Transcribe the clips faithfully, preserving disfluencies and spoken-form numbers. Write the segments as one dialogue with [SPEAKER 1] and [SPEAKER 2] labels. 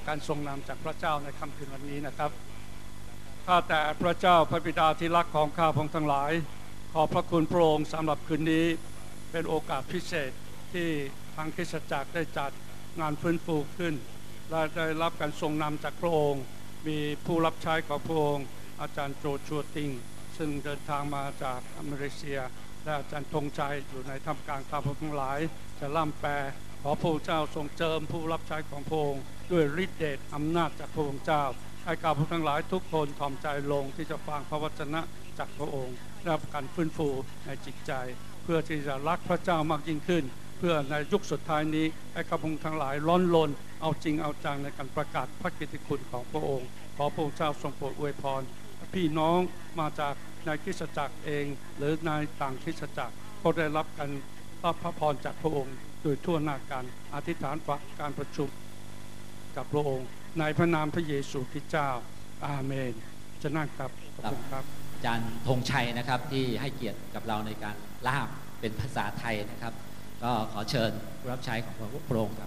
[SPEAKER 1] การทรงนำจากพระเจ้าในค่ำคืนวันนี้นะครับข้าแต่พระเจ้าพระบิดาที่รักของข้าพงทั้งหลายขอบพระคุณพระองค์สำหรับคืนนี้เป็นโอกาสพิเศษที่ทางคริสตจักรได้จัดงานฟื้นฟูขึ้นและได้รับการทรงนำจากพระองค์มีผู้รับใช้ของพระองค์อาจารย์โจชัวติงซึ่งเดินทางมาจากอเมริกาและอาจารย์ธงชัยอยู่ในท่ามกลางข้าพงทั้งหลายจะล่ำแปลขอพระเจ้าทรงเจิมผู้รับใช้ของพระองค์ด้วยฤทธิเดชอำนาจจากพระองค์เจ้าให้ข้าพงทั้งหลายทุกคนถ่อมใจลงที่จะฟังพระวจนะจากพระองค์รับการฟื้นฟูในจิตใจเพื่อที่จะรักพระเจ้ามากยิ่งขึ้นเพื่อในยุคสุดท้ายนี้ให้ข้าพงทั้งหลายร้อนรนเอาจริงเอาจังในการประกาศพระกิตติคุณของพระองค์ขอพระองค์เจ้าทรงโปรดอวยพรพี่น้องมาจากในคริสตจักรเองหรือในต่างคริสตจักรก็ได้รับการรับพระพรจากพระองค์โดยทั่วหน้ากันอธิษฐานฝากการประชุมกับพระองค์ในพระนามพระเยซูคริสต์เจ้าอาเมนจะนั่งครับขอบคุณครับ
[SPEAKER 2] อาจารย์ธงชัยนะครับที่ให้เกียรติกับเราในการล่ามเป็นภาษาไทยนะครับก็ขอเชิญรับใช้ของพระองค์ครับ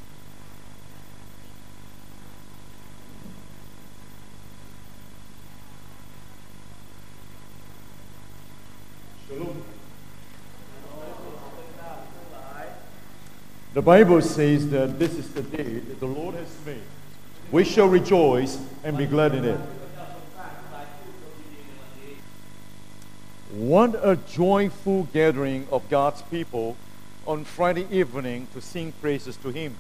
[SPEAKER 3] The Bible says that this is the day that the Lord has made. We shall rejoice and be glad in it. What a joyful gathering of God's people on Friday evening to sing praises to Him.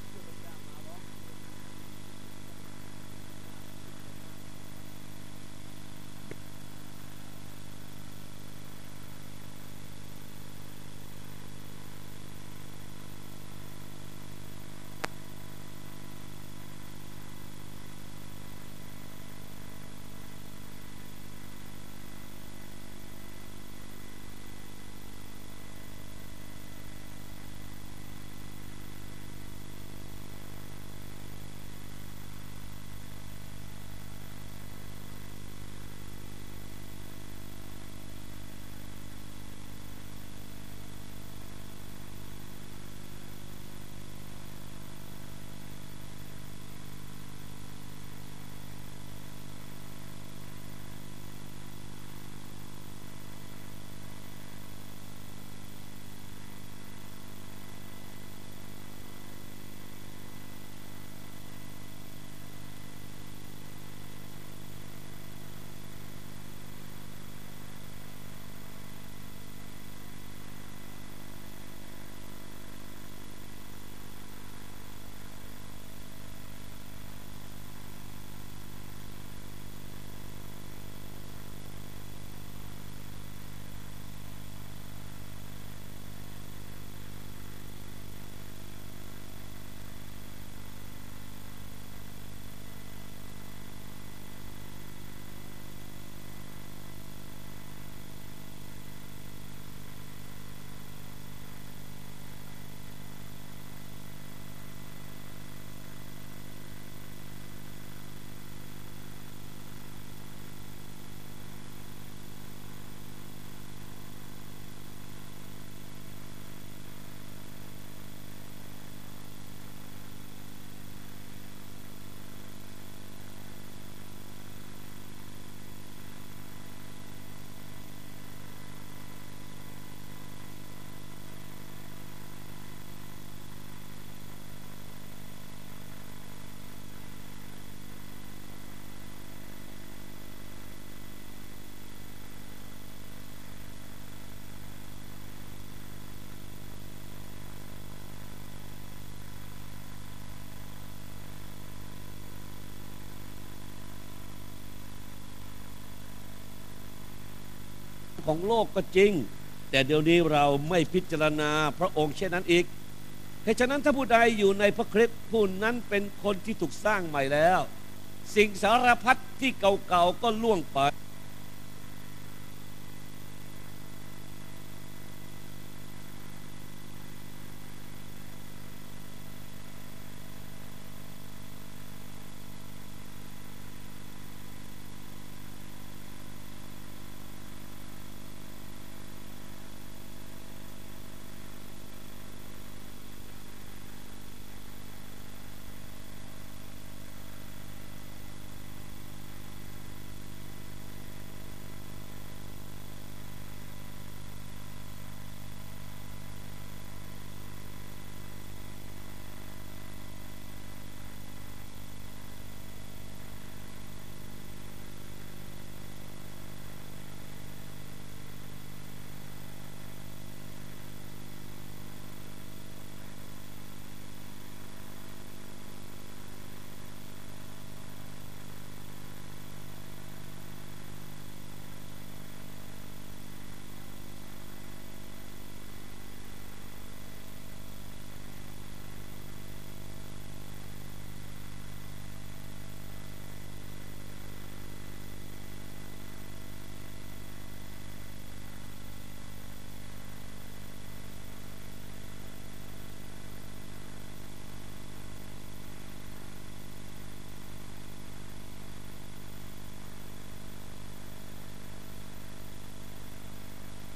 [SPEAKER 4] ของโลกก็จริงแต่เดี๋ยวนี้เราไม่พิจารณาพระองค์เช่นนั้นอีกเหตุฉะนั้นถ้าผู้ใดอยู่ในพระคริสต์ผู้นั้นเป็นคนที่ถูกสร้างใหม่แล้วสิ่งสารพัดที่เก่าๆก็ล่วงไป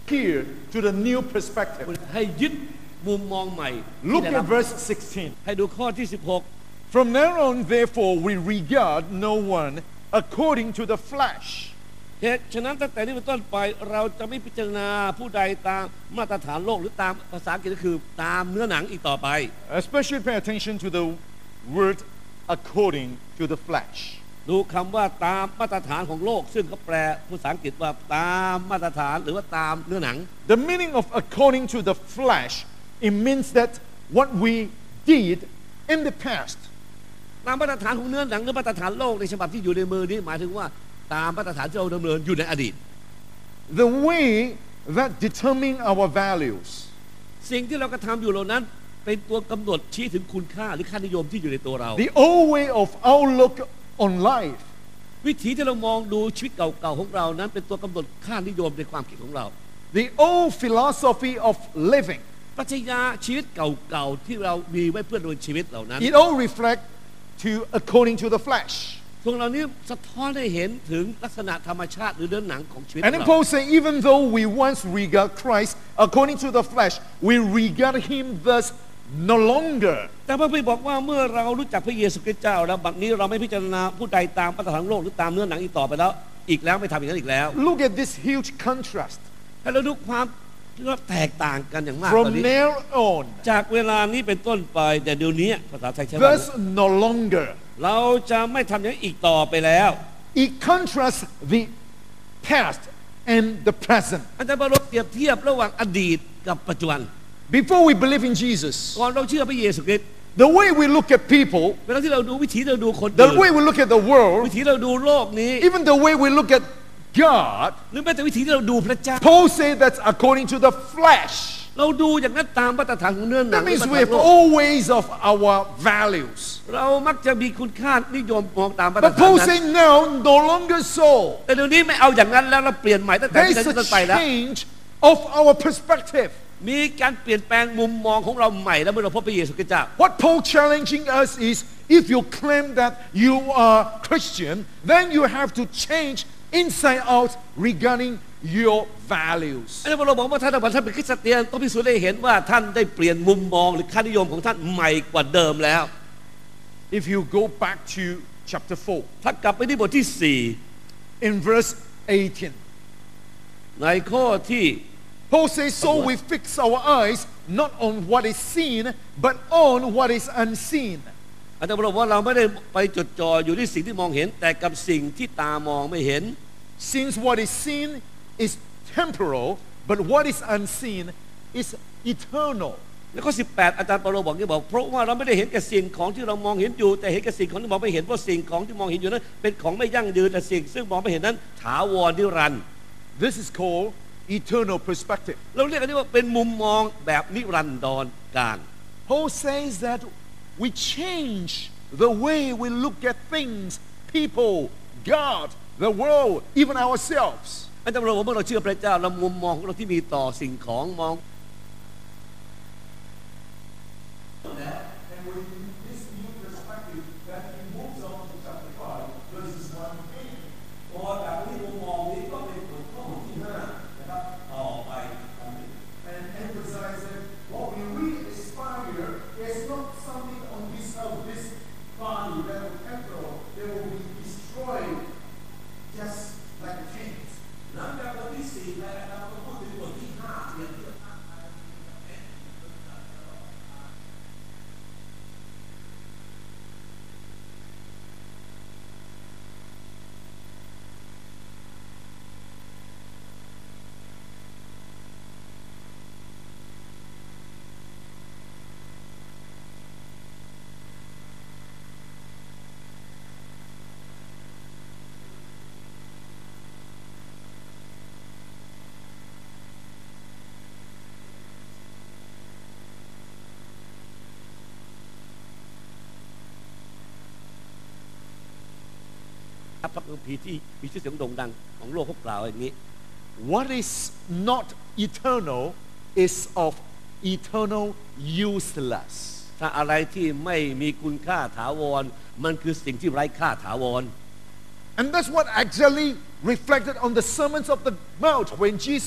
[SPEAKER 3] geared to the new perspective.
[SPEAKER 4] ให้ยึดมุมมองใหม่
[SPEAKER 3] Look at verse sixteen.
[SPEAKER 4] ให้ดูข้อที่สิบหก
[SPEAKER 3] From now on, therefore, we regard no one according to the flesh.
[SPEAKER 4] เหตุฉะนั้นตั้งแต่นี้เป็นต้นไปเราจะไม่พิจารณาผู้ใดตามมาตรฐานโลกหรือตามภาษาอังกฤษก็คือตามเนื้อหนังอีกต่อไป
[SPEAKER 3] Especially pay attention to the word according to the flesh.
[SPEAKER 4] ดูคำว่าตามมาตรฐานของโลกซึ่งเขาแปลภาษาอังกฤษว่าตามมาตรฐานหรือว่าตามเนื้อหนัง
[SPEAKER 3] The meaning of according to the flesh, it means that what we did in the past.
[SPEAKER 4] ตามมาตรฐานของเนื้อหนังหรือมาตรฐานโลกในฉบับที่อยู่ในมือนี้หมายถึงว่าตามมาตรฐานที่เราดำเนินอยู่ในอดีต
[SPEAKER 3] The way that determine our values.
[SPEAKER 4] สิ่งที่เรากระทำอยู่เหล่านั้นเป็นตัวกำหนดชี้ถึงคุณค่าหรือค่านิยมที่อยู่ในตัวเรา
[SPEAKER 3] The old way of outlook on life.
[SPEAKER 4] วิถีที่เรามองดูชีวิตเก่าๆของเรานั้นเป็นตัวกำหนดค่านิยมในความคิดของเรา
[SPEAKER 3] The old philosophy of living.
[SPEAKER 4] ปรัชญาชีวิตเก่าๆที่เรามีไว้เพื่อดำเนินชีวิตเหล่านั้น
[SPEAKER 3] It all reflect to according to the flesh.
[SPEAKER 4] พวกเรานี้สะท้อนให้เห็นถึงลักษณะธรรมชาติหรือเนื้อหนังของชีวิต
[SPEAKER 3] And
[SPEAKER 4] ข
[SPEAKER 3] then
[SPEAKER 4] องเรา
[SPEAKER 3] Paul says, even though we once regard Christ according to the flesh, we regard him thus no longer.
[SPEAKER 4] แต่พระพี่บอกว่าเมื่อเรารู้จักพระเยซูคริสต์เจ้าแล้วบัดนี้เราไม่พิจารณาผู้ใดตามมาตรฐานโลกหรือตามเนื้อหนังอีกต่อไปแล้วอีกแล้วไม่ทำอย่างนั้นอีกแล้ว
[SPEAKER 3] Look at this huge contrast.
[SPEAKER 4] ให้เราดูความที่ว่าแตกต่างกันอย่างมากตอน
[SPEAKER 3] From
[SPEAKER 4] นี้
[SPEAKER 3] now on,
[SPEAKER 4] จากเวลานี้เป็นต้นไปแต่เดี๋ยวนี้ภาษาไทยใช้ว่า
[SPEAKER 3] thus no longer.
[SPEAKER 4] เราจะไม่ทำอย่างนั้นอีกต่อไปแล้ว
[SPEAKER 3] It contrasts the past and the present.
[SPEAKER 4] อาจารย์บารมเปรียบเทียบระหว่างอดีตกับปัจจุบัน
[SPEAKER 3] Before we believe in Jesus,
[SPEAKER 4] ก่อนเราเชื่อพระเยซูคริสต์
[SPEAKER 3] the way we look at people,
[SPEAKER 4] เวลาที่เราดูวิถีเราดูคน
[SPEAKER 3] the
[SPEAKER 4] อื่น
[SPEAKER 3] way we look at the
[SPEAKER 4] วิ
[SPEAKER 3] world,
[SPEAKER 4] ถีเราดูโลกนี้
[SPEAKER 3] even the way we look at God,
[SPEAKER 4] หรือแม้แต่วิถีที่เราดูพระเจ้า
[SPEAKER 3] Paul said that's according to the flesh.
[SPEAKER 4] เราดูอย่างนั้นตามมาตรฐานของเนื้อหนัง
[SPEAKER 3] That means
[SPEAKER 4] หรือ
[SPEAKER 3] we
[SPEAKER 4] มาตร
[SPEAKER 3] have
[SPEAKER 4] ฐานโลก
[SPEAKER 3] all ways of our values.
[SPEAKER 4] เรามักจะมีคุณค่านิยมมองตามมาตร
[SPEAKER 3] But
[SPEAKER 4] ฐาน
[SPEAKER 3] Paul
[SPEAKER 4] นั้น
[SPEAKER 3] said no, no longer so.
[SPEAKER 4] แต่เดี๋ยวนี้ไม่เอาอย่างนั้นแล้วเราเปลี่ยนใหม่ตั้งแต่
[SPEAKER 3] There
[SPEAKER 4] ที่
[SPEAKER 3] is
[SPEAKER 4] นั้น
[SPEAKER 3] a
[SPEAKER 4] ต้นไปแล้ว
[SPEAKER 3] change of our perspective.
[SPEAKER 4] มีการเปลี่ยนแปลงมุมมองของเราใหม่แล้วเมื่อเราพบพระเยซูคริสต์เจ้า
[SPEAKER 3] What Paul challenging us is, if you claim that you are Christian, then you have to change inside out regarding your values.
[SPEAKER 4] อันนี้เราบอกว่าท่านท่านเป็นคริสเตียนต้องพิสูจน์ได้เห็นว่าท่านได้เปลี่ยนมุมมองหรือค่านิยมของท่านใหม่กว่าเดิมแล้ว
[SPEAKER 3] If you go back to chapter four,
[SPEAKER 4] ถ้ากลับไปที่บทที่สี่
[SPEAKER 3] in verse eighteen,
[SPEAKER 4] ในข้อที่
[SPEAKER 3] Paul says, so we fix our eyes not on what is seen, but on what is unseen.
[SPEAKER 4] อาจารย์บอกว่าเราไม่ได้ไปจดจ่ออยู่ที่สิ่งที่มองเห็นแต่กับสิ่งที่ตามองไม่เห็น
[SPEAKER 3] Since what is seen is temporal, but what is unseen is eternal.
[SPEAKER 4] แล้วข้อสิบแปดอาจารย์เปาโลบอกนี่บอกเพราะว่าเราไม่ได้เห็นแก่สิ่งของที่เรามองเห็นอยู่แต่เห็นแก่สิ่งของที่มองไม่เห็นเพราะสิ่งของที่มองเห็นอยู่นั้นเป็นของไม่ยั่งยืนแต่สิ่งซึ่งมองไม่เห็นนั้นถาวรนิรันดร์
[SPEAKER 3] This is called eternal perspective.
[SPEAKER 4] เราเรียกอันนี้ว่าเป็นมุมมองแบบนิรันดรการ
[SPEAKER 3] Paul says that we change the way we look at things, people, God, the world, even ourselves.
[SPEAKER 4] อาจารย์เปาโลบอกเมื่อเราเชื่อพระเจ้าเรามุมมองของเราที่มีต่อสิ่งของมองพระคัมภีร์ที่มีชื่อเสียงโด่งดังของโลกเขากล่าวอย่างนี้
[SPEAKER 3] What is not eternal is of eternal useless.
[SPEAKER 4] ถ้าอะไรที่ไม่มีคุณค่าถาวรมันคือสิ่งที่ไร้ค่าถาวร
[SPEAKER 3] And that's what actually reflected on the sermons of the mount when Jesus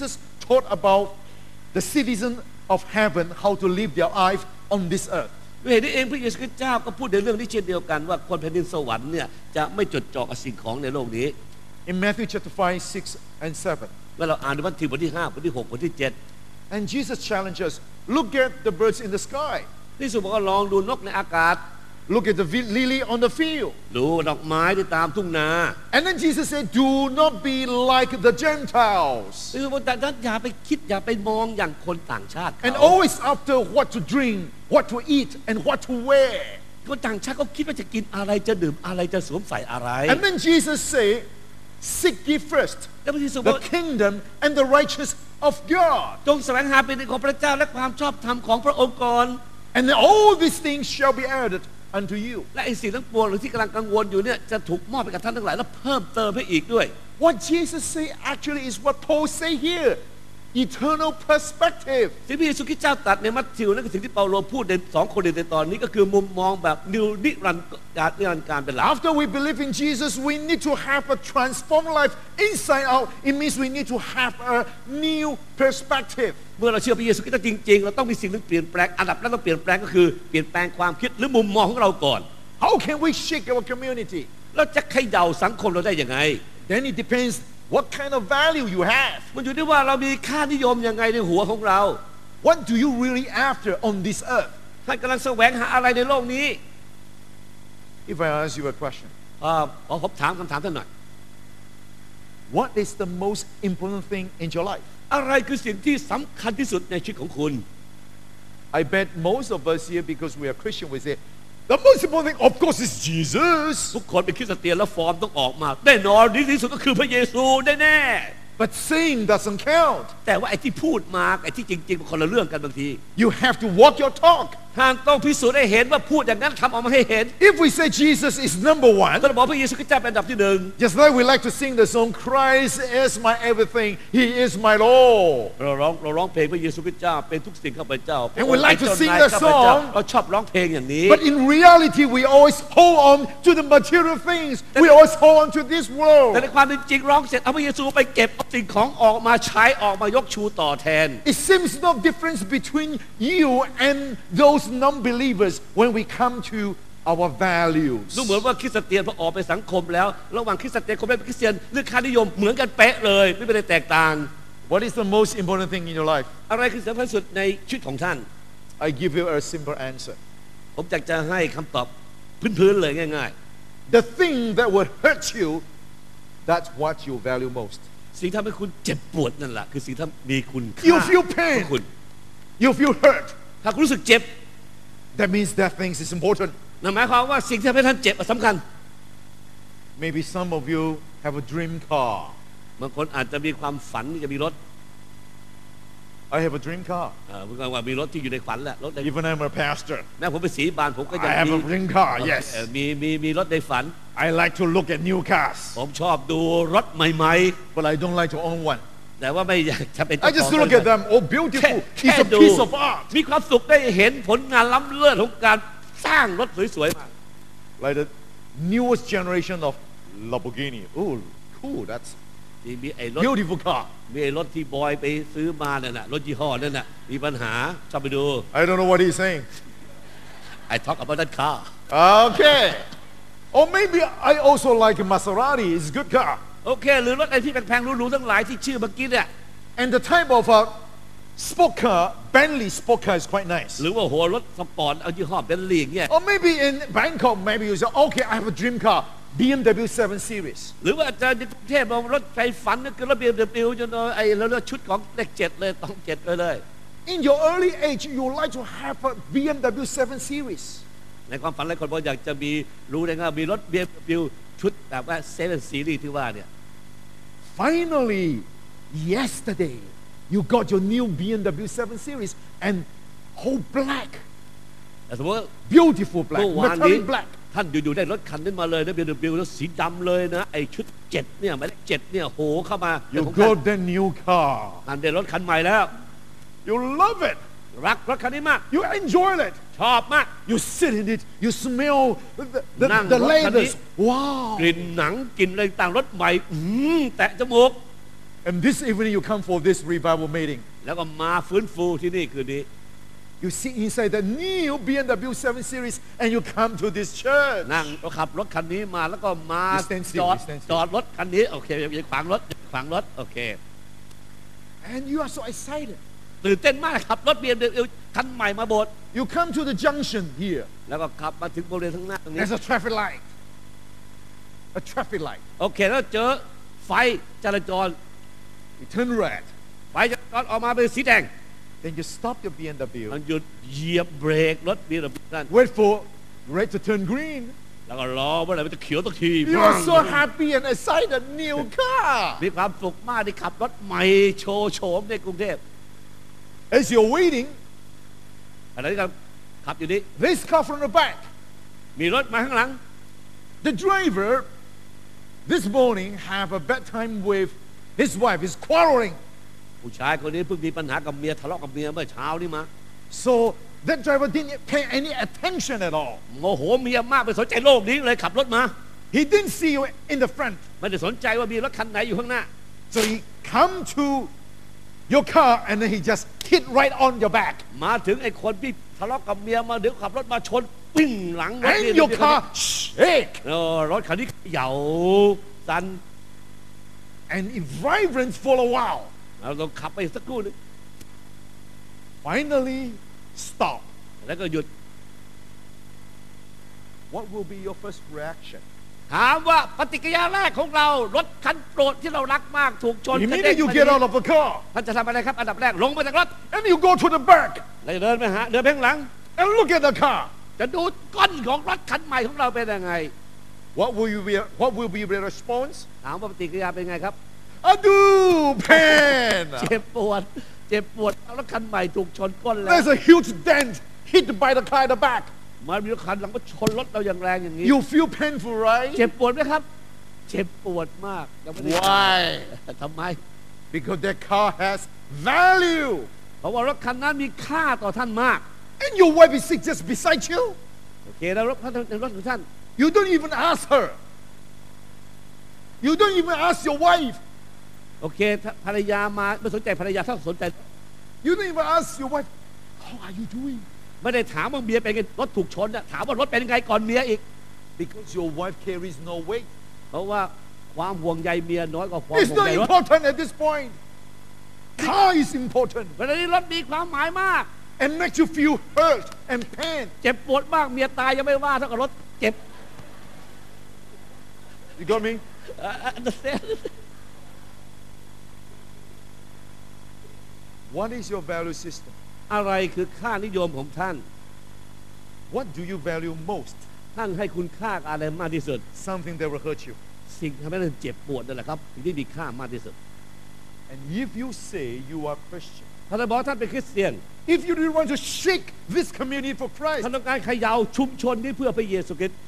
[SPEAKER 3] taught about the citizen of heaven how to live their life on this earth.
[SPEAKER 4] ด้วยเหตุนี้เองพระเยซูคริสต์เจ้าก็พูดในเรื่องนี้เช่นเดียวกันว่าคนแผ่นดินสวรรค์เนี่ยจะไม่จดจ่อกับสิ่งของในโลกนี้
[SPEAKER 3] In Matthew chapter five, six, and seven.
[SPEAKER 4] เมื่อเราอ่านในมัทธิวบทที่ห้าบทที่หกบทที่เจ็ด
[SPEAKER 3] And Jesus challenges us, look at the birds in the sky.
[SPEAKER 4] พระเยซูบอกว่าลองดูนกในอากาศ
[SPEAKER 3] Look at the lily on the field.
[SPEAKER 4] ดูดอกไม้ที่ตามทุ่งนา
[SPEAKER 3] And then Jesus said, do not be like the Gentiles.
[SPEAKER 4] พระเยซูบอกแต่ท่านอย่าไปคิดอย่าไปมองอย่างคนต่างชาติ
[SPEAKER 3] And
[SPEAKER 4] เขา
[SPEAKER 3] always after what to drink, what to eat, and what to wear.
[SPEAKER 4] คนต่างชาติเขาคิดว่าจะกินอะไรจะดื่มอะไรจะสวมใส่อะไร
[SPEAKER 3] And then Jesus said, seek ye first
[SPEAKER 4] แล้วพระเยซูบอก
[SPEAKER 3] the kingdom and the righteousness of God.
[SPEAKER 4] จงแสวงหาเป็นของพระเจ้าและความชอบธรรมของพระองค์ก่อน
[SPEAKER 3] And then all these things shall be added unto you.
[SPEAKER 4] และไอ้สิ่งทั้งปวงหรือที่กำลังกังวลอยู่เนี่ยจะถูกมอบให้กับท่านทั้งหลายและเพิ่มเติมให้อีกด้วย
[SPEAKER 3] What Jesus say actually is what Paul say here. Eternal perspective.
[SPEAKER 4] สิ่งที่พระเยซูคริสต์เจ้าตรัสในมัทธิวนั่นคือสิ่งที่เปาโลพูดในสองคนในตอนนี้ก็คือมุมมองแบบนิวนิรันดร์การนิรันดร์การเป็นหลัก
[SPEAKER 3] After we believe in Jesus, we need to have a transformed life inside out. It means we need to have a new perspective.
[SPEAKER 4] เมื่อเราเชื่อพระเยซูคริสต์จริงๆเราต้องมีสิ่งที่เปลี่ยนแปลงอันดับแรกต้องเปลี่ยนแปลงก็คือเปลี่ยนแปลงความคิดหรือมุมมองของเราก่อน
[SPEAKER 3] How can we shake our community?
[SPEAKER 4] เราจะเขย่าสังคมเราได้ยังไง
[SPEAKER 3] Then it depends what kind of value you have.
[SPEAKER 4] มันอยู่ที่ว่าเรามีค่านิยมยังไงในหัวของเรา
[SPEAKER 3] What do you really after on this earth?
[SPEAKER 4] ท่านกำลังแสวงหาอะไรในโลกนี้
[SPEAKER 3] If I ask you a question,
[SPEAKER 4] อ่าขอผมถามคำถามท่านหน่อย
[SPEAKER 3] what is the most important thing in your life?
[SPEAKER 4] อะไรคือสิ่งที่สำคัญที่สุดในชีวิตของคุณ
[SPEAKER 3] I bet most of us here, because we are Christian, we say, the most important thing, of course, is Jesus.
[SPEAKER 4] ทุกคนเป็นคริสเตียนแล้วฟอร์มต้องออกมาแน่นอนดีที่สุดก็คือพระเยซูแน่
[SPEAKER 3] But saying doesn't count.
[SPEAKER 4] ๆแต่ว่าไอ้ที่พูดมาไอ้ที่จริงๆมันคนละเรื่องกันบางที
[SPEAKER 3] You have to walk your talk.
[SPEAKER 4] ท่านต้องพิสูจน์ให้เห็นว่าพูดอย่างนั้นทำออกมาให้เห็น
[SPEAKER 3] If we say Jesus is number one,
[SPEAKER 4] ท่านบอกพระเยซูคริสต์เจ้าเป็นอันดับที่หนึ่ง
[SPEAKER 3] just like we like to sing the song, Christ is my everything, He is my Lord.
[SPEAKER 4] เราร้องเราร้องเพลงพระเยซูคริสต์เจ้าเป็นทุกสิ่งข้าพเจ้า
[SPEAKER 3] And we like to
[SPEAKER 4] เป็น
[SPEAKER 3] sing
[SPEAKER 4] เจ้านาย
[SPEAKER 3] the
[SPEAKER 4] ข้าพเจ้า
[SPEAKER 3] song.
[SPEAKER 4] เราชอบร้องเพลงอย่างนี้
[SPEAKER 3] But in reality, we always hold on to the material things. We always hold on to this
[SPEAKER 4] แต่
[SPEAKER 3] world.
[SPEAKER 4] ในความเป็นจริงร้องเสร็จเอาพระเยซูไปเก็บเอาสิ่งของออกมาใช้ออกมายกชูต่อแทน
[SPEAKER 3] It seems no difference between you and those non-believers when we come to our values.
[SPEAKER 4] ดูเหมือนว่าคริสเตียนพอออกไปสังคมแล้วระหว่างคริสเตียนคนไม่เป็นคริสเตียนเรื่องค่านิยมเหมือนกันเป๊ะเลยไม่ได้แตกต่าง
[SPEAKER 3] What is the most important thing in your life?
[SPEAKER 4] อะไรคือสำคัญที่สุดในชีวิตของท่าน
[SPEAKER 3] I give you a simple answer.
[SPEAKER 4] ผมอยากจะให้คำตอบพื้นๆเลยง่าย
[SPEAKER 3] The thing that will hurt you, that's what you value most.
[SPEAKER 4] ๆสิ่งที่ทำให้คุณเจ็บปวดนั่นแหละคือสิ่งที่มีคุณค่า
[SPEAKER 3] You feel
[SPEAKER 4] ของ
[SPEAKER 3] pain.
[SPEAKER 4] คุณ
[SPEAKER 3] You feel hurt.
[SPEAKER 4] ถ้าคุณรู้สึกเจ็บ
[SPEAKER 3] That means that thing is important.
[SPEAKER 4] นั่นหมายความว่าสิ่งที่ทำให้ท่านเจ็บสำคัญ
[SPEAKER 3] Maybe some of you have a dream car.
[SPEAKER 4] บางคนอาจจะมีความฝันที่จะมีรถ
[SPEAKER 3] I have a dream car.
[SPEAKER 4] เออผมก็ว่ามีรถที่อยู่ในฝันแหละรถใน
[SPEAKER 3] Even I'm a pastor.
[SPEAKER 4] แม้ผมเป็นศรีบานผมก็ยัง
[SPEAKER 3] I have
[SPEAKER 4] มี
[SPEAKER 3] a dream car,
[SPEAKER 4] เออ
[SPEAKER 3] yes.
[SPEAKER 4] มีมีมีรถในฝัน
[SPEAKER 3] I like to look at new cars,
[SPEAKER 4] ผมชอบดูรถใหม่
[SPEAKER 3] but I don't like to own one.
[SPEAKER 4] ๆ แต่ว่าไม่อยากจะเป็น
[SPEAKER 3] I
[SPEAKER 4] เจ้าข
[SPEAKER 3] just
[SPEAKER 4] อง
[SPEAKER 3] look at them. Oh, beautiful.
[SPEAKER 4] แค่
[SPEAKER 3] It's a
[SPEAKER 4] ดู
[SPEAKER 3] piece of art.
[SPEAKER 4] มีความสุขได้เห็นผลงานล้ำเลิศของการสร้างรถสวยๆมา
[SPEAKER 3] Like the newest generation of Lamborghini. Oh, cool. That's
[SPEAKER 4] ที่มีไอ้รถ
[SPEAKER 3] beautiful car.
[SPEAKER 4] มีไอ้รถที่บอยไปซื้อมาเนี่ยนะรถยี่ห้อนั่นน่ะมีปัญหาชอบไปดู
[SPEAKER 3] I don't know what he's saying.
[SPEAKER 4] I talk about that car
[SPEAKER 3] Okay. Or maybe I also like a Maserati. It's a good car.
[SPEAKER 4] โอเคหรือรถไอ้ที่แพงๆหรูๆทั้งหลายที่ชื่อเมื่อกี้เนี่ย
[SPEAKER 3] And the type of uh, sport car, Bentley sport car is quite nice.
[SPEAKER 4] หรือว่าหัวรถสปอร์ตเอายี่ห้อเบนลี่อย่างเงี้ย
[SPEAKER 3] Or maybe in Bangkok, maybe you say, okay, I have a dream car, B M W seven Series.
[SPEAKER 4] หรือว่าอาจจะในกรุงเทพเรารถไฟฝันก็คือรถ บี เอ็ม ดับเบิลยู จนไอ้เราเลือกชุดของเลขเจ็ดเลยต้องเจ็ดเลยเลย
[SPEAKER 3] In your early age, you would like to have a B M W seven Series.
[SPEAKER 4] ในความฝันหลายคนบอกอยากจะมีรู้ได้ไงมีรถ บี เอ็ม ดับเบิลยู ชุดแบบว่าเซเว่นซีรีส์ที่ว่าเนี่ย
[SPEAKER 3] Finally, yesterday, you got your new B M W seven Series and whole black,
[SPEAKER 4] แต่สมมติว่า
[SPEAKER 3] beautiful black,
[SPEAKER 4] เมื่อวานนี้
[SPEAKER 3] metallic black.
[SPEAKER 4] ท่านอยู่ๆได้รถคันนี้มาเลยนะ บี เอ็ม ดับเบิลยู แล้วสีดำเลยนะไอ้ชุดเจ็ดเนี่ยหมายเลขเจ็ดเนี่ยโหเข้ามา
[SPEAKER 3] You
[SPEAKER 4] ของท่าน
[SPEAKER 3] got the new car.
[SPEAKER 4] ท่านได้รถคันใหม่แล้ว
[SPEAKER 3] You love it.
[SPEAKER 4] รักรถคันนี้มาก
[SPEAKER 3] You enjoy it.
[SPEAKER 4] ชอบมาก
[SPEAKER 3] You sit in it. You smell the, the,
[SPEAKER 4] Nang
[SPEAKER 3] the
[SPEAKER 4] rot
[SPEAKER 3] leathers.
[SPEAKER 4] kani.
[SPEAKER 3] Wow.
[SPEAKER 4] กลิ่นหนังกลิ่นอะไรต่างรถใหม่อืมแตะจมูก
[SPEAKER 3] And this evening you come for this revival meeting.
[SPEAKER 4] แล้วก็มาฟื้นฟูที่นี่คืนนี้
[SPEAKER 3] You sit inside the new B M W seven Series and you come to this church.
[SPEAKER 4] นั่งขับรถคันนี้มาแล้วก็มา
[SPEAKER 3] You stand still,
[SPEAKER 4] จอด
[SPEAKER 3] you stand still.
[SPEAKER 4] จอดรถคันนี้โอเคอย่าขวางรถอย่าขวางรถโอเค
[SPEAKER 3] And you are so excited.
[SPEAKER 4] ตื่นเต้นมากขับรถ บี เอ็ม ดับเบิลยู คันใหม่มาโบสถ์
[SPEAKER 3] You come to the junction here.
[SPEAKER 4] แล้วก็ขับมาถึงบริเวณข้างหน้าตรงนี้
[SPEAKER 3] There's a traffic light. A traffic light.
[SPEAKER 4] โอเคแล้วเจอไฟจราจร
[SPEAKER 3] You turn red.
[SPEAKER 4] ไฟจราจรออกมาเป็นสีแดง
[SPEAKER 3] Then you stop your B M
[SPEAKER 4] มัน
[SPEAKER 3] W.
[SPEAKER 4] หยุดเหยียบเบรกรถ บี เอ็ม ดับเบิลยู นั่น
[SPEAKER 3] Wait for red to turn green.
[SPEAKER 4] แล้วก็รอเมื่อไหร่มันจะเขียวสักที
[SPEAKER 3] You are so happy and excited. New car.
[SPEAKER 4] มีความสุขมากที่ขับรถใหม่โชว์โฉมในกรุงเทพ
[SPEAKER 3] As you're waiting,
[SPEAKER 4] อะไรที่กันขับอยู่นี่
[SPEAKER 3] this car from the back.
[SPEAKER 4] มีรถมาข้างหลัง
[SPEAKER 3] The driver this morning have a bad time with his wife. He's quarreling.
[SPEAKER 4] ผู้ชายคนนี้เพิ่งมีปัญหากับเมียทะเลาะกับเมียเมื่อเช้านี่มา
[SPEAKER 3] So that driver didn't pay any attention at all.
[SPEAKER 4] โมโหเมียมากไม่สนใจโลกนี้เลยขับรถมา
[SPEAKER 3] He didn't see you in the front.
[SPEAKER 4] ไม่ได้สนใจว่ามีรถคันไหนอยู่ข้างหน้า
[SPEAKER 3] So he come to your car and then he just hit right on your back.
[SPEAKER 4] มาถึงไอ้คนที่ทะเลาะกับเมียมาเดี๋ยวขับรถมาชนปิ้งหลังรถ
[SPEAKER 3] And
[SPEAKER 4] นี่
[SPEAKER 3] your car shake.
[SPEAKER 4] เออรถคันนี้เหย่าสั่น
[SPEAKER 3] And it vibrates for a while.
[SPEAKER 4] เราต้องขับไปสักครู่นึง
[SPEAKER 3] Finally stop.
[SPEAKER 4] แล้วก็หยุด
[SPEAKER 3] What will be your first reaction?
[SPEAKER 4] ถามว่าปฏิกิริยาแรกของเรารถคันโปรดที่เรารักมากถูกชน
[SPEAKER 3] Immediately you get out of the car
[SPEAKER 4] ท่านจะทำอะไรครับอันดับแรกลงมาจากรถ
[SPEAKER 3] and you go to the back
[SPEAKER 4] แล้วเดินไปหาเดินไปข้างหลัง
[SPEAKER 3] and look at the car.
[SPEAKER 4] จะดูก้นของรถคันใหม่ของเราเป็นยังไง
[SPEAKER 3] What will you be? What will be your response?
[SPEAKER 4] ถามว่าปฏิกิริยาเป็นไงครับ
[SPEAKER 3] Ado pain.
[SPEAKER 4] เจ็บปวดเจ็บปวดเอารถคันใหม่ถูกชนก้นแล้ว
[SPEAKER 3] There's a huge dent hit by the car at the back.
[SPEAKER 4] มันมีรถคันหลังก็ชนรถเราอย่างแรงอย่างนี้
[SPEAKER 3] You feel painful, right?
[SPEAKER 4] เจ็บปวดไหมครับเจ็บปวดมากยังไม่ได้
[SPEAKER 3] Why?
[SPEAKER 4] ทำไม
[SPEAKER 3] Because that car has value.
[SPEAKER 4] เพราะว่ารถคันนั้นมีค่าต่อท่านมาก
[SPEAKER 3] And your wife is sitting just beside you.
[SPEAKER 4] โอเคแล้วรถท่านเป็นรถของท่าน
[SPEAKER 3] You don't even ask her. You don't even ask your wife.
[SPEAKER 4] โอเคภรรยามาไม่สนใจภรรยาถ้าสนใจ
[SPEAKER 3] You don't even ask your wife, how are you doing?
[SPEAKER 4] ไม่ได้ถามว่าเมียเป็นไงรถถูกชนนะถามว่ารถเป็นไงก่อนเมียอีก
[SPEAKER 3] Because your wife carries no weight.
[SPEAKER 4] เพราะว่าความห่วงใยเมียน้อยกว่าความ
[SPEAKER 3] It's
[SPEAKER 4] ห่วง
[SPEAKER 3] not
[SPEAKER 4] ใยรถ
[SPEAKER 3] important at this point. Car is important
[SPEAKER 4] เวลานี้รถมีความหมายมาก
[SPEAKER 3] and makes you feel hurt and pain.
[SPEAKER 4] เจ็บปวดมากเมียตายยังไม่ว่าเท่ากับรถเจ็บ
[SPEAKER 3] You got me?
[SPEAKER 4] เอ่อ understand
[SPEAKER 3] What is your value system?
[SPEAKER 4] อะไรคือค่านิยมของท่าน
[SPEAKER 3] What do you value most?
[SPEAKER 4] ท่านให้คุณค่ากับอะไรมากที่สุด
[SPEAKER 3] Something that will hurt you.
[SPEAKER 4] สิ่งที่ทำให้ท่านเจ็บปวดนั่นแหละครับสิ่งที่มีค่ามากที่สุด
[SPEAKER 3] And if you say you are Christian,
[SPEAKER 4] ถ้าท่านบอกว่าท่านเป็นคริสเตียน
[SPEAKER 3] if you really want to shake this community for Christ
[SPEAKER 4] ท่านต้องการเขย่าชุมชนนี้เพื่อพระเยซูคริสต์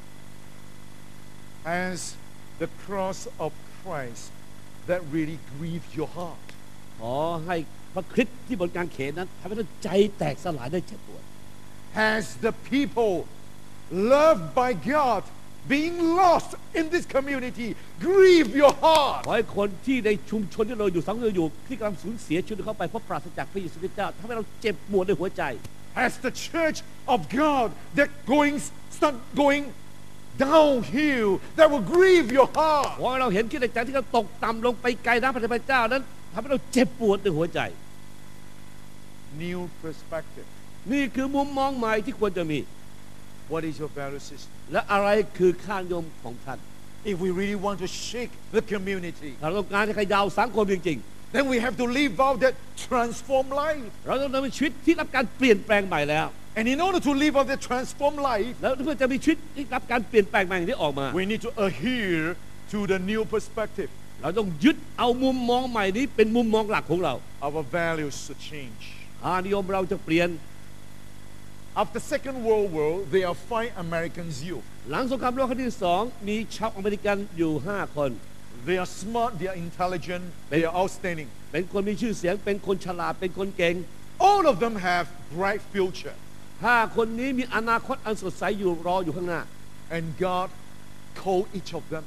[SPEAKER 3] as the cross of Christ that really grieves your heart.
[SPEAKER 4] ขอให้พระคริสต์ที่บนกางเขนนั้นทำให้ท่านใจแตกสลายได้เจ็บปวด
[SPEAKER 3] As the people loved by God being lost in this community grieve your
[SPEAKER 4] ข
[SPEAKER 3] heart.
[SPEAKER 4] อให้คนที่ในชุมชนที่เราอยู่สังคมอยู่ที่กำลังสูญเสียชีวิตเข้าไปเพราะปราศจากพระเยซูคริสต์เจ้าทำให้เราเจ็บปวดในหัวใจ
[SPEAKER 3] As the church of God that going start going downhill that will grieve your
[SPEAKER 4] ข
[SPEAKER 3] heart.
[SPEAKER 4] อให้เราเห็นคริสตจักรที่เขาตกต่ำลงไปไกลน้ำพระเจ้านั้นทำให้เราเจ็บปวดในหัวใจ
[SPEAKER 3] New perspective.
[SPEAKER 4] นี่คือมุมมองใหม่ที่ควรจะมี
[SPEAKER 3] What is your value system?
[SPEAKER 4] และอะไรคือค่านิยมของท่าน
[SPEAKER 3] If we really want to shake the community,
[SPEAKER 4] ถ้าเราต้องการจะเขย่าสังคมจริง
[SPEAKER 3] then we have to live out that transformed life.
[SPEAKER 4] ๆ เราต้องดำเนินชีวิตที่รับการเปลี่ยนแปลงใหม่แล้ว
[SPEAKER 3] And in order to live out that transformed life,
[SPEAKER 4] แล้วเพื่อจะมีชีวิตที่รับการเปลี่ยนแปลงใหม่นี้ออกมา
[SPEAKER 3] we need to adhere to the new perspective.
[SPEAKER 4] เราต้องยึดเอามุมมองใหม่นี้เป็นมุมมองหลักของเรา
[SPEAKER 3] Our values should change.
[SPEAKER 4] ค่านิยมเราจะเปลี่ยน
[SPEAKER 3] After Second World War, there are five American youth.
[SPEAKER 4] หลังสงครามโลกครั้งที่สองมีชาวอเมริกันอยู่ห้าคน
[SPEAKER 3] They are smart, they are intelligent, they are outstanding.
[SPEAKER 4] เป็นคนมีชื่อเสียงเป็นคนฉลาดเป็นคนเก่ง
[SPEAKER 3] All of them have bright future.
[SPEAKER 4] ห้าคนนี้มีอนาคตอันสดใสอยู่รออยู่ข้างหน้า
[SPEAKER 3] And God called each of them.
[SPEAKER 4] พ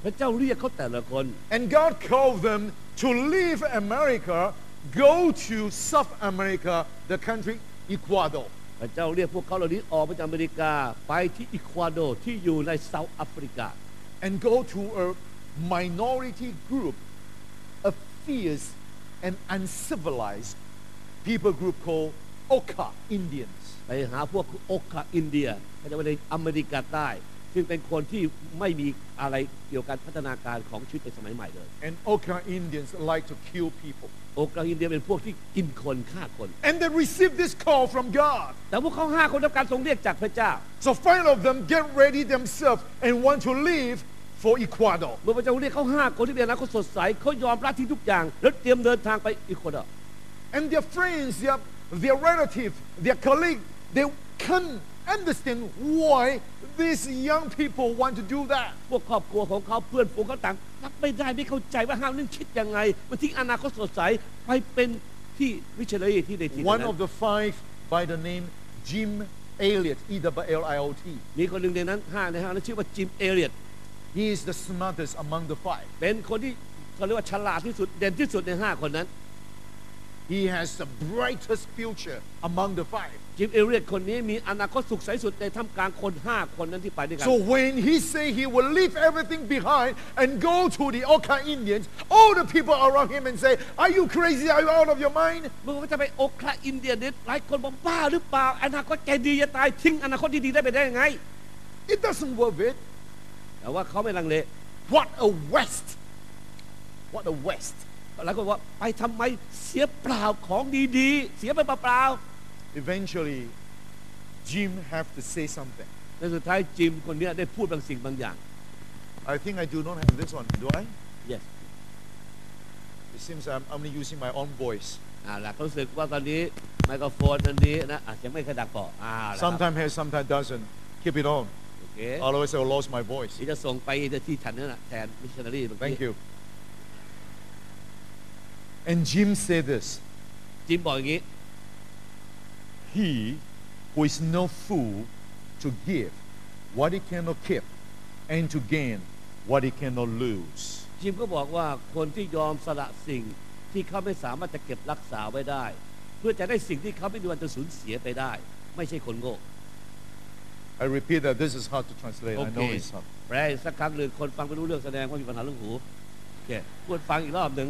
[SPEAKER 4] ระเจ้าเรียกเขาแต่ละคน
[SPEAKER 3] And God called them to leave America, go to South America, the country Ecuador.
[SPEAKER 4] พระเจ้าเรียกพวกเขาเหล่านี้ออกมาจากอเมริกาไปที่อีควาดอร์ที่อยู่ในเซาท์แอฟริกา
[SPEAKER 3] And go to a minority group, a fierce and uncivilized people group called Oka Indians.
[SPEAKER 4] ไปหาพวกโอคาอินเดียเขาจะไปในอเมริกาใต้ซึ่งเป็นคนที่ไม่มีอะไรเกี่ยวกับพัฒนาการของชีวิตในสมัยใหม่เลย
[SPEAKER 3] And Oka Indians like to kill people.
[SPEAKER 4] โอคาอินเดียเป็นพวกที่กินคนฆ่าคน
[SPEAKER 3] And they received this call from God.
[SPEAKER 4] แต่พวกเขาห้าคนได้รับการทรงเรียกจากพระเจ้า
[SPEAKER 3] So five of them get ready themselves and want to leave for Ecuador.
[SPEAKER 4] เมื่อพระเจ้าเรียกเขาห้าคนที่เป็นอนาคตสดใสเขายอมละทิ้งทุกอย่างแล้วเตรียมเดินทางไปอีควาดอร์
[SPEAKER 3] And their friends, their, their relatives, their colleagues, they can't understand why these young people want to do that.
[SPEAKER 4] พวกครอบครัวของเขาเพื่อนฝูงเขาต่างรับไม่ได้ไม่เข้าใจว่าห้าวนึงคิดยังไงมาทิ้งอนาคตสดใสไปเป็นที่มิชชันนารีที่ในที่นั้น
[SPEAKER 3] One of the five by the name Jim Elliot, E W L I O T.
[SPEAKER 4] มีคนหนึ่งในนั้นห้าในห้านั้นชื่อว่าจิมเอเลียต
[SPEAKER 3] He is the smartest among the five.
[SPEAKER 4] เป็นคนที่เขาเรียกว่าฉลาดที่สุดเด่นที่สุดในห้าคนนั้น
[SPEAKER 3] He has the brightest future among the five.
[SPEAKER 4] จิมเอเลียตคนนี้มีอนาคตสุขใสสุดในท่ามกลางคนห้าคนนั้นที่ไปด้วยกัน
[SPEAKER 3] So when he say he will leave everything behind and go to the Oka Indians, all the people around him and say, "Are you crazy? Are you out of your mind?"
[SPEAKER 4] เมื่อเขาจะไปโอคลาอินเดียเนี่ยหลายคนบอกบ้าหรือเปล่าอนาคตใจดีจะตายทิ้งอนาคตดีๆได้ไปได้ยังไง
[SPEAKER 3] It doesn't worth it.
[SPEAKER 4] แต่ว่าเขาไม่ลังเล
[SPEAKER 3] What a waste! What a waste!
[SPEAKER 4] หลายคนว่าไปทำไมเสียเปล่าของดีๆเสียไปเปล่า
[SPEAKER 3] Eventually, Jim have to say something.
[SPEAKER 4] ๆในสุดท้ายจิมคนนี้ได้พูดบางสิ่งบางอย่าง
[SPEAKER 3] I think I do not have this one, do I?
[SPEAKER 4] yes
[SPEAKER 3] It seems I'm only using my own voice.
[SPEAKER 4] อ่าล่ะรู้สึกว่าตอนนี้ไมโครโฟนอันนี้นะอาจจะไม่ค่อยดังพออ่าล่ะครับ
[SPEAKER 3] Sometimes has, sometimes doesn't. Keep it on.
[SPEAKER 4] โอเค
[SPEAKER 3] Otherwise, I will lose my voice.
[SPEAKER 4] ที่จะส่งไปที่ฉันนั่นนะแทนมิชชันนารีเมื่อกี้
[SPEAKER 3] Thank you. And Jim said this.
[SPEAKER 4] จิมบอกอย่างนี้
[SPEAKER 3] He who is no fool to give what he cannot keep and to gain what he cannot lose.
[SPEAKER 4] จิมก็บอกว่าคนที่ยอมสละสิ่งที่เขาไม่สามารถจะเก็บรักษาไว้ได้ เพื่อจะได้สิ่งที่เขาไม่มีวันจะสูญเสียไปได้ ไม่ใช่คนโง่
[SPEAKER 3] I repeat that this is hard to translate. I know
[SPEAKER 4] Okay.
[SPEAKER 3] it's hard.
[SPEAKER 4] แปลอีกสักครั้งหนึ่งคนฟังไม่รู้เรื่องแสดงว่ามีปัญหาเรื่องหูโอเคพูดฟังอีกรอบหนึ่ง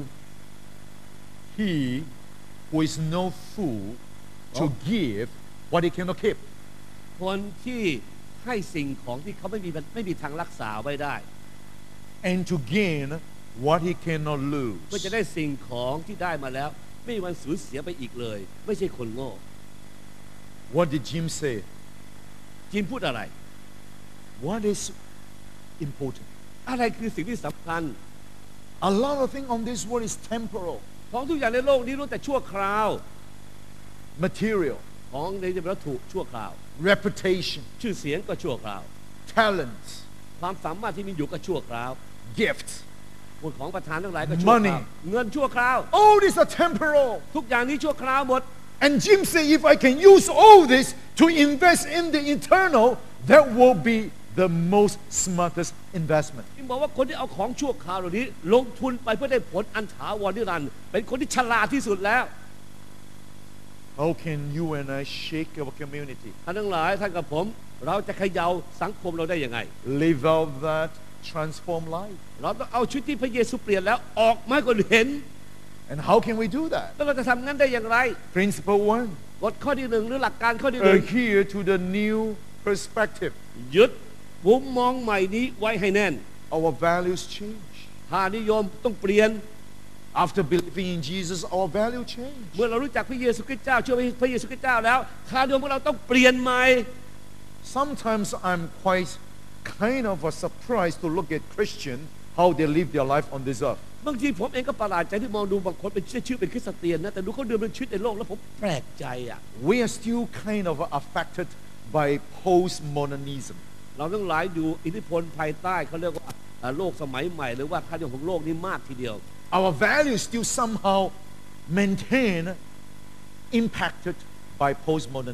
[SPEAKER 3] He who is no fool to
[SPEAKER 4] Oh.
[SPEAKER 3] give what he cannot keep
[SPEAKER 4] คนที่ให้สิ่งของที่เขาไม่มีไม่มีทางรักษาไว้ได้
[SPEAKER 3] and to gain what he cannot
[SPEAKER 4] เพื่อ
[SPEAKER 3] lose.
[SPEAKER 4] จะได้สิ่งของที่ได้มาแล้ว ไม่มีวันสูญเสียไปอีกเลย ไม่ใช่คนโง่
[SPEAKER 3] What did Jim say?
[SPEAKER 4] จิมพูดอะไร
[SPEAKER 3] What is important?
[SPEAKER 4] อะไรคือสิ่งที่สำคัญ
[SPEAKER 3] A lot of things on this world is temporal,
[SPEAKER 4] ของทุกอย่างในโลกนี้ล้วนแต่ชั่วคราว
[SPEAKER 3] material,
[SPEAKER 4] ของในวัตถุชั่วคราว
[SPEAKER 3] reputation,
[SPEAKER 4] ชื่อเสียงก็ชั่วคราว
[SPEAKER 3] talents,
[SPEAKER 4] ความสามารถที่มีอยู่ก็ชั่วคราว
[SPEAKER 3] gifts.
[SPEAKER 4] ผลของประธานทั้งหลายก็ชั่วคราว
[SPEAKER 3] Money
[SPEAKER 4] เงินชั่วคราว
[SPEAKER 3] All these are temporal.
[SPEAKER 4] ทุกอย่างนี้ชั่วคราวหมด
[SPEAKER 3] And Jim said, if I can use all this to invest in the eternal, that will be the most smartest investment.
[SPEAKER 4] จึงบอกว่าคนที่เอาของชั่วคราวเหล่านี้ ลงทุนไปเพื่อได้ผลอันถาวรนิรันดร์เป็นคนที่ฉลาดที่สุดแล้ว
[SPEAKER 3] How can you and I shake our community?
[SPEAKER 4] ท่านทั้งหลายท่านกับผม เราจะเขย่าสังคมเราได้ยังไง
[SPEAKER 3] Live out that transformed life.
[SPEAKER 4] เราต้องเอาชีวิตที่พระเยซูเปลี่ยนแล้วออกมาให้คนเห็น
[SPEAKER 3] And how can we do that?
[SPEAKER 4] แล้วเราจะทำงั้นได้อย่างไร
[SPEAKER 3] Principle one,
[SPEAKER 4] กฎข้อที่หนึ่งหรือหลักการข้อที่หนึ่ง
[SPEAKER 3] adhere to the new perspective.
[SPEAKER 4] ยึดมุมมองใหม่นี้ไว้ให้แน่น
[SPEAKER 3] Our values change.
[SPEAKER 4] ค่านิยมต้องเปลี่ยน
[SPEAKER 3] After believing in Jesus, our value change.
[SPEAKER 4] เมื่อเรารู้จักพระเยซูคริสต์เจ้าเชื่อพระเยซูคริสต์เจ้าแล้วค่านิยมของเราต้องเปลี่ยนใหม่
[SPEAKER 3] Sometimes I'm quite kind of a surprised to look at Christians, how they live their life on this earth.
[SPEAKER 4] บางทีผมเองก็ประหลาดใจที่มองดูบางคนเป็นชื่อเป็นคริสเตียนนะแต่ดูเขาเดินเป็นชีวิตในโลกแล้วผมแปลกใจอ่ะ
[SPEAKER 3] We are still kind of affected by postmodernism.
[SPEAKER 4] เราทั้งหลายอยู่อิทธิพลภายใต้เขาเรียกว่าโลกสมัยใหม่หรือว่าค่านิยมของโลกนี้มากทีเดียว
[SPEAKER 3] Our values still somehow maintain impacted by postmodernism.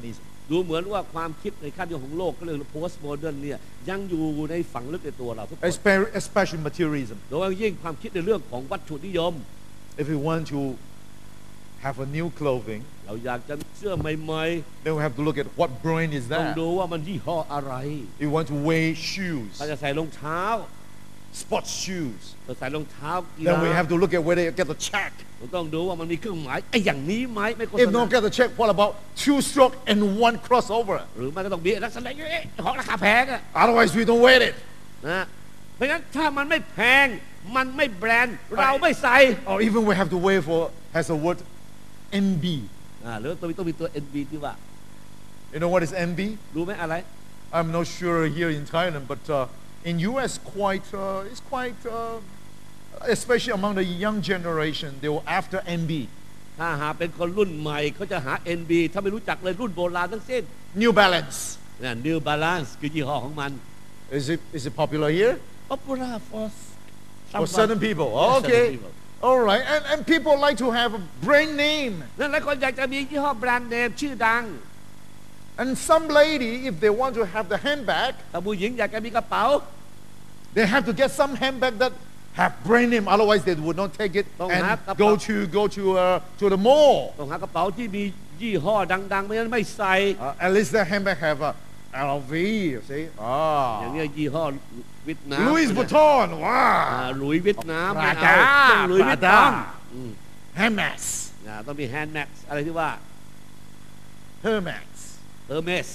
[SPEAKER 4] ดูเหมือนว่าความคิดในขั้นของโลกก็เรื่อง post modern เนี่ยยังอยู่ในฝังลึกในตัวเราทุกคน
[SPEAKER 3] especially materialism.
[SPEAKER 4] โดยยิ่งความคิดในเรื่องของวัตถุนิยม
[SPEAKER 3] If we want to have a new clothing,
[SPEAKER 4] เราอยากจะเสื้อใหม่
[SPEAKER 3] then we have to look at what brand is
[SPEAKER 4] ๆต้อง
[SPEAKER 3] that.
[SPEAKER 4] ดูว่ามันยี่ห้ออะไร
[SPEAKER 3] If we want to wear shoes,
[SPEAKER 4] ถ้าจะใส่รองเท้า
[SPEAKER 3] sports shoes,
[SPEAKER 4] จะใส่รองเท้ากีฬา
[SPEAKER 3] then we have to look at whether you get the check.
[SPEAKER 4] เราต้องดูว่ามันมีเครื่องหมายไอ้อย่างนี้ไหมไม่โฆษ
[SPEAKER 3] If
[SPEAKER 4] ณา
[SPEAKER 3] not get the check, what about two stroke and one crossover?
[SPEAKER 4] หรือไม่ก็ต้องมีลักษณะอย่างนี้ของราคาแพงอะ
[SPEAKER 3] Otherwise, we don't wear it.
[SPEAKER 4] นะเพราะงั้นถ้ามันไม่แพงมันไม่แบรนด์เราไม่ใส่
[SPEAKER 3] Or even we have to wear for has a word N B.
[SPEAKER 4] อ่าหรือต้องมีต้องมีตัว เอ็น บี ที่ว่า
[SPEAKER 3] You know what is N B?
[SPEAKER 4] รู้ไหมอะไร
[SPEAKER 3] I'm not sure here in Thailand, but uh, in U S quite uh, it's quite uh, especially among the young generation, they were after N B.
[SPEAKER 4] ถ้าหาเป็นคนรุ่นใหม่เขาจะหา เอ็น บี ถ้าไม่รู้จักเลยรุ่นโบราณทั้งสิ้น
[SPEAKER 3] New Balance.
[SPEAKER 4] นะ New Balance คือยี่ห้อของมัน
[SPEAKER 3] Is it is it popular here?
[SPEAKER 4] Popular for
[SPEAKER 3] For certain people. Okay. All right. And and people like to have a brand name.
[SPEAKER 4] นั่นหลายคนอยากจะมียี่ห้อแบรนด์เนมชื่อดัง
[SPEAKER 3] And some lady, if they want to have the handbag,
[SPEAKER 4] ถ้าผู้หญิงอยากจะมีกระเป๋า
[SPEAKER 3] they have to get some handbag that have brand name. Otherwise, they would not take it
[SPEAKER 4] Don't
[SPEAKER 3] and
[SPEAKER 4] have the-
[SPEAKER 3] go to go to uh, to the mall.
[SPEAKER 4] ต้องหากระเป๋าที่มียี่ห้อดังๆไม่งั้นไม่ใส่
[SPEAKER 3] Uh, at least the handbag have a L V. You see?
[SPEAKER 4] อย่าง
[SPEAKER 3] Ah.
[SPEAKER 4] เงี้ยยี่ห้อเวียดนาม
[SPEAKER 3] Louis Vuitton.
[SPEAKER 4] อ่า
[SPEAKER 3] Wow.
[SPEAKER 4] หลุยส์เวียดนามไม่เอา
[SPEAKER 3] Prada
[SPEAKER 4] ต้องหลุยส์เวียดนาม
[SPEAKER 3] Prada
[SPEAKER 4] อืม
[SPEAKER 3] Hermes.
[SPEAKER 4] อ่าต้องมีแฮนด์แม็กซ์อะไรที่ว่า
[SPEAKER 3] Hermes.
[SPEAKER 4] เออร์เมส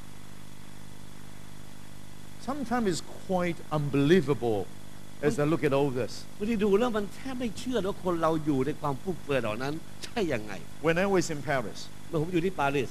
[SPEAKER 3] Sometimes it's quite unbelievable as I look at all this.
[SPEAKER 4] บางทีดูแล้วมันแทบไม่เชื่อว่าคนเราอยู่ในความฟุ่มเฟือยเหล่านั้นใช่ยังไง
[SPEAKER 3] When I was in Paris,
[SPEAKER 4] เมื่อผมอยู่ที่ปารีส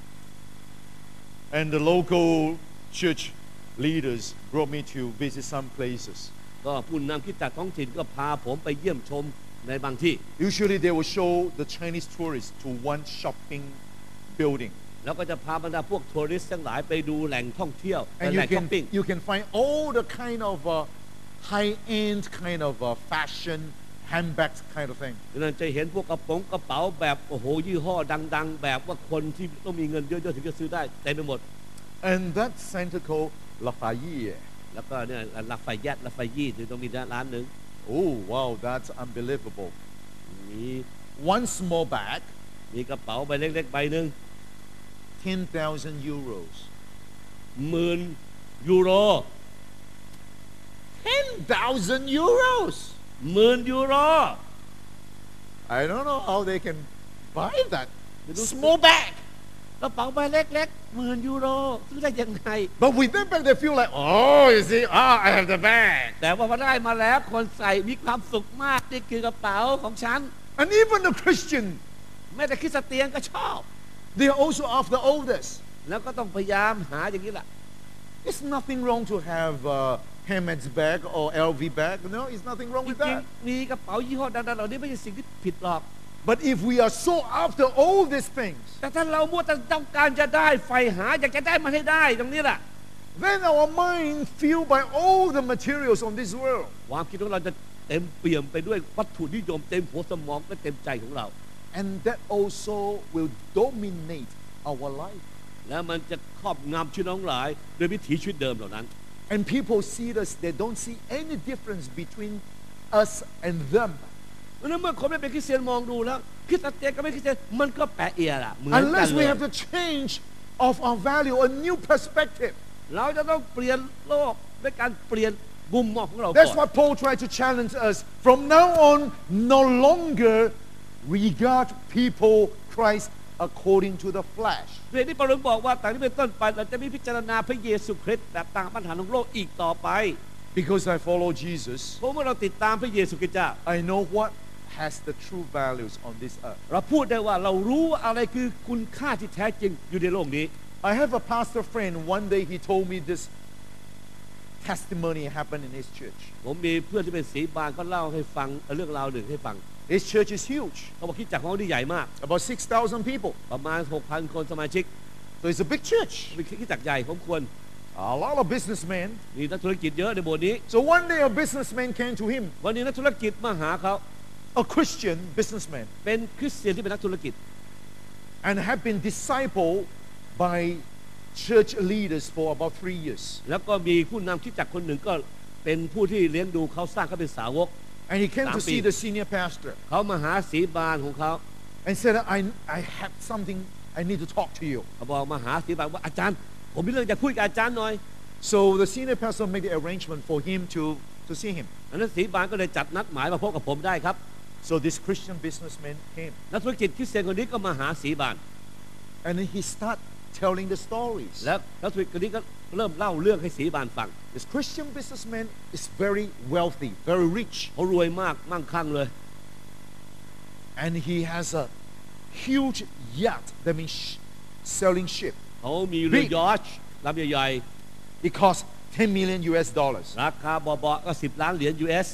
[SPEAKER 3] and the local church leaders brought me to visit some places.
[SPEAKER 4] ก็ผู้นำคริสตจักรท้องถิ่นก็พาผมไปเยี่ยมชมในบางที่
[SPEAKER 3] Usually they will show the Chinese tourists to one shopping building.
[SPEAKER 4] แล้วก็จะพาบรรดาพวกทัวริสต์ทั้งหลายไปดูแหล่งท่องเที่ยว
[SPEAKER 3] And
[SPEAKER 4] แห
[SPEAKER 3] you
[SPEAKER 4] ล่งช้อ
[SPEAKER 3] can,
[SPEAKER 4] ปปิ้ง
[SPEAKER 3] you can find all the kind of uh, high-end kind of uh, fashion handbags kind of thing.
[SPEAKER 4] นั่นจะเห็นพวกกระโปรงกระเป๋าแบบโอ้โหยี่ห้อดังๆ แบบว่าคนที่ต้องมีเงินเยอะๆถึงจะซื้อได้เต็มไปหมด
[SPEAKER 3] And that center called Lafayette.
[SPEAKER 4] แล้วก็เนี่ยลาฟายแยตลาฟายีหรือต้องมีร้านหนึ่ง
[SPEAKER 3] Oh, wow, that's unbelievable.
[SPEAKER 4] มี
[SPEAKER 3] One small bag,
[SPEAKER 4] มีกระเป๋าใบเล็กๆใบหนึ่ง
[SPEAKER 3] ten thousand euros.
[SPEAKER 4] หมื่นยูโร
[SPEAKER 3] ten thousand euros!
[SPEAKER 4] หมื่นยูโร
[SPEAKER 3] I don't know how they can buy that
[SPEAKER 4] They don't-
[SPEAKER 3] small bag.
[SPEAKER 4] กระเป๋าใบเล็กๆหมื่นยูโรซื้อได้ยังไง
[SPEAKER 3] But with that bag, they feel like, oh, you see, ah, I have the bag.
[SPEAKER 4] แต่ว่าพอได้มาแล้วคนใส่มีความสุขมากนี่คือกระเป๋าของฉัน
[SPEAKER 3] And even the Christian,
[SPEAKER 4] แม้แต่คริสเตียนก็ชอบ
[SPEAKER 3] they are also after all this.
[SPEAKER 4] แล้วก็ต้องพยายามหาอย่างนี้แหละ
[SPEAKER 3] It's nothing wrong to have uh, Hermes bag or L V bag. No, it's nothing wrong
[SPEAKER 4] จ
[SPEAKER 3] with
[SPEAKER 4] ริง
[SPEAKER 3] that.
[SPEAKER 4] ๆมีกระเป๋ายี่ห้อดังๆเหล่านี้ไม่ใช่สิ่งที่ผิดหรอก
[SPEAKER 3] But if we are so after all these things,
[SPEAKER 4] แต่ถ้าเรามัวแต่ต้องการจะได้ใฝ่หาอยากจะได้มันให้ได้ตรงนี้แหละ
[SPEAKER 3] then our mind filled by all the materials on this world.
[SPEAKER 4] ความคิดของเราจะเต็มเปี่ยมไปด้วยวัตถุนิยมเต็มหัวสมองและเต็มใจของเรา
[SPEAKER 3] And that also will dominate our life.
[SPEAKER 4] แล้วมันจะครอบงำชีวิตของหลายโดยวิถีชีวิตเดิมเหล่านั้น
[SPEAKER 3] And people see us, they don't see any difference between us and them.
[SPEAKER 4] เพราะฉะนั้นเมื่อคนไม่เป็นคริสเตียนมองดูแล้วคริสเตียนกับไม่คริสเตียนมันก็แปะเอียล่ะเหมือนกัน
[SPEAKER 3] Unless
[SPEAKER 4] เล
[SPEAKER 3] we
[SPEAKER 4] ย
[SPEAKER 3] have the change of our value, a new perspective.
[SPEAKER 4] เราจะต้องเปลี่ยนโลกด้วยการเปลี่ยนมุมมองของเราก่
[SPEAKER 3] That's
[SPEAKER 4] อน
[SPEAKER 3] what Paul tried to challenge us. From now on, no longer regard people Christ according to the flesh.
[SPEAKER 4] เรื่องที่ปาโลบอกว่าต่างที่เป็นต้นไปเราจะไม่พิจารณาพระเยซูคริสต์แบบตามปัญหาของโลกอีกต่อไป
[SPEAKER 3] Because I follow Jesus,
[SPEAKER 4] เพราะเมื่อเราติดตามพระเยซูคริสต์เจ้า
[SPEAKER 3] I know what has the true values on this earth.
[SPEAKER 4] เราพูดได้ว่าเรารู้ว่าอะไรคือคุณค่าที่แท้จริงอยู่ในโลกนี้
[SPEAKER 3] I have a pastor friend, one day he told me this testimony happened in his church.
[SPEAKER 4] ผมมีเพื่อนที่เป็นศรีบานเขาเล่าให้ฟังเรื่องราวหนึ่งให้ฟัง
[SPEAKER 3] His church is huge,
[SPEAKER 4] เขาบอกคริสตจักรของเขาที่ใหญ่มาก
[SPEAKER 3] about six thousand people.
[SPEAKER 4] ประมาณ หกพัน คนสมาชิก
[SPEAKER 3] So it's a big church.
[SPEAKER 4] เป็นคริสตจักรใหญ่ผมควร
[SPEAKER 3] A lot of businessmen.
[SPEAKER 4] มีนักธุรกิจเยอะในโบสถ์นี้
[SPEAKER 3] So one day a businessman came to him,
[SPEAKER 4] วันนี้นักธุรกิจมาหาเขา
[SPEAKER 3] a Christian businessman,
[SPEAKER 4] เป็นคริสเตียนที่เป็นนักธุรกิจ
[SPEAKER 3] and had been discipled by church leaders for about three years.
[SPEAKER 4] แล้วก็มีผู้นำคริสตจักรคนหนึ่งก็เป็นผู้ที่เลี้ยงดูเขาสร้างเขาเป็นสาวก
[SPEAKER 3] And he came to see the senior pastor
[SPEAKER 4] เขามาหาสีบานของเขา
[SPEAKER 3] and said, I, I have something I need to talk to you.
[SPEAKER 4] เขาบอกมาหาสีบานว่าอาจารย์ผมมีเรื่องจะคุยกับอาจารย์หน่อย
[SPEAKER 3] So the senior pastor made the arrangement for him to, to see him.
[SPEAKER 4] อันนั้นสีบานก็เลยจัดนัดหมายมาพบกับผมได้ครับ
[SPEAKER 3] So this Christian businessman came.
[SPEAKER 4] นักธุรกิจคริสเตียนคนนี้ก็มาหาสีบาน
[SPEAKER 3] And then he started telling the stories.
[SPEAKER 4] แล้วนักธุรกิจคนนี้ก็เริ่มเล่าเรื่องให้สีบานฟัง
[SPEAKER 3] This Christian businessman is very wealthy, very rich.
[SPEAKER 4] เขารวยมากมั่งคั่งเลย
[SPEAKER 3] And he has a huge yacht, that means sailing ship.
[SPEAKER 4] เขามีเรือยอชต์ลำใหญ่
[SPEAKER 3] It costs ten million U S dollars.
[SPEAKER 4] ๆราคาเบาๆก็สิบล้านเหรียญ ยู เอส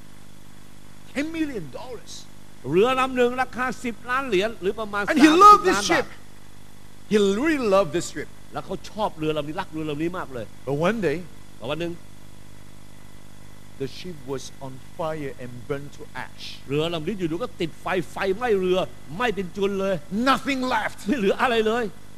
[SPEAKER 3] ten million dollars.
[SPEAKER 4] เรือลำหนึ่งราคาสิบล้านเหรียญหรือประมาณ
[SPEAKER 3] And
[SPEAKER 4] สาม
[SPEAKER 3] he
[SPEAKER 4] สิบ
[SPEAKER 3] loved
[SPEAKER 4] ล้า
[SPEAKER 3] this
[SPEAKER 4] นบา
[SPEAKER 3] ship.
[SPEAKER 4] ท
[SPEAKER 3] He really loved this ship.
[SPEAKER 4] แล้วเขาชอบเรือลำนี้รักเรือลำนี้มากเลย
[SPEAKER 3] But one day,
[SPEAKER 4] แต่วันหนึ่ง
[SPEAKER 3] the ship was on fire and burned to ash.
[SPEAKER 4] เรือลำนี้อยู่ๆก็ติดไฟไฟไหม้เรือไหม้เป็นจุลเลย
[SPEAKER 3] Nothing left.
[SPEAKER 4] ไม่เหลืออะไรเลย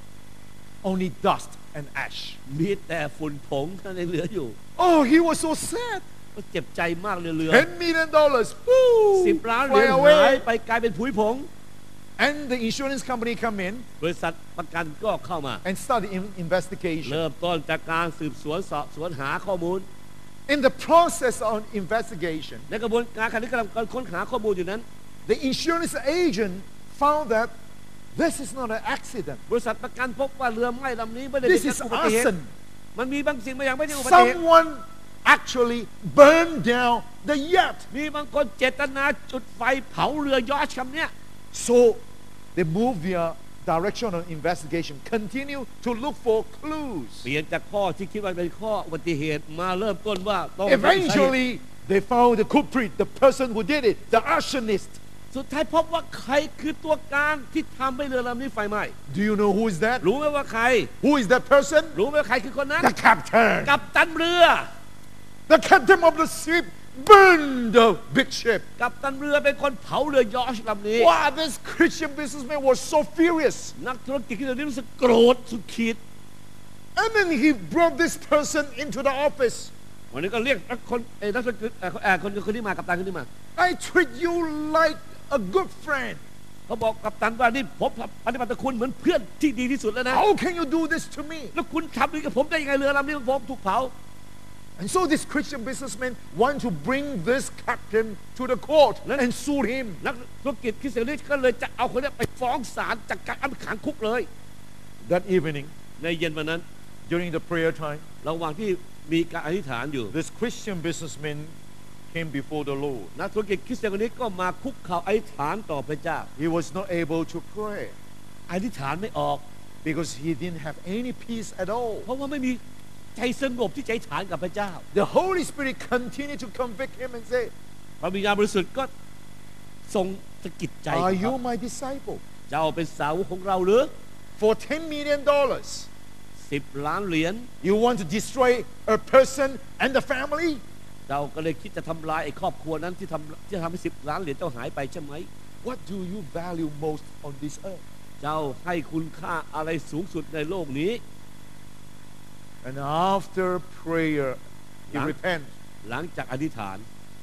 [SPEAKER 3] Only dust and ash.
[SPEAKER 4] มีแต่ฝุ่นผงเท่านั้นเหลืออยู่
[SPEAKER 3] Oh, he was so sad.
[SPEAKER 4] ก็เจ็บใจมากเลยเรือ
[SPEAKER 3] ten million dollars. Woo!
[SPEAKER 4] สิบล้านเหรี
[SPEAKER 3] Fly
[SPEAKER 4] ยญหาย
[SPEAKER 3] away.
[SPEAKER 4] ไปกลายเป็นผุยผง
[SPEAKER 3] And the insurance company come in
[SPEAKER 4] บริษัทประกันก็เข้ามา
[SPEAKER 3] and start the in- investigation.
[SPEAKER 4] เริ่มต้นจากการสืบสวนสอบสวนหาข้อมูล
[SPEAKER 3] In the process of investigation,
[SPEAKER 4] ในกระบวนการขณะที่กำลังค้นหาข้อมูลอยู่นั้น
[SPEAKER 3] the insurance agent found that this is not an accident.
[SPEAKER 4] บริษัทประกันพบว่าเรือไหม้ลำนี้ไม่ได้เป็น
[SPEAKER 3] This is
[SPEAKER 4] อุบัติเหตุ
[SPEAKER 3] arson.
[SPEAKER 4] มันมีบางสิ่งบางอย่างไม่ใช่อุบัติเหตุ
[SPEAKER 3] Someone actually burned down the yacht.
[SPEAKER 4] มีบางคนเจตนาจุดไฟเผาเรือยอชต์คำเนี้ย
[SPEAKER 3] So they move their direction on investigation, continue to look for clues.
[SPEAKER 4] เปลี่ยนจากข้อที่คิดว่าเป็นข้ออุบัติเหตุมาเริ่มต้นว่าต้องหาสาเหตุ
[SPEAKER 3] Eventually, they found the culprit, the person who did it, the arsonist.
[SPEAKER 4] สุดท้ายพบว่าใครคือตัวการที่ทำให้เรือลำนี้ไฟไหม้
[SPEAKER 3] Do you know who is that?
[SPEAKER 4] รู้ไหมว่าใคร
[SPEAKER 3] Who is that person?
[SPEAKER 4] รู้ไหมว่าใครคือคนนั้น
[SPEAKER 3] The captain.
[SPEAKER 4] กัปตันเรือ
[SPEAKER 3] The captain of the ship burned the big ship.
[SPEAKER 4] กัปตันเรือเป็นคนเผาเรือยอชต์ลำนี้
[SPEAKER 3] Wow, this Christian businessman was so furious.
[SPEAKER 4] นักธุรกิจที่เรือนี้รู้สึกโกรธสุดขีด
[SPEAKER 3] And then he brought this person into the office.
[SPEAKER 4] วันนี้ก็เรียกนักคนเอ้ยนักธุรกิจเอ่อเอ่อคนคนที่มากัปตันคนที่มา
[SPEAKER 3] I treat you like a good friend.
[SPEAKER 4] เขาบอกกัปตันว่านี่ผมปฏิบัติต่อคุณเหมือนเพื่อนที่ดีที่สุดแล้วนะ
[SPEAKER 3] How can you do this to me?
[SPEAKER 4] แล้วคุณทำนี้กับผมได้ยังไงเรือลำนี้ของผมถูกเผา
[SPEAKER 3] And so this Christian businessman want to bring this captain to the court and sue him.
[SPEAKER 4] นักธุรกิจคริสเตียนก็เลยจะเอาคนนี้ไปฟ้องศาลจากการเอาไปขังคุกเลย
[SPEAKER 3] That evening,
[SPEAKER 4] ในเย็นวันนั้น
[SPEAKER 3] during the prayer time,
[SPEAKER 4] ระหว่างที่มีการอธิษฐานอยู่
[SPEAKER 3] this Christian businessman came before the Lord.
[SPEAKER 4] นักธุรกิจคริสเตียนคนนี้ก็มาคุกเข่าอธิษฐานต่อพระเจ้า
[SPEAKER 3] He was not able to pray
[SPEAKER 4] อธิษฐานไม่ออก
[SPEAKER 3] because he didn't have any peace at all.
[SPEAKER 4] เพราะว่าไม่มีใจสงบที่จะอธิษฐานกับพระเจ้า
[SPEAKER 3] The Holy Spirit continued to convict him and say,
[SPEAKER 4] พระวิญญาณบริสุทธิ์ก็ทรงสะกิดใจ
[SPEAKER 3] Are
[SPEAKER 4] เขา
[SPEAKER 3] you my disciple?
[SPEAKER 4] เจ้าเป็นสาวกของเราหรือ
[SPEAKER 3] For ten million dollars,
[SPEAKER 4] สิบล้านเหรียญ
[SPEAKER 3] you want to destroy a person and the family?
[SPEAKER 4] เจ้าก็เลยคิดจะทำลายไอ้ครอบครัวนั้นที่ทำที่ทำให้สิบล้านเหรียญเจ้าหายไปใช่ไหม
[SPEAKER 3] What do you value most on this earth?
[SPEAKER 4] เจ้าให้คุณค่าอะไรสูงสุดในโลกนี้
[SPEAKER 3] And after prayer, he
[SPEAKER 4] Lang-
[SPEAKER 3] repent.
[SPEAKER 4] หลังจากอธิษฐาน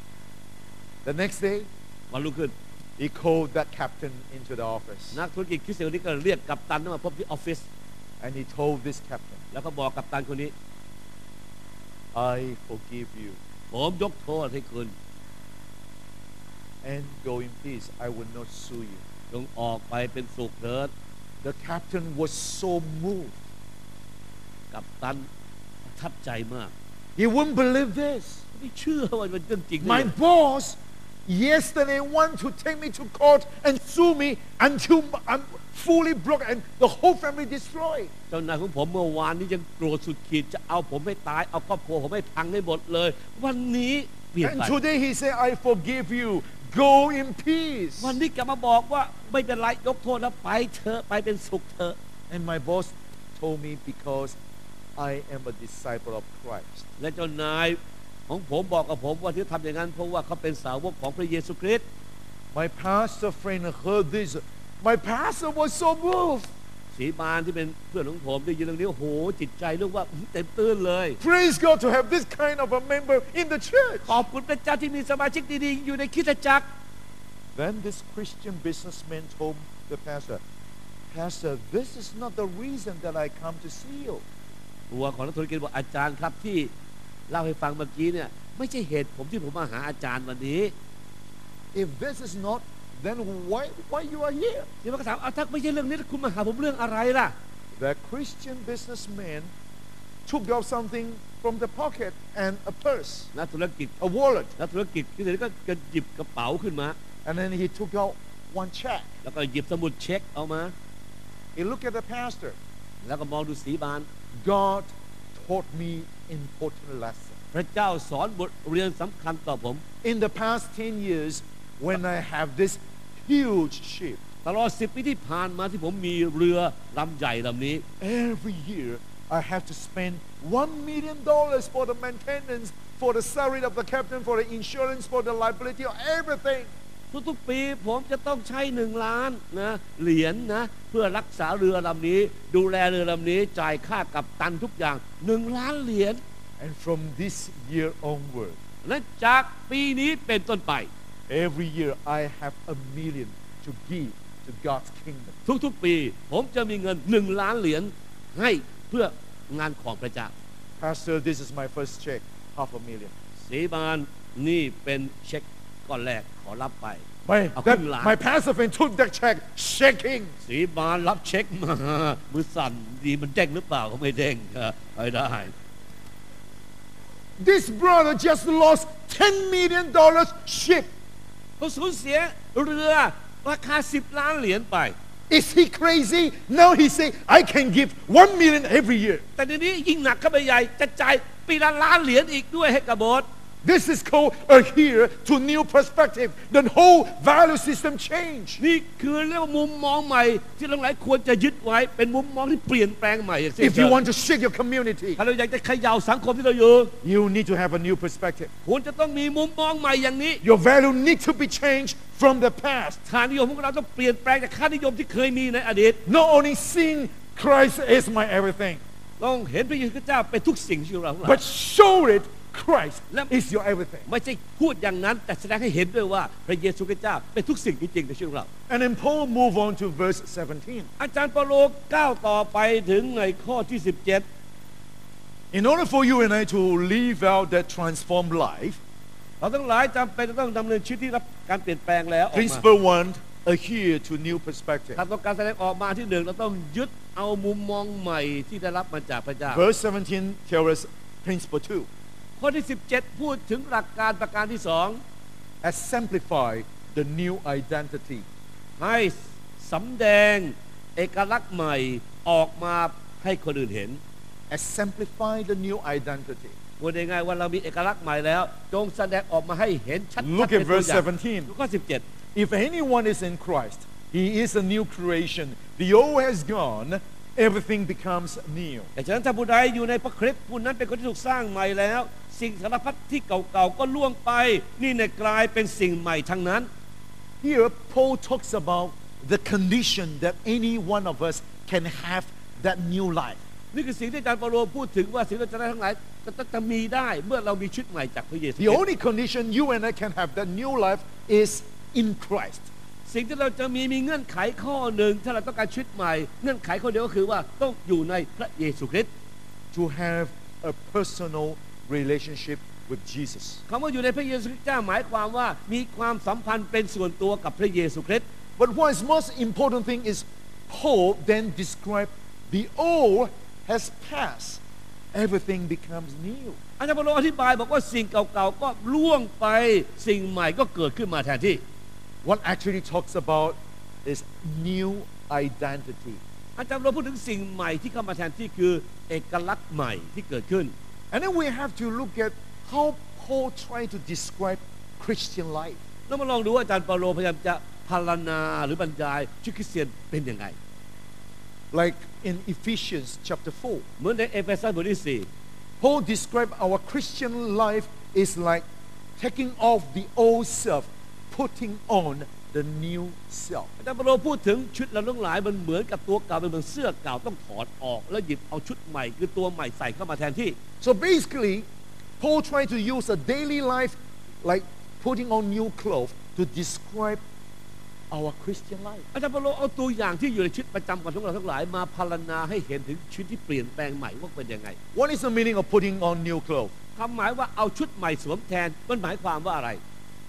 [SPEAKER 3] The next day,
[SPEAKER 4] วันรุ่งขึ้น
[SPEAKER 3] he called that captain into the office.
[SPEAKER 4] นักธุรกิจคริสเตียนคนนี้ก็เรียกกัปตันมาพบที่ออฟฟิศ
[SPEAKER 3] And he told this captain,
[SPEAKER 4] แล้วก็บอกกัปตันคนนี้
[SPEAKER 3] I forgive you.
[SPEAKER 4] ผมยกโทษให้คุณ
[SPEAKER 3] And go in peace. I will not sue you.
[SPEAKER 4] จงออกไปเป็นสุขเถิด
[SPEAKER 3] The captain was so moved.
[SPEAKER 4] กัปตันประทับใจมาก
[SPEAKER 3] He wouldn't believe this.
[SPEAKER 4] ไม่เชื่อว่ามันเป็นจริง
[SPEAKER 3] My boss yesterday want to take me to court and sue me until I'm fully broke and the whole family destroyed.
[SPEAKER 4] เจ้านายของผมเมื่อวานนี้ยังโกรธสุดขีดจะเอาผมให้ตายเอาครอบครัวผมให้พังให้หมดเลย วันนี้เปลี่ยน
[SPEAKER 3] And
[SPEAKER 4] ไป
[SPEAKER 3] today he said, I forgive you. Go in peace.
[SPEAKER 4] วันนี้กลับมาบอกว่าไม่เป็นไรยกโทษแล้วไปเถอะไปเป็นสุขเถอะ
[SPEAKER 3] And my boss told me because I am a disciple of Christ.
[SPEAKER 4] และเจ้านายของผมบอกกับผมว่าที่ทำอย่างนั้นเพราะว่าเขาเป็นสาวกของพระเยซูคริสต์
[SPEAKER 3] My pastor friend heard this. My pastor was so moved.
[SPEAKER 4] ศรีบานที่เป็นเพื่อนของผมได้ยินเรื่องนี้โอ้โหจิตใจเรียกว่าเต็มตื้นเลย
[SPEAKER 3] Praise God to have this kind of a member in the church.
[SPEAKER 4] ขอบคุณพระเจ้าที่มีสมาชิกดีๆอยู่ในคริสตจักร
[SPEAKER 3] Then this Christian businessman told the pastor, Pastor, this is not the reason that I come to see you.
[SPEAKER 4] ตัวของนักธุรกิจบอกอาจารย์ครับที่เล่าให้ฟังเมื่อกี้เนี่ยไม่ใช่เหตุผมที่ผมมาหาอาจารย์วันนี้
[SPEAKER 3] If this is not, then why why you are here?
[SPEAKER 4] ที่มาถามเอาถ้าไม่ใช่เรื่องนี้คุณมาหาผมเรื่องอะไรล่ะ
[SPEAKER 3] The Christian businessman took out something from the pocket and a purse,
[SPEAKER 4] นักธุรกิจ
[SPEAKER 3] a wallet,
[SPEAKER 4] นักธุรกิจที่เสร็จก็หยิบกระเป๋าขึ้นมา
[SPEAKER 3] and then he took out one check.
[SPEAKER 4] แล้วก็หยิบสมุดเช็คเอามา
[SPEAKER 3] He looked at the pastor.
[SPEAKER 4] แล้วก็มองดูสีบาน
[SPEAKER 3] God taught me important lesson.
[SPEAKER 4] พระเจ้าสอนบทเรียนสำคัญต่อผม
[SPEAKER 3] In the past ten years, when I have this huge ship,
[SPEAKER 4] ตลอดสิบปีที่ผ่านมาที่ผมมีเรือลำใหญ่ลำนี้
[SPEAKER 3] every year I have to spend one million dollars for the maintenance, for the salary of the captain, for the insurance, for the liability, everything.
[SPEAKER 4] ทุกๆปีผมจะต้องใช้หนึ่งล้านนะเหรียญนะเพื่อรักษาเรือลำนี้ดูแลเรือลำนี้จ่ายค่ากัปตันทุกอย่างหนึ่งล้านเหรียญ
[SPEAKER 3] And from this year onward,
[SPEAKER 4] และจากปีนี้เป็นต้นไป
[SPEAKER 3] every year I have a million to give to God's kingdom.
[SPEAKER 4] ทุกๆปีผมจะมีเงินหนึ่งล้านเหรียญให้เพื่องานของพระเจ้า
[SPEAKER 3] Pastor, this is my first check, half a million.
[SPEAKER 4] สีบานนี่เป็นเช็คก้อนแรกขอรับไป
[SPEAKER 3] My,
[SPEAKER 4] I'll
[SPEAKER 3] that,
[SPEAKER 4] come
[SPEAKER 3] my pastor friend took that check, shaking.
[SPEAKER 4] สีบานรับเช็คมามือสั่นดีมันเด้งหรือเปล่าก็ไม่เด้งไม่ได้
[SPEAKER 3] This brother just lost ten million dollars ship.
[SPEAKER 4] เขาสูญเสียเรือราคาสิบล้านเหรียญไป
[SPEAKER 3] Is he crazy? Now he say, I can give one million every year.
[SPEAKER 4] แต่ทีนี้ยิ่งหนักเข้าไปใหญ่จะจ่ายปีละล้านเหรียญอีกด้วยให้กับโบสถ์
[SPEAKER 3] This is called a here to new perspective. The whole value system change.
[SPEAKER 4] นี่คือเรียกว่ามุมมองใหม่ที่หลายๆควรจะยึดไว้เป็นมุมมองที่เปลี่ยนแปลงใหม่อย่างสิ้น
[SPEAKER 3] If you want to shake your community,
[SPEAKER 4] ถ้าเราอยากจะเขย่าสังคมที่เราอยู่
[SPEAKER 3] you need to have a new perspective.
[SPEAKER 4] ควรจะต้องมีมุมมองใหม่อย่างนี้
[SPEAKER 3] Your value need to be changed from the past.
[SPEAKER 4] ค่านิยมของเราต้องเปลี่ยนแปลงจากค่านิยมที่เคยมีในอดีต
[SPEAKER 3] Not only seeing Christ as my everything,
[SPEAKER 4] ต้องเห็นพระเยซูคริสต์เจ้าเป็นทุกสิ่งที่เราทั้งหลาย
[SPEAKER 3] but show it Christ
[SPEAKER 4] Let-
[SPEAKER 3] is your everything.
[SPEAKER 4] ไม่ใช่พูดอย่างนั้นแต่แสดงให้เห็นด้วยว่าพระเยซูคริสต์เจ้าเป็นทุกสิ่งจริงๆในชีวิตของเรา
[SPEAKER 3] And then Paul move on to verse seventeen.
[SPEAKER 4] อาจารย์เปาโลก้าวต่อไปถึงในข้อที่สิบเจ็ด
[SPEAKER 3] In order for you and I to live out that transformed life,
[SPEAKER 4] เราทั้งหลายจำเป็นจะต้องดำเนินชีวิตที่รับการเปลี่ยนแปลงแล้วออกมา
[SPEAKER 3] principle one, adhere to new perspective.
[SPEAKER 4] ถ้าต้องการแสดงออกมาที่หนึ่งเราต้องยึดเอามุมมองใหม่ที่ได้รับมาจากพระเจ้า
[SPEAKER 3] Verse seventeen tells us principle two,
[SPEAKER 4] ข้อที่สิบเจ็ดพูดถึงหลักการประการที่สอง
[SPEAKER 3] exemplify the new identity.
[SPEAKER 4] ให้สำแดงเอกลักษณ์ใหม่ออกมาให้คนอื่นเห็น
[SPEAKER 3] Exemplify the new identity.
[SPEAKER 4] พูดง่ายๆว่าเรามีเอกลักษณ์ใหม่แล้วจงแสดงออกมาให้เห็นชัดๆ
[SPEAKER 3] Look
[SPEAKER 4] เป็
[SPEAKER 3] at
[SPEAKER 4] นตัว
[SPEAKER 3] verse
[SPEAKER 4] อย่าง
[SPEAKER 3] seventeen.
[SPEAKER 4] ข้อสิบเจ็ด
[SPEAKER 3] If anyone is in Christ, he is a new creation. The old has gone, everything becomes new.
[SPEAKER 4] แต่ฉะนั้นถ้าผู้ใดอยู่ในพระคริสต์ผู้นั้นเป็นคนที่ถูกสร้างใหม่แล้ว สิ่งสารพัดที่เก่าๆก็ล่วงไปนี่เนี่ยกลายเป็นสิ่งใหม่ทั้งนั้น
[SPEAKER 3] Here, Paul talks about the condition that any one of us can have that new life.
[SPEAKER 4] นี่คือสิ่งที่อาจารย์เปาโลพูดถึงว่าสิ่งที่เราจะได้ทั้งหลายจะจะมีได้เมื่อเรามีชีวิตใหม่จากพระเยซูคริ
[SPEAKER 3] The
[SPEAKER 4] สต์
[SPEAKER 3] only condition you and I can have that new life is in Christ.
[SPEAKER 4] สิ่งที่เราจะมีมีเงื่อนไขข้อหนึ่งถ้าเราต้องการชีวิตใหม่เงื่อนไขข้อเดียวก็คือว่าต้องอยู่ในพระเยซูคริสต์
[SPEAKER 3] To have a personal relationship with Jesus.
[SPEAKER 4] คำว่าอยู่ในพระเยซูคริสต์เจ้าหมายความว่ามีความสัมพันธ์เป็นส่วนตัวกับพระเยซูคริสต์
[SPEAKER 3] But what is most important thing is Paul then described the old has passed. Everything becomes new.
[SPEAKER 4] อาจารย์เปาโลอธิบายบอกว่าสิ่งเก่าๆก็ล่วงไปสิ่งใหม่ก็เกิดขึ้นมาแทนที่
[SPEAKER 3] What actually talks about is new identity.
[SPEAKER 4] อาจารย์เปาโลพูดถึงสิ่งใหม่ที่เข้ามาแทนที่คือเอกลักษณ์ใหม่ที่เกิดขึ้น
[SPEAKER 3] And then we have to look at how Paul tried to describe Christian life.
[SPEAKER 4] แล้วมาลองดูว่าอาจารย์เปาโลพยายามจะพรรณนาหรือบรรยายชีวิตคริสเตียนเป็นยังไง
[SPEAKER 3] Like in Ephesians chapter four,
[SPEAKER 4] เหมือนในเอเฟซัสบทที่สี่
[SPEAKER 3] Paul described our Christian life is like taking off the old self, putting on the new self.
[SPEAKER 4] อาจารย์เปโลพูดถึงชุดเราทั้งหลายมันเหมือนกับตัวเก่าเป็นเหมือนเสื้อเก่าต้องถอดออกแล้วหยิบเอาชุดใหม่คือตัวใหม่ใส่เข้ามาแทนที่
[SPEAKER 3] So basically, Paul tried to use a daily life like putting on new clothes to describe our Christian life.
[SPEAKER 4] อาจารย์เปโลเอาตัวอย่างที่อยู่ในชีวิตประจำวันของเราทั้งหลายมาพรรณนาให้เห็นถึงชีวิตที่เปลี่ยนแปลงใหม่ว่าเป็นยังไง
[SPEAKER 3] What is the meaning of putting on new clothes?
[SPEAKER 4] ความหมายว่าเอาชุดใหม่สวมแทนมันหมายความว่าอะไร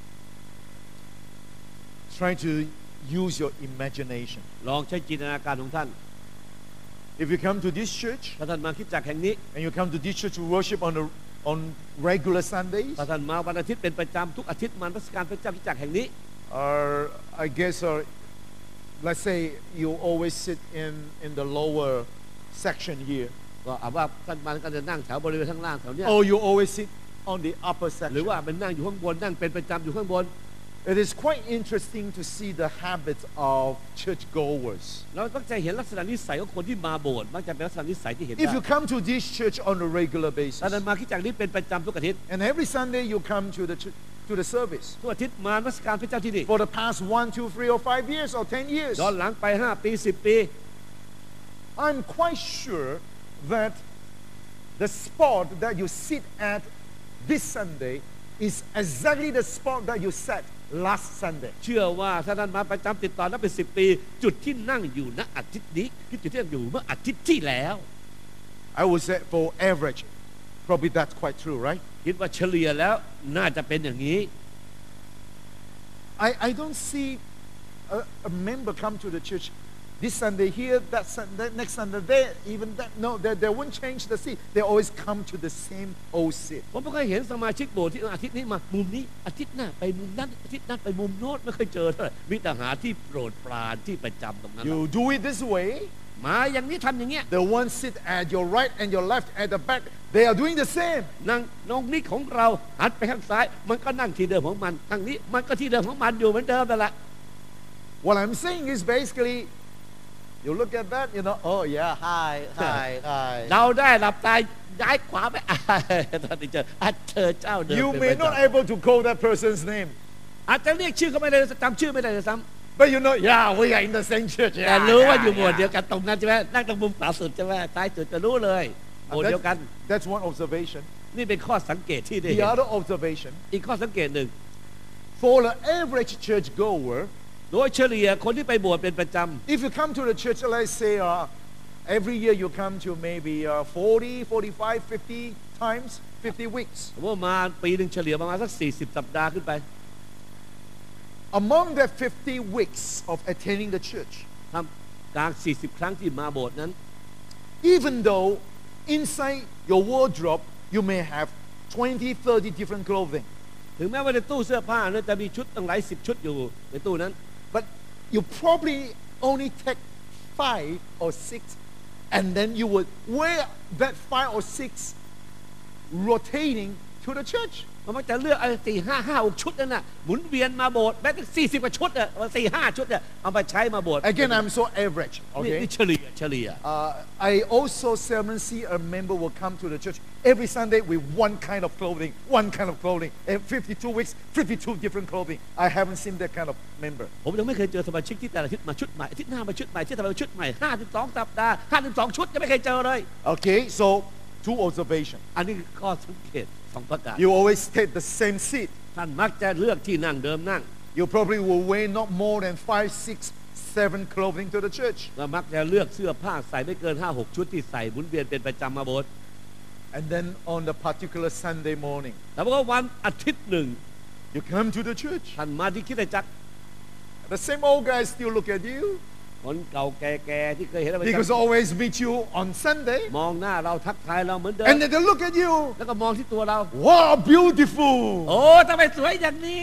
[SPEAKER 3] Try to use your imagination.
[SPEAKER 4] ลองใช้จินตนาการของท่าน
[SPEAKER 3] If you come to this church
[SPEAKER 4] ถ้าท่านมาคริสตจักรแห่งนี้
[SPEAKER 3] and you come to this church to worship on a, on regular Sundays,
[SPEAKER 4] ถ้าท่านมาวันอาทิตย์เป็นประจำทุกอาทิตย์มานมัสการพระเจ้าคริสตจักรแห่งนี้
[SPEAKER 3] or I guess, or let's say you always sit in in the lower section here,
[SPEAKER 4] ก็อาจว่าท่านมาก็จะนั่งแถวบริเวณข้างล่างแถวเนี้ย
[SPEAKER 3] or you always sit on the upper
[SPEAKER 4] หรือ
[SPEAKER 3] section.
[SPEAKER 4] ว่าเป็นนั่งอยู่ข้างบนนั่งเป็นประจำอยู่ข้างบน
[SPEAKER 3] It is quite interesting to see the habits of churchgoers.
[SPEAKER 4] เราต้องจะเห็นลักษณะนิสัยของคนที่มาโบสถ์มักจะเป็นลักษณะนิสัยที่เห็น
[SPEAKER 3] If
[SPEAKER 4] ได้
[SPEAKER 3] you come to this church on a regular
[SPEAKER 4] ถ้าท่าน
[SPEAKER 3] basis,
[SPEAKER 4] มาคริสตจักรนี้เป็นประจำทุกอาทิตย์
[SPEAKER 3] and every Sunday you come to the ch- to the service
[SPEAKER 4] ทุกอาทิตย์มานมัสการพระเจ้าที่นี่
[SPEAKER 3] for the past one, two, three, or five years or ten years,
[SPEAKER 4] ย้อนหลังไปห้าปีสิบปี
[SPEAKER 3] I'm quite sure that the spot that you sit at this Sunday is exactly the spot that you sat last Sunday.
[SPEAKER 4] เชื่อว่าถ้าท่านมาประจำติดต่อนับเป็นสิบปี จุดที่นั่งอยู่ณอาทิตย์นี้คือจุดที่นั่งอยู่เมื่ออาทิตย์ที่แล้ว
[SPEAKER 3] I would say for average, probably that's quite true, right?
[SPEAKER 4] คิดว่าเฉลี่ยแล้วน่าจะเป็นอย่างนี้
[SPEAKER 3] I, I don't see a, a member come to the church this Sunday here, that Sunday, next Sunday there, even that. No, they, they won't change the seat. They always come to the same old seat.
[SPEAKER 4] ผมไม่เคยเห็นสมาชิกโบสถ์ที่อาทิตย์นี้มามุมนี้อาทิตย์หน้าไปมุมนั้นอาทิตย์นั้นไปมุมโน้นไม่เคยเจอเท่าไหร่มีแต่หาที่โปรดปรานที่ประจำตรงนั้น
[SPEAKER 3] You do it this way.
[SPEAKER 4] มาอย่างนี้ทำอย่างเงี้ย
[SPEAKER 3] The one sit at your right and your left at the back. They are doing the same.
[SPEAKER 4] นั่งน้องนี่ของเราหันไปข้างซ้าย มันก็นั่งที่เดิมของมันทางนี้มันก็ที่เดิมของมันอยู่เหมือนเดิมนั่นแหละ
[SPEAKER 3] What I'm saying is basically, you look at that, you know, oh yeah, hi, hi, hi.
[SPEAKER 4] เราได้หลับตาย้ายขวาไป ตอนนี้เจออาจเจอเจ้าเดิม
[SPEAKER 3] You
[SPEAKER 4] เป็น
[SPEAKER 3] may
[SPEAKER 4] ประ
[SPEAKER 3] not
[SPEAKER 4] จำ
[SPEAKER 3] able to call that person's name,
[SPEAKER 4] อาจจะเรียกชื่อเขาไม่ได้จำชื่อไม่ได้เลยซ้ำ
[SPEAKER 3] but you know, yeah, we are in the same church.
[SPEAKER 4] แต่
[SPEAKER 3] Yeah,
[SPEAKER 4] รู้ว่า
[SPEAKER 3] yeah,
[SPEAKER 4] อยู่โบสถ์
[SPEAKER 3] yeah.
[SPEAKER 4] เดียวกันตรงนั้นใช่ไหมนั่งตรงมุมขวาสุดใช่ไหมซ้ายสุดจะรู้เลยโบสถ์
[SPEAKER 3] And
[SPEAKER 4] เดียวกัน
[SPEAKER 3] that's, that's one observation.
[SPEAKER 4] นี่เป็นข้อสังเกตที่ได้เห็
[SPEAKER 3] The
[SPEAKER 4] น
[SPEAKER 3] other observation,
[SPEAKER 4] อีกข้อสังเกตหนึ่ง
[SPEAKER 3] for the average churchgoer,
[SPEAKER 4] โดยเฉลี่ยคนที่ไปโบสถ์เป็นประจำ
[SPEAKER 3] if you come to the church, let's say uh, every year you come to maybe uh, forty, forty-five, fifty times, fifty weeks.
[SPEAKER 4] ผมว่ามาปีหนึ่งเฉลี่ยประมาณสักสี่สิบสัปดาห์ขึ้นไป
[SPEAKER 3] Among that fifty weeks of attending the church,
[SPEAKER 4] ทำกลางสี่สิบครั้งที่มาโบสถ์นั้น
[SPEAKER 3] even though inside your wardrobe you may have twenty, thirty different clothing,
[SPEAKER 4] ถึงแม้ว่าในตู้เสื้อผ้านั้นจะมีชุดตั้งหลายสิบชุดอยู่ในตู้นั้น
[SPEAKER 3] but you probably only take five or six, and then you would wear that five or six rotating to the church.
[SPEAKER 4] มันมักจะเลือกไอ้สี่ห้าห้าหกชุดนั่นน่ะหมุนเวียนมาโบสถ์แม้แต่สี่สิบกว่าชุดอ่ะสี่ห้าชุดอ่ะเอามาใช้มาโบสถ์
[SPEAKER 3] Again, I'm so average.
[SPEAKER 4] นี่
[SPEAKER 3] Okay.
[SPEAKER 4] นี่เฉลี่ยเฉลี่ย
[SPEAKER 3] Uh, I also seldom see a member will come to the church every Sunday with one kind of clothing, one kind of clothing. And fifty-two weeks, fifty-two different clothing. I haven't seen that kind of member.
[SPEAKER 4] ผมยังไม่เคยเจอสมาชิกที่แต่ละอาทิตย์มาชุดใหม่อาทิตย์หน้ามาชุดใหม่ที่ทำมาชุดใหม่ห้าสิบสองสัปดาห์ห้าสิบสองชุดยังไม่เคยเจอเลย
[SPEAKER 3] Okay, so two observations.
[SPEAKER 4] อันนี้คือข้อสังเกตสองประการ
[SPEAKER 3] You always take the same seat.
[SPEAKER 4] ท่านมักจะเลือกที่นั่งเดิมนั่ง
[SPEAKER 3] You probably will wear not more than five, six, seven clothing to the church.
[SPEAKER 4] ก็มักจะเลือกเสื้อผ้าใส่ไม่เกินห้าหกชุดที่ใส่หมุนเวียนเป็นประจำมาโบสถ์
[SPEAKER 3] And then on the particular Sunday morning,
[SPEAKER 4] แต่ว่าวันอาทิตย์หนึ่ง
[SPEAKER 3] you come to the church.
[SPEAKER 4] ท่านมาที่คริสตจักร
[SPEAKER 3] The same old guys still look at you
[SPEAKER 4] คนเก่าแก่ๆที่เคยเห็นเราประ
[SPEAKER 3] because
[SPEAKER 4] จำ
[SPEAKER 3] always meet you on Sunday.
[SPEAKER 4] มองหน้าเราทักทายเราเหมือนเดิม
[SPEAKER 3] And then they look at you.
[SPEAKER 4] แล้วก็มองที่ตัวเรา
[SPEAKER 3] Wow, beautiful.
[SPEAKER 4] โอ้ทำไมสวยอย่างนี้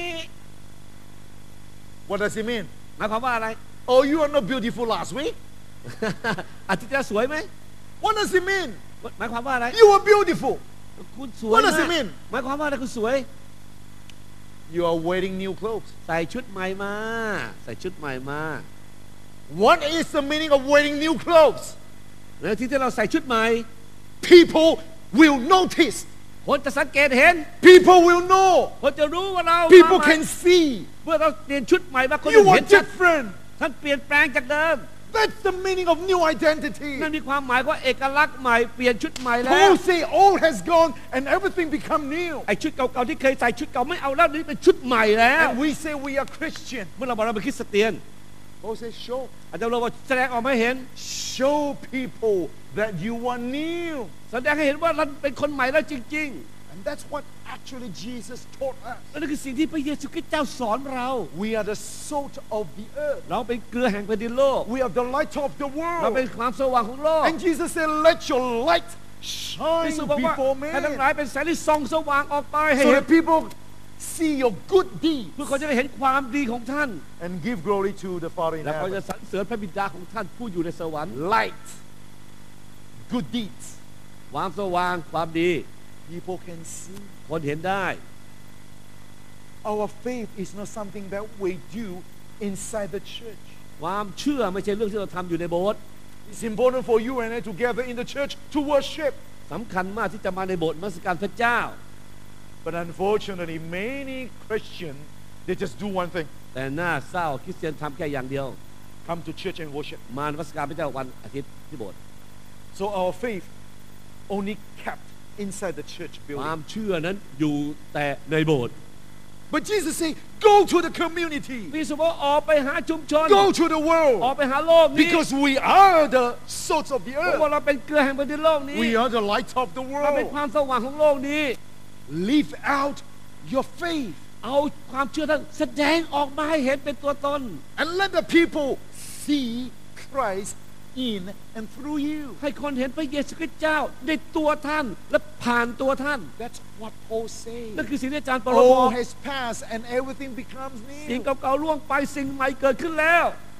[SPEAKER 3] What does it mean?
[SPEAKER 4] หมายความว่าอะไร
[SPEAKER 3] Oh, you are not beautiful last week.
[SPEAKER 4] อาทิตย์ที่แล้วสวยไหม
[SPEAKER 3] What does it mean?
[SPEAKER 4] หมายความว่าอะไร
[SPEAKER 3] You are beautiful.
[SPEAKER 4] คุณสวย
[SPEAKER 3] What does
[SPEAKER 4] มา
[SPEAKER 3] it
[SPEAKER 4] ก
[SPEAKER 3] mean?
[SPEAKER 4] หมายความว่าอะไรคุณสวย
[SPEAKER 3] You are wearing new clothes.
[SPEAKER 4] ใส่ชุดใหม่มา ใส่ชุดใหม่มา
[SPEAKER 3] What is the meaning of wearing new clothes?
[SPEAKER 4] แล้วที่ที่เราใส่ชุดใหม่
[SPEAKER 3] People will notice.
[SPEAKER 4] คนจะสังเกตเห็น
[SPEAKER 3] People will know.
[SPEAKER 4] คนจะรู้ว่าเรา
[SPEAKER 3] People
[SPEAKER 4] มาใหม่
[SPEAKER 3] can see.
[SPEAKER 4] เมื่อเราเปลี่ยนชุดใหม่มาคน
[SPEAKER 3] You
[SPEAKER 4] เห็
[SPEAKER 3] are
[SPEAKER 4] นชัด
[SPEAKER 3] different.
[SPEAKER 4] ท่านเปลี่ยนแปลงจากเดิม
[SPEAKER 3] That's the meaning of new identity.
[SPEAKER 4] นั่นมีความหมายว่าเอกลักษณ์ใหม่เปลี่ยนชุดใหม่แล้ว
[SPEAKER 3] Paul say old has gone and everything become new.
[SPEAKER 4] ไอชุดเก่าๆที่เคยใส่ชุดเก่าไม่เอาแล้วนี่เป็นชุดใหม่แล้ว
[SPEAKER 3] And we say we are Christian.
[SPEAKER 4] เมื่อเราบอกเราเป็นคริสเตียน
[SPEAKER 3] Paul says show.
[SPEAKER 4] อาจารย์เราบอกแสดงออกมาให้เห็น
[SPEAKER 3] Show people that you are new.
[SPEAKER 4] แสดงให้เห็นว่าเราเป็นคนใหม่แล้วจริง
[SPEAKER 3] And that's what actually Jesus taught us.
[SPEAKER 4] ๆนั่นคือสิ่งที่พระเยซูคริสต์เจ้าสอนเรา
[SPEAKER 3] We are the salt of the earth.
[SPEAKER 4] เราเป็นเกลือแห่งแผ่นดินโลก
[SPEAKER 3] We are the light of the
[SPEAKER 4] เราเป็น
[SPEAKER 3] world.
[SPEAKER 4] ความสว่างของโลก
[SPEAKER 3] And Jesus said, let your light
[SPEAKER 4] พระเย
[SPEAKER 3] shine
[SPEAKER 4] ซูบอกว่า
[SPEAKER 3] before
[SPEAKER 4] ให้ทั้งหลาย
[SPEAKER 3] men
[SPEAKER 4] เป็นแสงที่ส่องสว่างออกไปให้
[SPEAKER 3] so
[SPEAKER 4] เห็น
[SPEAKER 3] that people see your good
[SPEAKER 4] เพื่อ
[SPEAKER 3] deeds
[SPEAKER 4] เขาจะได้เห็นความดีของท่าน
[SPEAKER 3] and give glory to the Father in
[SPEAKER 4] และเขาจะ
[SPEAKER 3] heaven.
[SPEAKER 4] สรรเสริญพระบิดาของท่านผู้อยู่ในสวรรค์
[SPEAKER 3] Light, good deeds.
[SPEAKER 4] ความสว่างความดี
[SPEAKER 3] People can see.
[SPEAKER 4] คนเห็นได้
[SPEAKER 3] Our faith is not something that we do inside the church.
[SPEAKER 4] ความเชื่อไม่ใช่เรื่องที่เราทำอยู่ในโบสถ์
[SPEAKER 3] It's important for you and I to gather in the church to worship.
[SPEAKER 4] สำคัญมากที่จะมาในโบสถ์นมัสการพระเจ้า
[SPEAKER 3] But unfortunately, many Christians, they just do one thing.
[SPEAKER 4] แต่น่าเศร้าคริสเตียนทำแค่อย่างเดียว
[SPEAKER 3] Come to church and worship.
[SPEAKER 4] มานมัสการพระเจ้าวันอาทิตย์ที่โบสถ์
[SPEAKER 3] So our faith only kept inside the church
[SPEAKER 4] ค
[SPEAKER 3] building.
[SPEAKER 4] วามเชื่อนั้นอยู่แต่ในโบสถ์
[SPEAKER 3] But Jesus said, go to the community.
[SPEAKER 4] พระเยซูบอกออกไปหาชุมชน
[SPEAKER 3] Go to the
[SPEAKER 4] ออก
[SPEAKER 3] world.
[SPEAKER 4] ไปหาโลกนี้
[SPEAKER 3] Because we are the salt of the
[SPEAKER 4] เพราะว่า
[SPEAKER 3] earth.
[SPEAKER 4] เราเป็นเกลือแห่งแผ่นดินโลกนี้
[SPEAKER 3] We are the light of the
[SPEAKER 4] เราเป็น
[SPEAKER 3] world.
[SPEAKER 4] ความสว่างของโลกนี้
[SPEAKER 3] Live out your faith.
[SPEAKER 4] เอาความเชื่อท่านแสดงออกมาให้เห็นเป็นตัวตน
[SPEAKER 3] And let the people see Christ in and through you.
[SPEAKER 4] ให้คนเห็นพระเยซูคริสต์เจ้าในตัวท่านและผ่านตัวท่าน
[SPEAKER 3] That's what Paul
[SPEAKER 4] นั่น
[SPEAKER 3] says.
[SPEAKER 4] คือสิ่งที่อาจารย์เปาโลบอ
[SPEAKER 3] All
[SPEAKER 4] ก
[SPEAKER 3] has passed and everything becomes
[SPEAKER 4] สิ่ง
[SPEAKER 3] new.
[SPEAKER 4] เก่าๆล่วงไปสิ่งใหม่เกิดขึ้นแล้ว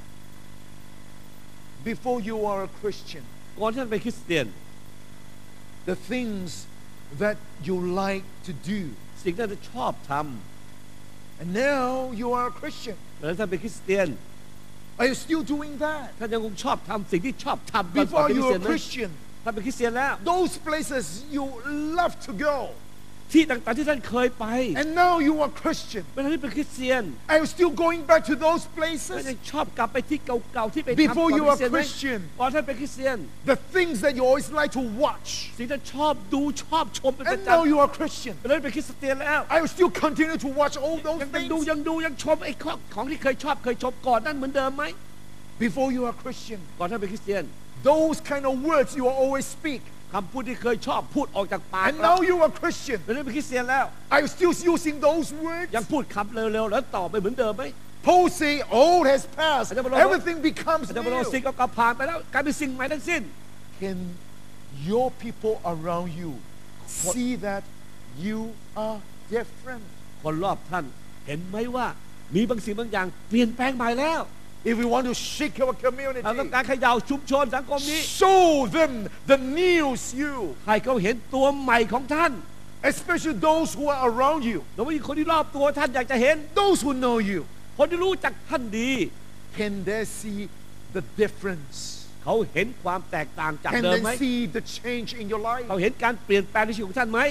[SPEAKER 3] Before you are a Christian,
[SPEAKER 4] ก่อนที่ท่านเป็นคริสเตียน
[SPEAKER 3] the things that you like to do,
[SPEAKER 4] สิ่งที่ท่านชอบท
[SPEAKER 3] and now you are a Christian.
[SPEAKER 4] ำแล้วท่านเป็นคริสเตียน
[SPEAKER 3] Are you still doing that?
[SPEAKER 4] ท่านยังคงชอบทำสิ่งที่ชอบทำตอนก่อน
[SPEAKER 3] Before
[SPEAKER 4] เป็นคริ
[SPEAKER 3] you
[SPEAKER 4] สเตีย
[SPEAKER 3] are
[SPEAKER 4] น
[SPEAKER 3] a
[SPEAKER 4] ไหม
[SPEAKER 3] Christian,
[SPEAKER 4] ท่านเป็นคริสเตียนแล้ว
[SPEAKER 3] those places you love to go,
[SPEAKER 4] ที่ต่างๆที่ท่านเคยไป
[SPEAKER 3] and now you are Christian.
[SPEAKER 4] เป็นท่านที่เป็นคริสเตียน
[SPEAKER 3] Are you still going back to those
[SPEAKER 4] ท่าน
[SPEAKER 3] places?
[SPEAKER 4] ยังชอบกลับไปที่เก่าๆที่ไปทำก่อน
[SPEAKER 3] Before
[SPEAKER 4] เป็น
[SPEAKER 3] you
[SPEAKER 4] คริ
[SPEAKER 3] are
[SPEAKER 4] สเตียนไหม
[SPEAKER 3] Christian,
[SPEAKER 4] ก่อนท่านเป็นคริสเตียน
[SPEAKER 3] the things that you always like to watch,
[SPEAKER 4] สิ่งที่ชอบดูชอบชมเป็นประ
[SPEAKER 3] and
[SPEAKER 4] จ
[SPEAKER 3] now you are Christian.
[SPEAKER 4] ำเป็นท่านเป็นคริสเตียนแล้ว
[SPEAKER 3] I will still continue to watch all those
[SPEAKER 4] ยังยังดู
[SPEAKER 3] things.
[SPEAKER 4] ยังดูยังชมไอ้ของที่เคยชอบเคยชมก่อนนั่นเหมือนเดิมไหม
[SPEAKER 3] Before you are Christian,
[SPEAKER 4] ก่อนท่านเป็นคริสเตียน
[SPEAKER 3] those kind of words you will always speak.
[SPEAKER 4] คำพูดที่เคยชอบพูดออกจากปาก
[SPEAKER 3] And
[SPEAKER 4] เรา
[SPEAKER 3] now you are Christian.
[SPEAKER 4] เป็นท่านเป็นคริสเตียนแล้ว
[SPEAKER 3] Are you still using those words?
[SPEAKER 4] ยังพูดคำเร็วๆแล้วตอบไปเหมือนเดิมไหม
[SPEAKER 3] Paul say old has passed.
[SPEAKER 4] อาจารย์บอกว่า
[SPEAKER 3] Everything becomes
[SPEAKER 4] อาจารย์บอกว่าสิ่ง
[SPEAKER 3] new.
[SPEAKER 4] เก่าๆผ่านไปแล้วกลายเป็นสิ่งใหม่ทั้งสิ้น
[SPEAKER 3] Can your people around you see that you are different?
[SPEAKER 4] คนรอบท่านเห็นไหมว่ามีบางสิ่งบางอย่างเปลี่ยนแปลงใหม่แล้ว
[SPEAKER 3] If we want to shake our
[SPEAKER 4] เราต้อง
[SPEAKER 3] community,
[SPEAKER 4] การเขย่าชุมชนสังคมนี้
[SPEAKER 3] show them the news you,
[SPEAKER 4] ให้เขาเห็นตัวใหม่ของท่าน
[SPEAKER 3] especially those who are around you,
[SPEAKER 4] โดยเฉพาะคนที่รอบตัวท่านอยากจะเห็น
[SPEAKER 3] those who know you.
[SPEAKER 4] คนที่รู้จักท่านดี
[SPEAKER 3] Can they see the difference?
[SPEAKER 4] เขาเห็นความแตกต่างจาก
[SPEAKER 3] Can
[SPEAKER 4] เดิม
[SPEAKER 3] they
[SPEAKER 4] ไหม
[SPEAKER 3] see the change in your life?
[SPEAKER 4] เขาเห็นการเปลี่ยนแปลงในชีวิตของท่านไหม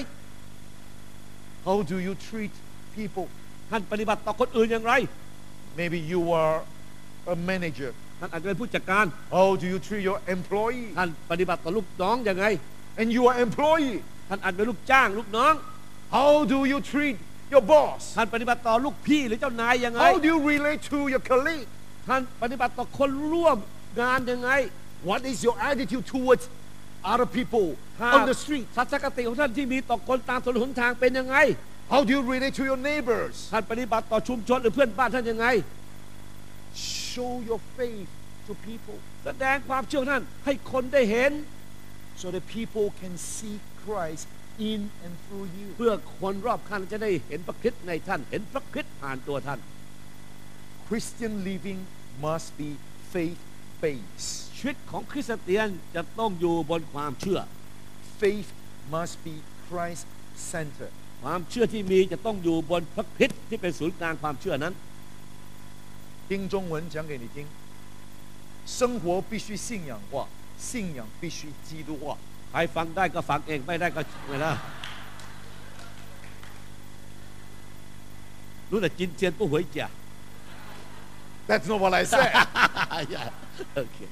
[SPEAKER 3] How do you treat people?
[SPEAKER 4] ท่านปฏิบัติต่อคนอื่นอย่างไร
[SPEAKER 3] Maybe you are a manager.
[SPEAKER 4] ท่านอาจจะเป็นผู้จัดการ
[SPEAKER 3] How do you treat your employee?
[SPEAKER 4] ท่านปฏิบัติต่อลูกน้องอย่างไร
[SPEAKER 3] And you are employee.
[SPEAKER 4] ท่านอาจเป็นลูกจ้างลูกน้อง
[SPEAKER 3] How do you treat your boss?
[SPEAKER 4] ท่านปฏิบัติต่อลูกพี่หรือเจ้านายยังไง
[SPEAKER 3] How do you relate to your colleague?
[SPEAKER 4] ท่านปฏิบัติต่อคนร่วมงานยังไง
[SPEAKER 3] What is your attitude towards other people
[SPEAKER 4] ถ้า
[SPEAKER 3] on the street?
[SPEAKER 4] ทัศนคติของท่านที่มีต่อคนตามถนนหนทางเป็นยังไง
[SPEAKER 3] How do you relate to your neighbors?
[SPEAKER 4] ท่านปฏิบัติต่อชุมชนหรือเพื่อนบ้านท่านยังไง
[SPEAKER 3] Show your faith to people
[SPEAKER 4] แสดงความเชื่อของท่านให้คนได้เห็น
[SPEAKER 3] so that people can see Christ in and through you.
[SPEAKER 4] เพื่อคนรอบข้างจะได้เห็นพระคริสต์ในท่าน เห็นพระคริสต์ผ่านตัวท่าน
[SPEAKER 3] Christian living must be faith-based.
[SPEAKER 4] ชีวิตของคริสเตียนจะต้องอยู่บนความเชื่อ
[SPEAKER 3] Faith must be Christ-centered.
[SPEAKER 4] ความเชื่อที่มีจะต้องอยู่บนพระคริสต์ที่เป็นศูนย์กลางความเชื่อนั้น
[SPEAKER 3] 听中文讲给你听。生活必须信仰化，信仰必须基督化。
[SPEAKER 4] ใครฟังได้ก็ฟังเองไม่ได้ก็ไม่ได้รู้แต่จินเจียนผู้หวยเจีย
[SPEAKER 3] That's not what I said.
[SPEAKER 4] yeah. Okay.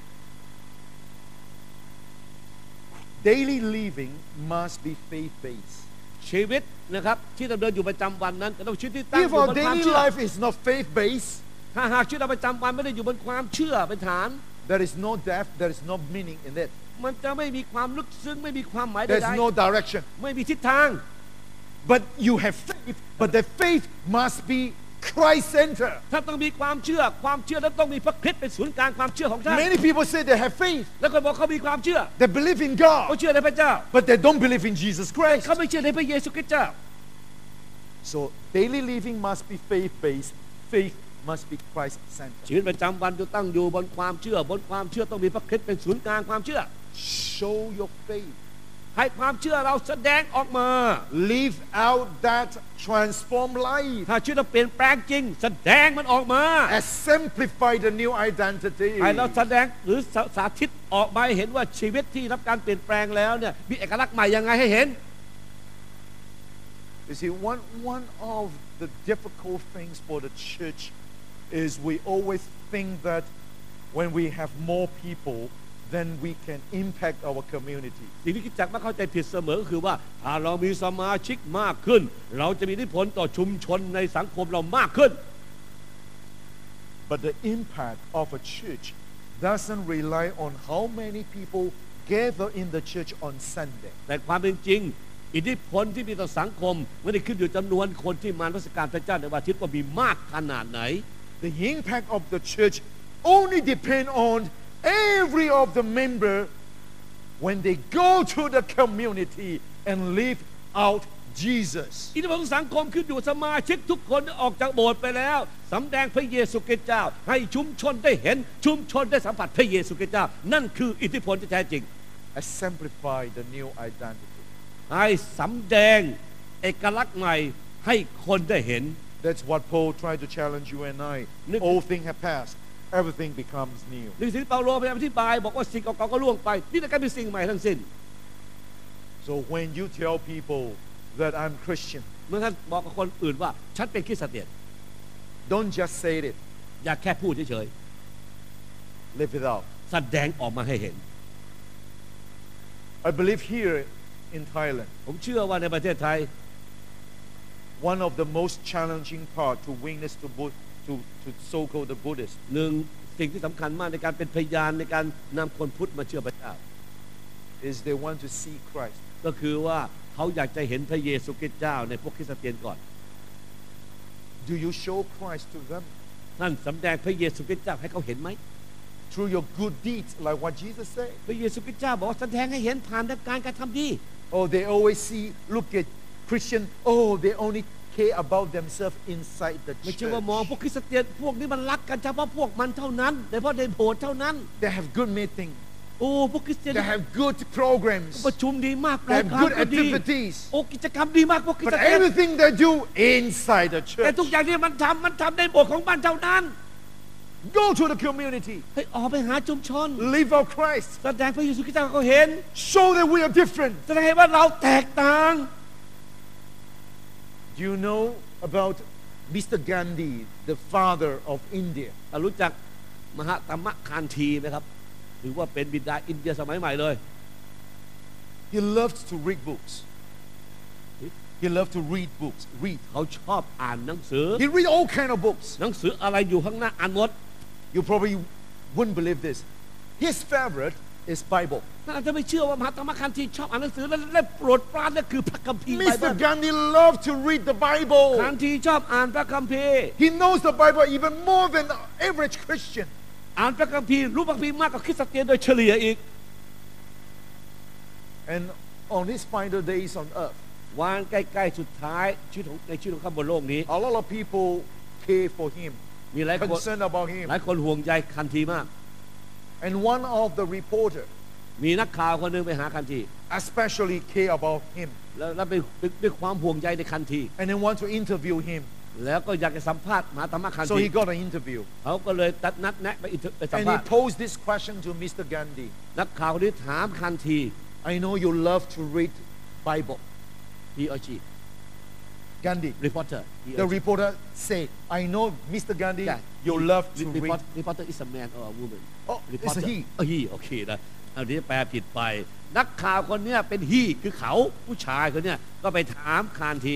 [SPEAKER 3] Daily living must be faith-based.
[SPEAKER 4] ชีวิตนะครับที่ดำเนินอยู่ประจำวันนั้นจะต้องชีวิตที่ตั้งอ
[SPEAKER 3] If
[SPEAKER 4] ยู่บ
[SPEAKER 3] our
[SPEAKER 4] นความ
[SPEAKER 3] daily
[SPEAKER 4] เชื่อ
[SPEAKER 3] life is not faith-based,
[SPEAKER 4] ถ้าหากชีวิตเราประจำวันไม่ได้อยู่บนความเชื่อเป็นฐาน
[SPEAKER 3] there is no depth, there is no meaning in it.
[SPEAKER 4] มันจะไม่มีความลึกซึ้งไม่มีความหมายใด
[SPEAKER 3] There's no direction.
[SPEAKER 4] ๆไม่มีทิศทาง
[SPEAKER 3] But you have faith, but the faith must be Christ-centered.
[SPEAKER 4] ถ้าต้องมีความเชื่อความเชื่อนั้นต้องมีพระคริสต์เป็นศูนย์กลางความเชื่อของท่าน
[SPEAKER 3] Many people say they have faith,
[SPEAKER 4] แล้วก็บอกเขามีความเชื่อ
[SPEAKER 3] they believe in
[SPEAKER 4] เขา
[SPEAKER 3] God,
[SPEAKER 4] เชื่อในพระเจ้า
[SPEAKER 3] but they don't believe in Jesus Christ.
[SPEAKER 4] เขาไม่เชื่อในพระเยซูคริสต์เจ้า
[SPEAKER 3] So daily living must be faith-based. Faith must be Christ-centered.
[SPEAKER 4] ชีวิตประจำวันจะตั้งอยู่บนความเชื่อบนความเชื่อต้องมีพระคริสต์เป็นศูนย์กลางความเชื่อ
[SPEAKER 3] Show your faith.
[SPEAKER 4] ให้ความเชื่อเราแสดงออกมา
[SPEAKER 3] Live out that transformed life.
[SPEAKER 4] ถ้าชีวิตเราเปลี่ยนแปลงจริง แสดงมันออกมา
[SPEAKER 3] Exemplify the new identity.
[SPEAKER 4] ให้เราแสดงหรือสาสาธิตออกมาให้เห็นว่าชีวิตที่รับการเปลี่ยนแปลงแล้วเนี่ยมีเอกลักษณ์ใหม่ยังไงให้เห็น
[SPEAKER 3] You see, one, one of the difficult things for the church is we always think that when we have more people, then we can impact our community.
[SPEAKER 4] สิ่งที่คริสตจักรมักเข้าใจผิดเสมอคือว่าถ้าเรามีสมาชิกมากขึ้น เราจะมีอิทธิพลต่อชุมชนในสังคมเรามากขึ้น
[SPEAKER 3] But the impact of a church doesn't rely on how many people gather in the church on Sunday.
[SPEAKER 4] แต่ความเป็นจริงอิทธิพลที่มีต่อสังคมไม่ได้ขึ้นอยู่จำนวนคนที่มานมัสการพระเจ้าในวันอาทิตย์ว่ามีมากขนาดไหน
[SPEAKER 3] The impact of the church only depend on every of the member when they go to the community and live out Jesus.
[SPEAKER 4] อิทธิพลของสังคมขึ้นอยู่สมาชิกทุกคนออกจากโบสถ์ไปแล้วสำแดงพระเยซูคริสต์เจ้าให้ชุมชนได้เห็นชุมชนได้สัมผัสพระเยซูคริสต์เจ้านั่นคืออิทธิพลที่แท้จริง
[SPEAKER 3] Exemplify the new identity.
[SPEAKER 4] ให้สำแดงเอกลักษณ์ใหม่ให้คนได้เห็น
[SPEAKER 3] That's what Paul tried to challenge you and I. All things have passed. Everything becomes new.
[SPEAKER 4] หนังสือเปาโลพยายามอธิบายบอกว่าสิ่งเก่าๆก็ล่วงไปนี่จะกลายเป็นสิ่งใหม่ทั้งสิ้น
[SPEAKER 3] So when you tell people that I'm Christian,
[SPEAKER 4] เมื่อท่านบอกกับคนอื่นว่าฉันเป็นคริสเตียน
[SPEAKER 3] don't just say it.
[SPEAKER 4] อย่าแค่พูดเฉย
[SPEAKER 3] Live it out.
[SPEAKER 4] ๆแสดงออกมาให้เห็น
[SPEAKER 3] I believe here in Thailand,
[SPEAKER 4] ผมเชื่อว่าในประเทศไทย
[SPEAKER 3] one of the most challenging part to witness to, Bud- to, to so-called the Buddhists
[SPEAKER 4] หนึ่งสิ่งที่สำคัญมากในการเป็นพยานในการนำคนพุทธมาเชื่อพระเจ้า
[SPEAKER 3] is they want to see Christ.
[SPEAKER 4] ก็คือว่าเขาอยากจะเห็นพระเยซูคริสต์เจ้าในพวกคริสเตียนก่อน
[SPEAKER 3] Do you show Christ to them?
[SPEAKER 4] ท่านสำแดงพระเยซูคริสต์เจ้าให้เขาเห็นไหม
[SPEAKER 3] Through your good deeds, like what Jesus said.
[SPEAKER 4] พระเยซูคริสต์เจ้าบอกว่าแสดงให้เห็นผ่านการการทำดี
[SPEAKER 3] Oh, they always see, look at Christian, oh, they only care about themselves inside the
[SPEAKER 4] ไม่
[SPEAKER 3] church.
[SPEAKER 4] ใช่ว่ามองพวกคริสเตียนพวกนี้มันรักกันเฉพาะพวกมันเท่านั้นโดยเฉพาะในโบสถ์เท่านั้น
[SPEAKER 3] They have good meeting.
[SPEAKER 4] โอ้พวกคริสเตียน
[SPEAKER 3] They have good programs.
[SPEAKER 4] ประชุมดีมาก
[SPEAKER 3] They have
[SPEAKER 4] รายการ
[SPEAKER 3] good
[SPEAKER 4] ก็ดี
[SPEAKER 3] activities.
[SPEAKER 4] โอ้กิจกรรมดีมากพวกคริส
[SPEAKER 3] But
[SPEAKER 4] เตียน
[SPEAKER 3] everything they do inside the
[SPEAKER 4] แต่
[SPEAKER 3] church.
[SPEAKER 4] ทุกอย่างที่มันทำมันทำในโบสถ์ของมันเท่านั้น
[SPEAKER 3] Go to the community.
[SPEAKER 4] ให้ออกไปหาชุมชน
[SPEAKER 3] Live out Christ.
[SPEAKER 4] แสดงพระเยซูคริสต์เจ้าให้เขาเห็น
[SPEAKER 3] Show that we are different.
[SPEAKER 4] แสดงให้ว่าเราแตกต่าง
[SPEAKER 3] Do you know about Mister Gandhi, the father of India?
[SPEAKER 4] เรารู้จักมหาตมะคานธีไหมครับถือว่าเป็นบิดาอินเดียสมัยใหม่เลย
[SPEAKER 3] He loved to read books. He loved to read books. Read.
[SPEAKER 4] เขาชอบอ่านหนังสือ
[SPEAKER 3] He read all kind of books.
[SPEAKER 4] หนังสืออะไรอยู่ข้างหน้าอ่านหมด
[SPEAKER 3] You probably wouldn't believe this. His favorite is Bible.
[SPEAKER 4] ท่านอาจจะไม่เชื่อว่ามหาตมะคานธีชอบอ่านหนังสือและและโปรดปรานนั่นคือพระคัมภีร์ไบเบิ
[SPEAKER 3] Mister
[SPEAKER 4] ล
[SPEAKER 3] Gandhi loved to read the Bible.
[SPEAKER 4] คานธีชอบอ่านพระคัมภีร์
[SPEAKER 3] He knows the Bible even more than the average Christian.
[SPEAKER 4] อ่านพระคัมภีร์รู้พระคัมภีร์มากกว่าคริสเตียนโดยเฉลี่ยอีก
[SPEAKER 3] And on his final days on earth,
[SPEAKER 4] วันใกล้ๆสุดท้ายชีวิตของในชีวิตของเขาบนโลกนี้
[SPEAKER 3] a lot of people care for him,
[SPEAKER 4] มีหลายคน
[SPEAKER 3] concerned about him.
[SPEAKER 4] หลายคนห่วงใยคันธีมาก
[SPEAKER 3] And one of the reporter
[SPEAKER 4] มีนักข่าวคนหนึงไปหาคันธี
[SPEAKER 3] especially care about him
[SPEAKER 4] แล้วแล้วไปด้วยความห่วงใยในคันธี
[SPEAKER 3] and then want to interview him.
[SPEAKER 4] แล้วก็อยากจะสัมภาษณ์มหาตมะคัน
[SPEAKER 3] So
[SPEAKER 4] ธี
[SPEAKER 3] he got an interview.
[SPEAKER 4] เขาก็เลยตัดนัดแนะไปอินเทอร์ไปสัม
[SPEAKER 3] And
[SPEAKER 4] ภา
[SPEAKER 3] he
[SPEAKER 4] ษณ์
[SPEAKER 3] posed this question to Mister Gandhi.
[SPEAKER 4] นักข่าวคนนี้ถามคันธี
[SPEAKER 3] I know you love to read Bible.
[SPEAKER 4] he or she
[SPEAKER 3] Gandhi.
[SPEAKER 4] reporter
[SPEAKER 3] The reporter said, I know, Mister Gandhi,
[SPEAKER 4] Yeah.
[SPEAKER 3] you love to read.
[SPEAKER 4] report reporter is a man or a woman
[SPEAKER 3] Oh, it's a
[SPEAKER 4] reporter
[SPEAKER 3] he.
[SPEAKER 4] เออ he โอเคนะอันนี้แปลผิดไป นักข่าวคนเนี้ยเป็น he คือเขาผู้ชายคนเนี้ยก็ไปถามคานที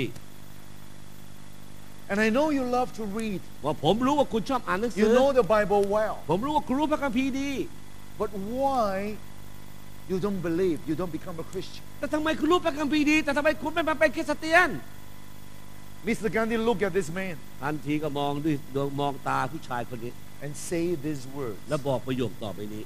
[SPEAKER 3] And I know you love to read.
[SPEAKER 4] ว่าผมรู้ว่าคุณชอบอ่านหนังสื
[SPEAKER 3] You
[SPEAKER 4] อ
[SPEAKER 3] know the Bible well.
[SPEAKER 4] ผมรู้ว่าคุณรู้พระคัมภีร์ดี
[SPEAKER 3] But why you don't believe, you don't become a Christian?
[SPEAKER 4] แต่ทำไมคุณรู้พระคัมภีร์ดีแต่ทำไมคุณไม่มาเป็นคริสเตียน
[SPEAKER 3] Mister Gandhi looked at this man
[SPEAKER 4] ทันทีก็มองด้วยดวงมองตาผู้ชายคนนี้
[SPEAKER 3] and say these words.
[SPEAKER 4] แล้วบอกประโยคต่อไปนี้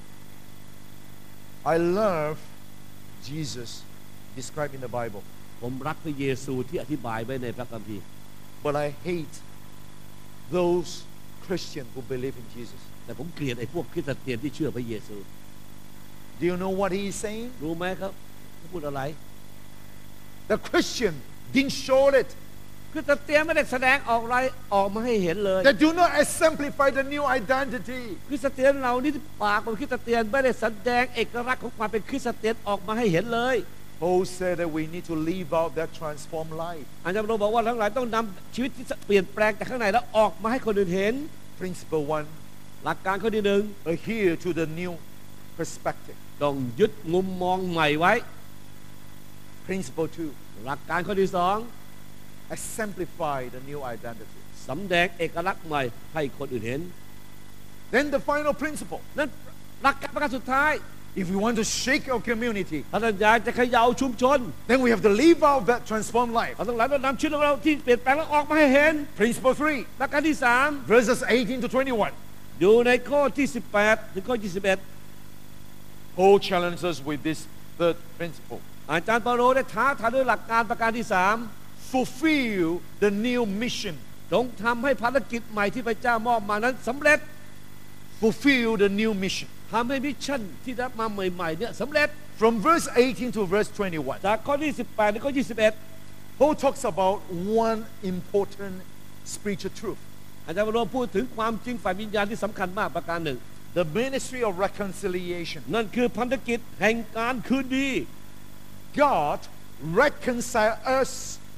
[SPEAKER 3] I love Jesus described in the Bible,
[SPEAKER 4] ผมรักพระเยซูที่อธิบายไว้ในพระคัมภีร์
[SPEAKER 3] but I hate those Christians who believe in Jesus.
[SPEAKER 4] แต่ผมเกลียดไอ้พวกคริสเตียนที่เชื่อพระเยซู
[SPEAKER 3] Do you know what he is saying?
[SPEAKER 4] รู้ไหมครับเขาพูดอะไร
[SPEAKER 3] The Christian didn't show it.
[SPEAKER 4] คริสเตียนไม่ได้แสดงออกอะไรออกมาให้เห็นเลย
[SPEAKER 3] They do not exemplify the new identity.
[SPEAKER 4] คริสเตียนเรานี่ปากของคริสเตียนไม่ได้แสดงเอกลักษณ์ของความเป็นคริสเตียนออกมาให้เห็นเลย
[SPEAKER 3] Paul said that we need to live out that transformed life.
[SPEAKER 4] อาจารย์เราบอกว่าทั้งหลายต้องนำชีวิตที่เปลี่ยนแปลงจากข้างในแล้วออกมาให้คนอื่นเห็น
[SPEAKER 3] Principle one,
[SPEAKER 4] หลักการข้อที่หนึ่ง
[SPEAKER 3] adhere to the new perspective.
[SPEAKER 4] ต้องยึดมุมมองใหม่ไว้
[SPEAKER 3] Principle two,
[SPEAKER 4] หลักการข้อที่สอง
[SPEAKER 3] exemplify the new identity.
[SPEAKER 4] สำแดงเอกลักษณ์ใหม่ให้คนอื่นเห็น
[SPEAKER 3] Then the final principle,
[SPEAKER 4] นั่นหลักการประการสุดท้าย
[SPEAKER 3] if we want to shake our community,
[SPEAKER 4] ถ้าท่านอยากจะเขย่าชุมชน
[SPEAKER 3] then we have to live out that transformed life.
[SPEAKER 4] เราต้องหลายต้องนำชีวิตของเราที่เปลี่ยนแปลงแล้วออกมาให้เห็น
[SPEAKER 3] Principle three,
[SPEAKER 4] หลักการที่สาม
[SPEAKER 3] verses eighteen to twenty-one.
[SPEAKER 4] อยู่ในข้อที่สิบแปดถึงข้อยี่สิบเอ็ด
[SPEAKER 3] Paul challenges us with this third principle.
[SPEAKER 4] อาจารย์เปาโลได้ท้าทายด้วยหลักการประการที่สาม
[SPEAKER 3] Fulfill the new mission.
[SPEAKER 4] จงทำให้ภารกิจใหม่ที่พระเจ้ามอบมานั้นสำเร็จ
[SPEAKER 3] Fulfill the new mission.
[SPEAKER 4] ทำให้มิชชั่นที่ได้มาใหม่ๆเนี่ยสำเร็จ
[SPEAKER 3] From verse eighteen to verse twenty-one,
[SPEAKER 4] จากข้อที่สิบแปดถึงข้อยี่สิบเอ็ด
[SPEAKER 3] Paul talks about one important spiritual truth.
[SPEAKER 4] อาจารย์เปาโลพูดถึงความจริงฝ่ายวิญญาณที่สำคัญมากประการหนึ่ง
[SPEAKER 3] The ministry of reconciliation.
[SPEAKER 4] นั่นคือพันธกิจแห่งการคืนดี
[SPEAKER 3] God reconcile us.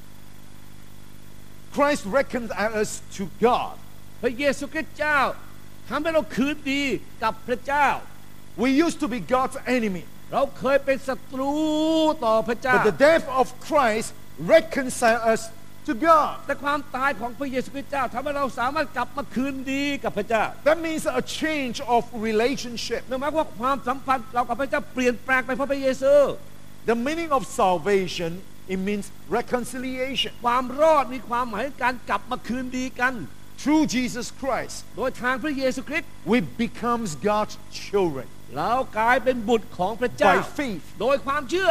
[SPEAKER 3] Christ reconcile us to God.
[SPEAKER 4] พระเยซูคริสต์เจ้าทำให้เราคืนดีกับพระเจ้า
[SPEAKER 3] We used to be God's enemy,
[SPEAKER 4] เราเคยเป็นศัตรูต่อพระเจ้า
[SPEAKER 3] but the death of Christ reconcile us to God.
[SPEAKER 4] แต่ความตายของพระเยซูคริสต์เจ้าทำให้เราสามารถกลับมาคืนดีกับพระเจ้า
[SPEAKER 3] That means a change of relationship.
[SPEAKER 4] นั่นหมายความว่าความสัมพันธ์เรากับพระเจ้าเปลี่ยนแปลงไปเพราะพระเยซู
[SPEAKER 3] The meaning of salvation, it means reconciliation.
[SPEAKER 4] ความรอดมีความหมายการกลับมาคืนดีกัน
[SPEAKER 3] Through Jesus Christ,
[SPEAKER 4] โดยทางพระเยซูคริสต์
[SPEAKER 3] we becomes God's children
[SPEAKER 4] เรากลายเป็นบุตรของพระเจ้า
[SPEAKER 3] by faith.
[SPEAKER 4] โดยความเชื่อ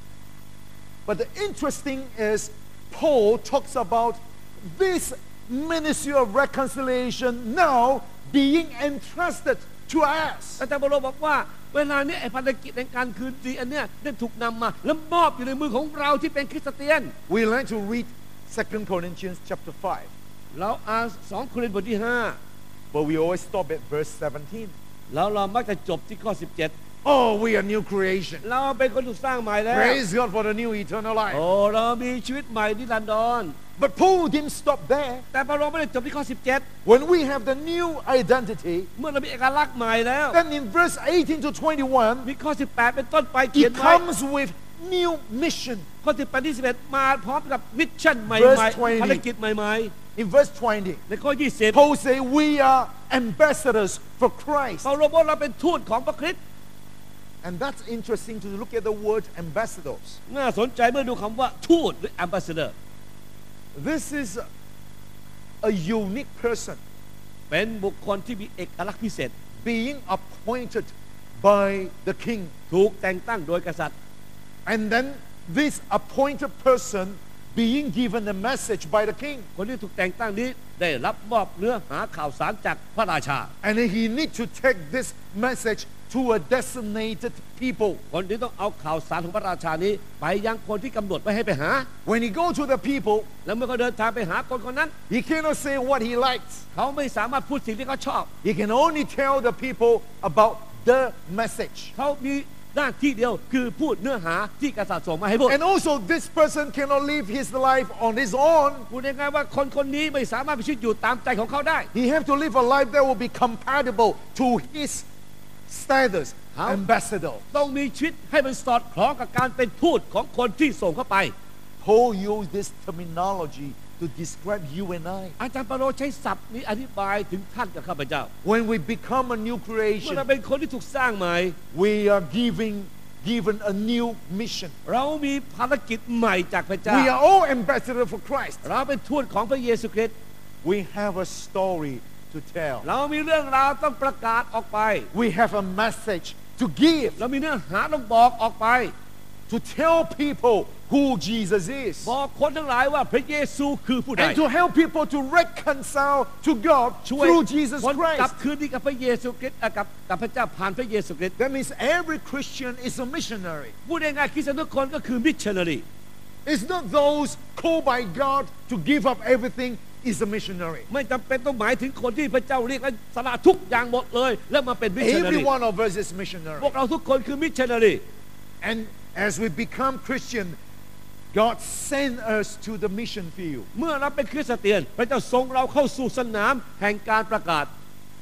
[SPEAKER 3] But the interesting is Paul talks about this ministry of reconciliation now being entrusted to us.
[SPEAKER 4] อาจารย์เปาโลบอกว่าเวลานี้ไอ้ภารกิจในการคืนดีอันเนี้ยได้ถูกนำมาและมอบอยู่ในมือของเราที่เป็นคริสเตียน
[SPEAKER 3] We like to read Second Corinthians chapter five,
[SPEAKER 4] เราอ่านสองโครินธ์บทที่ห้า
[SPEAKER 3] but we always stop at verse seventeen.
[SPEAKER 4] แล้วเรามักจะจบที่ข้อสิบเจ็ด
[SPEAKER 3] Oh, we are new creation.
[SPEAKER 4] เราเป็นคนถูกสร้างใหม่แล้ว
[SPEAKER 3] Praise God for the new eternal
[SPEAKER 4] โอ้
[SPEAKER 3] life.
[SPEAKER 4] เรามีชีวิตใหม่นิรันดร
[SPEAKER 3] But Paul didn't stop there.
[SPEAKER 4] แต่เปาโลไม่ได้จบที่ข้อสิบเจ็ด
[SPEAKER 3] When we have the new identity,
[SPEAKER 4] เมื่อเรามีเอกลักษณ์ใหม่แล้ว
[SPEAKER 3] then in verse eighteen to twenty-one,
[SPEAKER 4] มีข้อสิบแปดเป็นต้นไปเขียน
[SPEAKER 3] it
[SPEAKER 4] ไว้
[SPEAKER 3] comes with new mission.
[SPEAKER 4] ข้อสิบแปดที่สิบเอ็ดมาพร้อมกับมิชชั่นใหม่
[SPEAKER 3] Verse
[SPEAKER 4] ๆ
[SPEAKER 3] twenty
[SPEAKER 4] ภารกิจใหม่
[SPEAKER 3] In verse twenty,
[SPEAKER 4] ๆในข้อยี่สิบ
[SPEAKER 3] Paul says we are ambassadors for Christ.
[SPEAKER 4] เปาโลบอกเราเป็นทูตของพระคริสต์
[SPEAKER 3] And that's interesting to look at the word ambassadors.
[SPEAKER 4] น่าสนใจเมื่อดูคำว่าทูตหรือ ambassador
[SPEAKER 3] This is a unique person
[SPEAKER 4] เป็นบุคคลที่มีเอกลักษณ์พิเศษ
[SPEAKER 3] being appointed by the king.
[SPEAKER 4] ถูกแต่งตั้งโดยกษัตริย์
[SPEAKER 3] And then this appointed person being given a message by the king.
[SPEAKER 4] คนที่ถูกแต่งตั้งนี้ได้รับมอบเนื้อหาข่าวสารจากพระราชา
[SPEAKER 3] And he need to take this message to a designated people.
[SPEAKER 4] คนที่ต้องเอาข่าวสารของพระราชานี้ไปยังคนที่กำหนดไว้ให้ไปหา
[SPEAKER 3] When he go to the people,
[SPEAKER 4] แล้วเมื่อเขาเดินทางไปหาคนคนนั้น
[SPEAKER 3] he cannot say what he likes.
[SPEAKER 4] เขาไม่สามารถพูดสิ่งที่เขาชอบ
[SPEAKER 3] He can only tell the people about the message.
[SPEAKER 4] เขามีหน้าที่เดียวคือพูดเนื้อหาที่กษัตริย์ส่งมาให้พูด
[SPEAKER 3] And also, this person cannot live his life on his own.
[SPEAKER 4] พูดง่ายๆว่าคนคนนี้ไม่สามารถมีชีวิตอยู่ตามใจของเขาได้
[SPEAKER 3] He have to live a life that will be compatible to his status,
[SPEAKER 4] How?
[SPEAKER 3] ambassador.
[SPEAKER 4] ต้องมีชีวิตให้มันสอดคล้องกับการเป็นทูตของคนที่ส่งเข้าไป
[SPEAKER 3] Paul used this terminology to describe you and I.
[SPEAKER 4] อาจารย์เปาโลใช้ศัพท์นี้อธิบายถึงท่านกับข้าพเจ้า
[SPEAKER 3] When we become a new
[SPEAKER 4] เมื่อ
[SPEAKER 3] creation,
[SPEAKER 4] เราเป็นคนที่ถูกสร้างใหม่
[SPEAKER 3] we are giving given a new mission.
[SPEAKER 4] เรามีภารกิจใหม่จากพระเจ้า
[SPEAKER 3] We are all ambassadors for Christ.
[SPEAKER 4] เราเป็นทูตของพระเยซูคริสต์
[SPEAKER 3] We have a story to tell.
[SPEAKER 4] เรามีเรื่องราวต้องประกาศออกไป
[SPEAKER 3] We have a message to give,
[SPEAKER 4] เรามีเนื้อหาต้องบอกออกไป
[SPEAKER 3] to tell people who Jesus is,
[SPEAKER 4] บอกคนทั้งหลายว่าพระเยซูคือผู้ใด
[SPEAKER 3] and to help people to reconcile to God
[SPEAKER 4] ช่วย
[SPEAKER 3] through Jesus
[SPEAKER 4] คนกลับ
[SPEAKER 3] Christ.
[SPEAKER 4] คืนดีกับพระเยซูคริสต์เอ่อกับกับพระเจ้าผ่านพระเยซูคริสต์
[SPEAKER 3] That means every Christian is a missionary.
[SPEAKER 4] พูดง่ายๆคริสเตียนทุกคนก็คือมิชชันนารี
[SPEAKER 3] It's not those called by God to give up everything is a missionary.
[SPEAKER 4] ไม่จำเป็นต้องหมายถึงคนที่พระเจ้าเรียกและสละทุกอย่างหมดเลย แล้วมาเป็นมิชชันนา
[SPEAKER 3] Every
[SPEAKER 4] รี
[SPEAKER 3] one of us is missionary.
[SPEAKER 4] พวกเราทุกคนคือมิชชันนารี
[SPEAKER 3] And as we become Christian, God send us to the mission field.
[SPEAKER 4] เมื่อเราเป็นคริสเตียนพระเจ้าทรงเราเข้าสู่สนามแห่งการประกาศ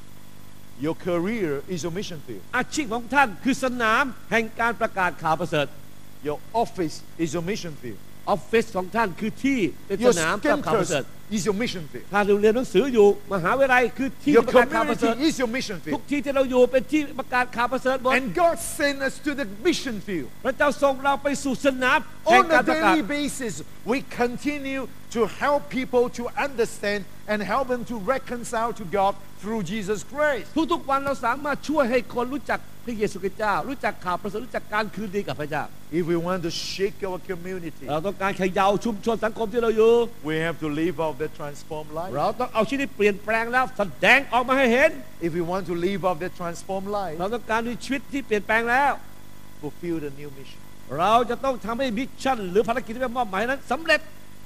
[SPEAKER 3] Your career is your mission field.
[SPEAKER 4] อาชีพของท่านคือสนามแห่งการประกาศข่าวประเสริฐ
[SPEAKER 3] Your office is your mission field.
[SPEAKER 4] ออฟฟิศของท่านคือที่เป็นส
[SPEAKER 3] Your
[SPEAKER 4] นามสำหรับข่าวประเสริฐ
[SPEAKER 3] campus is your mission field.
[SPEAKER 4] ถ้าเราเรียนหนังสืออยู่มหาวิทยาลัยคือที่
[SPEAKER 3] Your
[SPEAKER 4] ประกาศข่าวประเสริฐ
[SPEAKER 3] community is your mission
[SPEAKER 4] ทุก
[SPEAKER 3] field.
[SPEAKER 4] ที่ที่เราอยู่เป็นที่ประกาศข่าวประเสริฐหมด
[SPEAKER 3] And God send us to the mission field.
[SPEAKER 4] พระเจ้าทรงเราไปสู่สนามแห่ง
[SPEAKER 3] On
[SPEAKER 4] การ
[SPEAKER 3] a
[SPEAKER 4] ประกาศ
[SPEAKER 3] daily basis, we continue to help people to understand and help them to reconcile to God through Jesus Christ.
[SPEAKER 4] ทุกๆวันเราสามารถช่วยให้คนรู้จักพระเยซูคริสต์เจ้ารู้จักข่าวประเสริฐรู้จักการคืนดีกับพระเจ้า
[SPEAKER 3] If we want to shake our community,
[SPEAKER 4] เราต้องการเขย่าชุมชนสังคมที่เราอยู่
[SPEAKER 3] we have to live out the transformed life.
[SPEAKER 4] เราต้องเอาชีวิตเปลี่ยนแปลงแล้วแสดงออกมาให้เห็น
[SPEAKER 3] If we want to live out the transformed life,
[SPEAKER 4] เราต้องการมีชีวิตที่เปลี่ยนแปลงแล้ว
[SPEAKER 3] fulfill the new mission.
[SPEAKER 4] เราจะต้องทำให้มิชชั่นหรือภารกิจที่เป็นมอบหมายนั้นสำเร็จ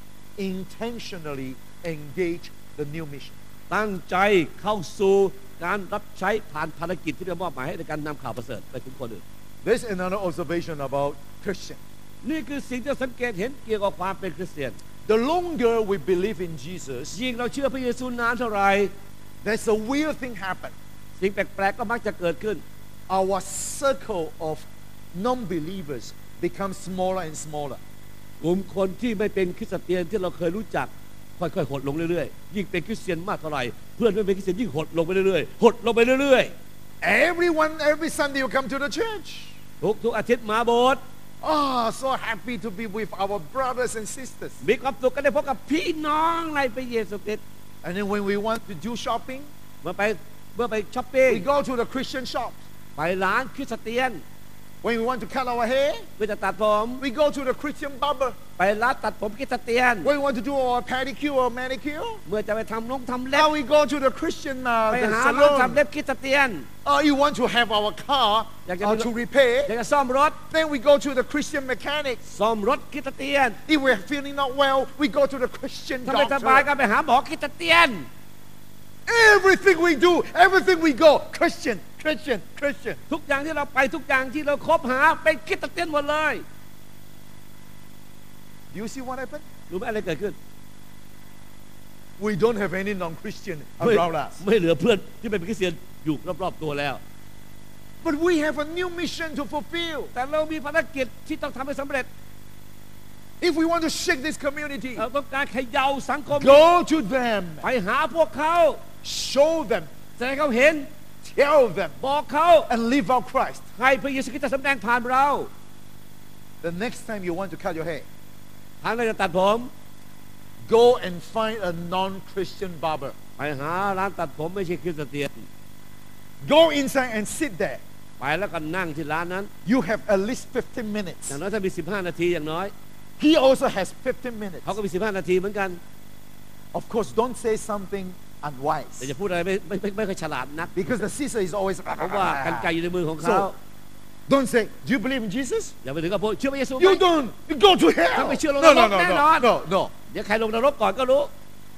[SPEAKER 3] Intentionally engage the new mission.
[SPEAKER 4] ตั้งใจเข้าสู่การรับใช้ผ่านภารกิจที่ได้มอบหมายให้ในการนำข่าวประเสริฐไปถึงคนอื่น
[SPEAKER 3] There's another observation about Christian.
[SPEAKER 4] นี่คือสิ่งที่สังเกตเห็นเกี่ยวกับความเป็นคริสเตียน
[SPEAKER 3] The longer we believe in Jesus,
[SPEAKER 4] ยิ่งเราเชื่อพระเยซูนานเท่าไหร่
[SPEAKER 3] there's a weird thing happen.
[SPEAKER 4] สิ่งแปลกๆก็มักจะเกิดขึ้น
[SPEAKER 3] Our circle of non-believers becomes smaller and smaller.
[SPEAKER 4] กลุ่มคนที่ไม่เป็นคริสเตียนที่เราเคยรู้จักค่อยๆหดลงเรื่อยๆยิ่งเป็นคริสเตียนมากเท่าไหร่เพื่อนไม่เป็นคริสเตียนยิ่งหดลงไปเรื่อยๆหดลงไปเรื่อย
[SPEAKER 3] Everyone, every Sunday you come to the church.
[SPEAKER 4] ๆทุกทุกอาทิตย์มาโบสถ์
[SPEAKER 3] Oh, so happy to be with our brothers and sisters.
[SPEAKER 4] มีความสุขกันได้พบกับพี่น้องในพระเยซูคริสต์
[SPEAKER 3] And then when we want to do shopping,
[SPEAKER 4] เมื่อไปเมื่อไปช้อปปิ้ง
[SPEAKER 3] we go to the Christian shop.
[SPEAKER 4] ไปร้านคริสเตียน
[SPEAKER 3] When we want to cut our hair,
[SPEAKER 4] เพื่อจะตัดผม
[SPEAKER 3] we go to the Christian barber.
[SPEAKER 4] ไปร้านตัดผมคริสเตียน
[SPEAKER 3] When we want to do our pedicure or manicure,
[SPEAKER 4] เมื่อจะไปทำนงทำเล็บ
[SPEAKER 3] now we go to the Christian
[SPEAKER 4] ไป
[SPEAKER 3] uh, the
[SPEAKER 4] หาร้านทำ
[SPEAKER 3] salon.
[SPEAKER 4] เล็บคริสเตียน
[SPEAKER 3] Uh, you want to have our car
[SPEAKER 4] Like
[SPEAKER 3] uh,
[SPEAKER 4] a-
[SPEAKER 3] to repair,
[SPEAKER 4] อยากจะซ่อมรถ
[SPEAKER 3] then we go to the Christian mechanic.
[SPEAKER 4] ซ่อมรถคริสเตียน
[SPEAKER 3] If we're feeling not well, we go to the Christian
[SPEAKER 4] ถ้าไม่สบายก็
[SPEAKER 3] doctor.
[SPEAKER 4] ไปหาหมอคริสเตียน
[SPEAKER 3] Everything we do, everything we go, Christian, Christian, Christian.
[SPEAKER 4] ทุกอย่างที่เราไปทุกอย่างที่เราคบหาเป็นคริสเตียนหมดเลย
[SPEAKER 3] Do you see what happened?
[SPEAKER 4] รู้ไหมอะไรเกิดขึ้น
[SPEAKER 3] We don't have any non-Christian
[SPEAKER 4] ไม่
[SPEAKER 3] around us.
[SPEAKER 4] ไม่เหลือเพื่อนที่เป็นคริสเตียนอยู่รอบๆตัวแล้ว
[SPEAKER 3] But we have a new mission to fulfill.
[SPEAKER 4] แต่เรามีภารกิจที่ต้องทำให้สำเร็จ
[SPEAKER 3] If we want to shake this community,
[SPEAKER 4] เราต้องการเขย่าสังคม
[SPEAKER 3] go to them,
[SPEAKER 4] ไปหาพวกเขา
[SPEAKER 3] show them,
[SPEAKER 4] แสดงให้เขาเห็น
[SPEAKER 3] tell them,
[SPEAKER 4] บอกเขา
[SPEAKER 3] and live out Christ.
[SPEAKER 4] ให้พระเยซูคริสต์สำแดงผ่านเรา
[SPEAKER 3] The next time you want to cut your hair,
[SPEAKER 4] ทางเราจะตัดผม
[SPEAKER 3] go and find a non-Christian barber.
[SPEAKER 4] ไปหาร้านตัดผมไม่ใช่คริสเตียน
[SPEAKER 3] Go inside and sit there.
[SPEAKER 4] ไปแล้วก็นั่งที่ร้านนั้น
[SPEAKER 3] You have at least fifteen minutes.
[SPEAKER 4] อย่างน้อยถ้ามีสิบห้านาทีอย่างน้อย
[SPEAKER 3] He also has fifteen minutes.
[SPEAKER 4] เขาก็มีสิบห้านาทีเหมือนกัน
[SPEAKER 3] Of course, don't say something
[SPEAKER 4] แต่
[SPEAKER 3] unwise
[SPEAKER 4] จะพูดอะไรไม่ไม่ไม่ไม่ค่อยฉลาดนัก
[SPEAKER 3] because the scissor is always.
[SPEAKER 4] เพราะว่ากันไกรอยู่ในมือของเขา
[SPEAKER 3] So, don't say, "Do you believe in Jesus?"
[SPEAKER 4] อย่าไปถึงกับพูดเชื่อพระเยซูไหม
[SPEAKER 3] You don't. You go to hell.
[SPEAKER 4] ถ้าไม่เชื่อลง
[SPEAKER 3] No,
[SPEAKER 4] น
[SPEAKER 3] no,
[SPEAKER 4] รก
[SPEAKER 3] no,
[SPEAKER 4] แน่
[SPEAKER 3] no,
[SPEAKER 4] นอน
[SPEAKER 3] no, no.
[SPEAKER 4] เดี๋ยวใครลงนรกก่อนก็รู้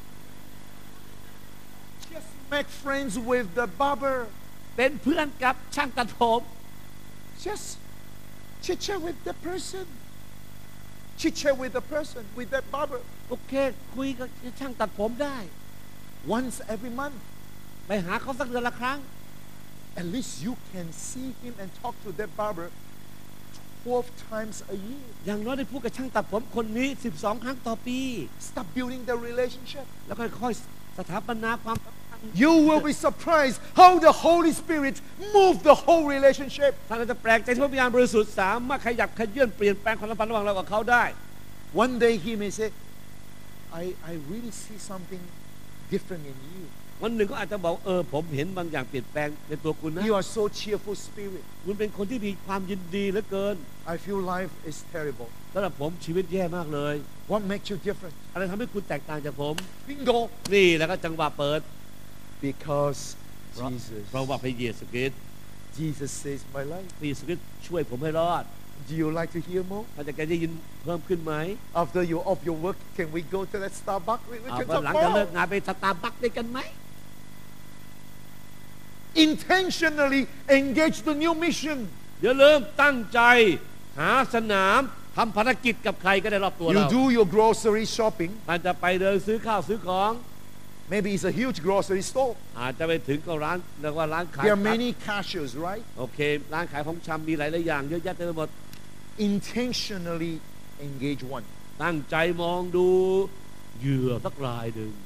[SPEAKER 3] Just make friends with the barber.
[SPEAKER 4] เป็นเพื่อนกับช่างตัดผม
[SPEAKER 3] Just chit chat with the person. Chit chat with the person, with that barber.
[SPEAKER 4] โอเคคุยกับช่างตัดผมได้
[SPEAKER 3] Once every month.
[SPEAKER 4] ไปหาเขาสักเดือนละครั้ง
[SPEAKER 3] At least you can see him and talk to that barber twelve times a year.
[SPEAKER 4] อย่างน้อยได้พูดกับช่างตัดผมคนนี้สิบสองครั้งต่อปี
[SPEAKER 3] Start building the relationship.
[SPEAKER 4] แล้วค่อยๆสถาปนาความสัมพันธ์
[SPEAKER 3] You will be surprised how the Holy Spirit moved the whole relationship.
[SPEAKER 4] ท่านก็จะแปลกใจที่พระวิญญาณบริสุทธิ์สามารถขยับขยื่นเปลี่ยนแปลงความสัมพันธ์ระหว่างเรากับเขาได้
[SPEAKER 3] One day he may say, I, I really see something different in you.
[SPEAKER 4] วันหนึ่งก็อาจจะบอกเออผมเห็นบางอย่างเปลี่ยนแปลงในตัวคุณนะ
[SPEAKER 3] You are so cheerful spirit.
[SPEAKER 4] คุณเป็นคนที่มีความยินดีเหลือเกิน
[SPEAKER 3] I feel life is terrible.
[SPEAKER 4] สำหรับผมชีวิตแย่มากเลย
[SPEAKER 3] What makes you different?
[SPEAKER 4] อะไรทำให้คุณแตกต่างจากผม
[SPEAKER 3] Bingo.
[SPEAKER 4] นี่แล้วก็จังหวะเปิด
[SPEAKER 3] Because
[SPEAKER 4] เพราะ
[SPEAKER 3] Jesus.
[SPEAKER 4] เพราะว่าพระเยซูคริสต์
[SPEAKER 3] Jesus saves my life.
[SPEAKER 4] พระเยซูคริสต์ช่วยผมให้รอด
[SPEAKER 3] Do you like to hear more?
[SPEAKER 4] ท่านจะได้ยินเพิ่มขึ้นไหม
[SPEAKER 3] After you off your work, can we go to that Starbucks? We, we
[SPEAKER 4] อ่า
[SPEAKER 3] can
[SPEAKER 4] ว่า
[SPEAKER 3] talk
[SPEAKER 4] หลังจากเลิก
[SPEAKER 3] more.
[SPEAKER 4] งานไปสตาร์บัคด้วยกันไหม
[SPEAKER 3] Intentionally engage the new mission.
[SPEAKER 4] อย่าลืมตั้งใจหาสนามทำภารกิจกับใครก็ได้รอบตัว
[SPEAKER 3] You
[SPEAKER 4] เรา
[SPEAKER 3] do your grocery shopping.
[SPEAKER 4] ท่านจะไปเดินซื้อข้าวซื้อของ
[SPEAKER 3] Maybe it's a huge grocery store.
[SPEAKER 4] อาจจะไปถึงก็ร้านเรียกว่าร้านขาย
[SPEAKER 3] There are many cashiers, right?
[SPEAKER 4] โอเคร้านขายของชำมีหลายๆอย่างเยอะแยะเต็มไปหมด
[SPEAKER 3] Intentionally engage one.
[SPEAKER 4] ตั้งใจมองดูเหยื่อสักรายหนึ่ง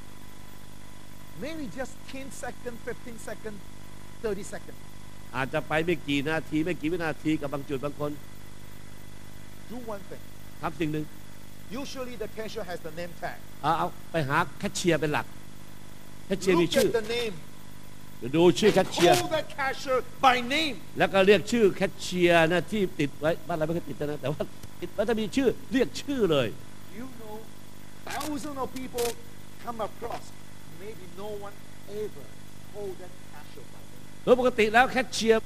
[SPEAKER 3] Maybe just ten seconds, fifteen seconds, thirty seconds.
[SPEAKER 4] อาจจะไปไม่กี่นาทีไม่กี่วินาทีกับบางจุดบางคน
[SPEAKER 3] Do one thing.
[SPEAKER 4] ทำสิ่งหนึ่ง
[SPEAKER 3] Usually the cashier has the name tag.
[SPEAKER 4] เอาเอาไปหาแคชเชียร์เป็นหลักแคชเชียร์มี
[SPEAKER 3] Look
[SPEAKER 4] ชื่อ
[SPEAKER 3] at the name.
[SPEAKER 4] เดี๋ยวดูชื่อแคชเชียร์
[SPEAKER 3] Call that cashier by name.
[SPEAKER 4] แล้วก็เรียกชื่อแคชเชียร์นะที่ติดไว้บ้านเราไม่เคยติดนะแต่ว่าติดว่าจะมีชื่อเรียกชื่อเลย
[SPEAKER 3] You know, thousands of people come across. Maybe no one ever call that cashier by name.
[SPEAKER 4] โดยปกติแล้วแคชเชียร์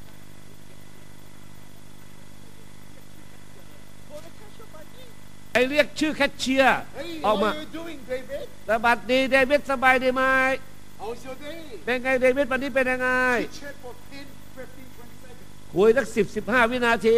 [SPEAKER 3] Call the cashier by name.
[SPEAKER 4] ไอเรียกชื่อแคชเชียร์
[SPEAKER 3] Hey,
[SPEAKER 4] ออก
[SPEAKER 3] how
[SPEAKER 4] มา
[SPEAKER 3] are you doing, David?
[SPEAKER 4] สบัดดีเดวิดสบายดีไหม
[SPEAKER 3] How's your day?
[SPEAKER 4] เป็นไงเดวิดวันนี้เป็นยังไง
[SPEAKER 3] Chit chat for ten, fifteen, twenty seconds.
[SPEAKER 4] คุยสักสิบสิบห้าวินาที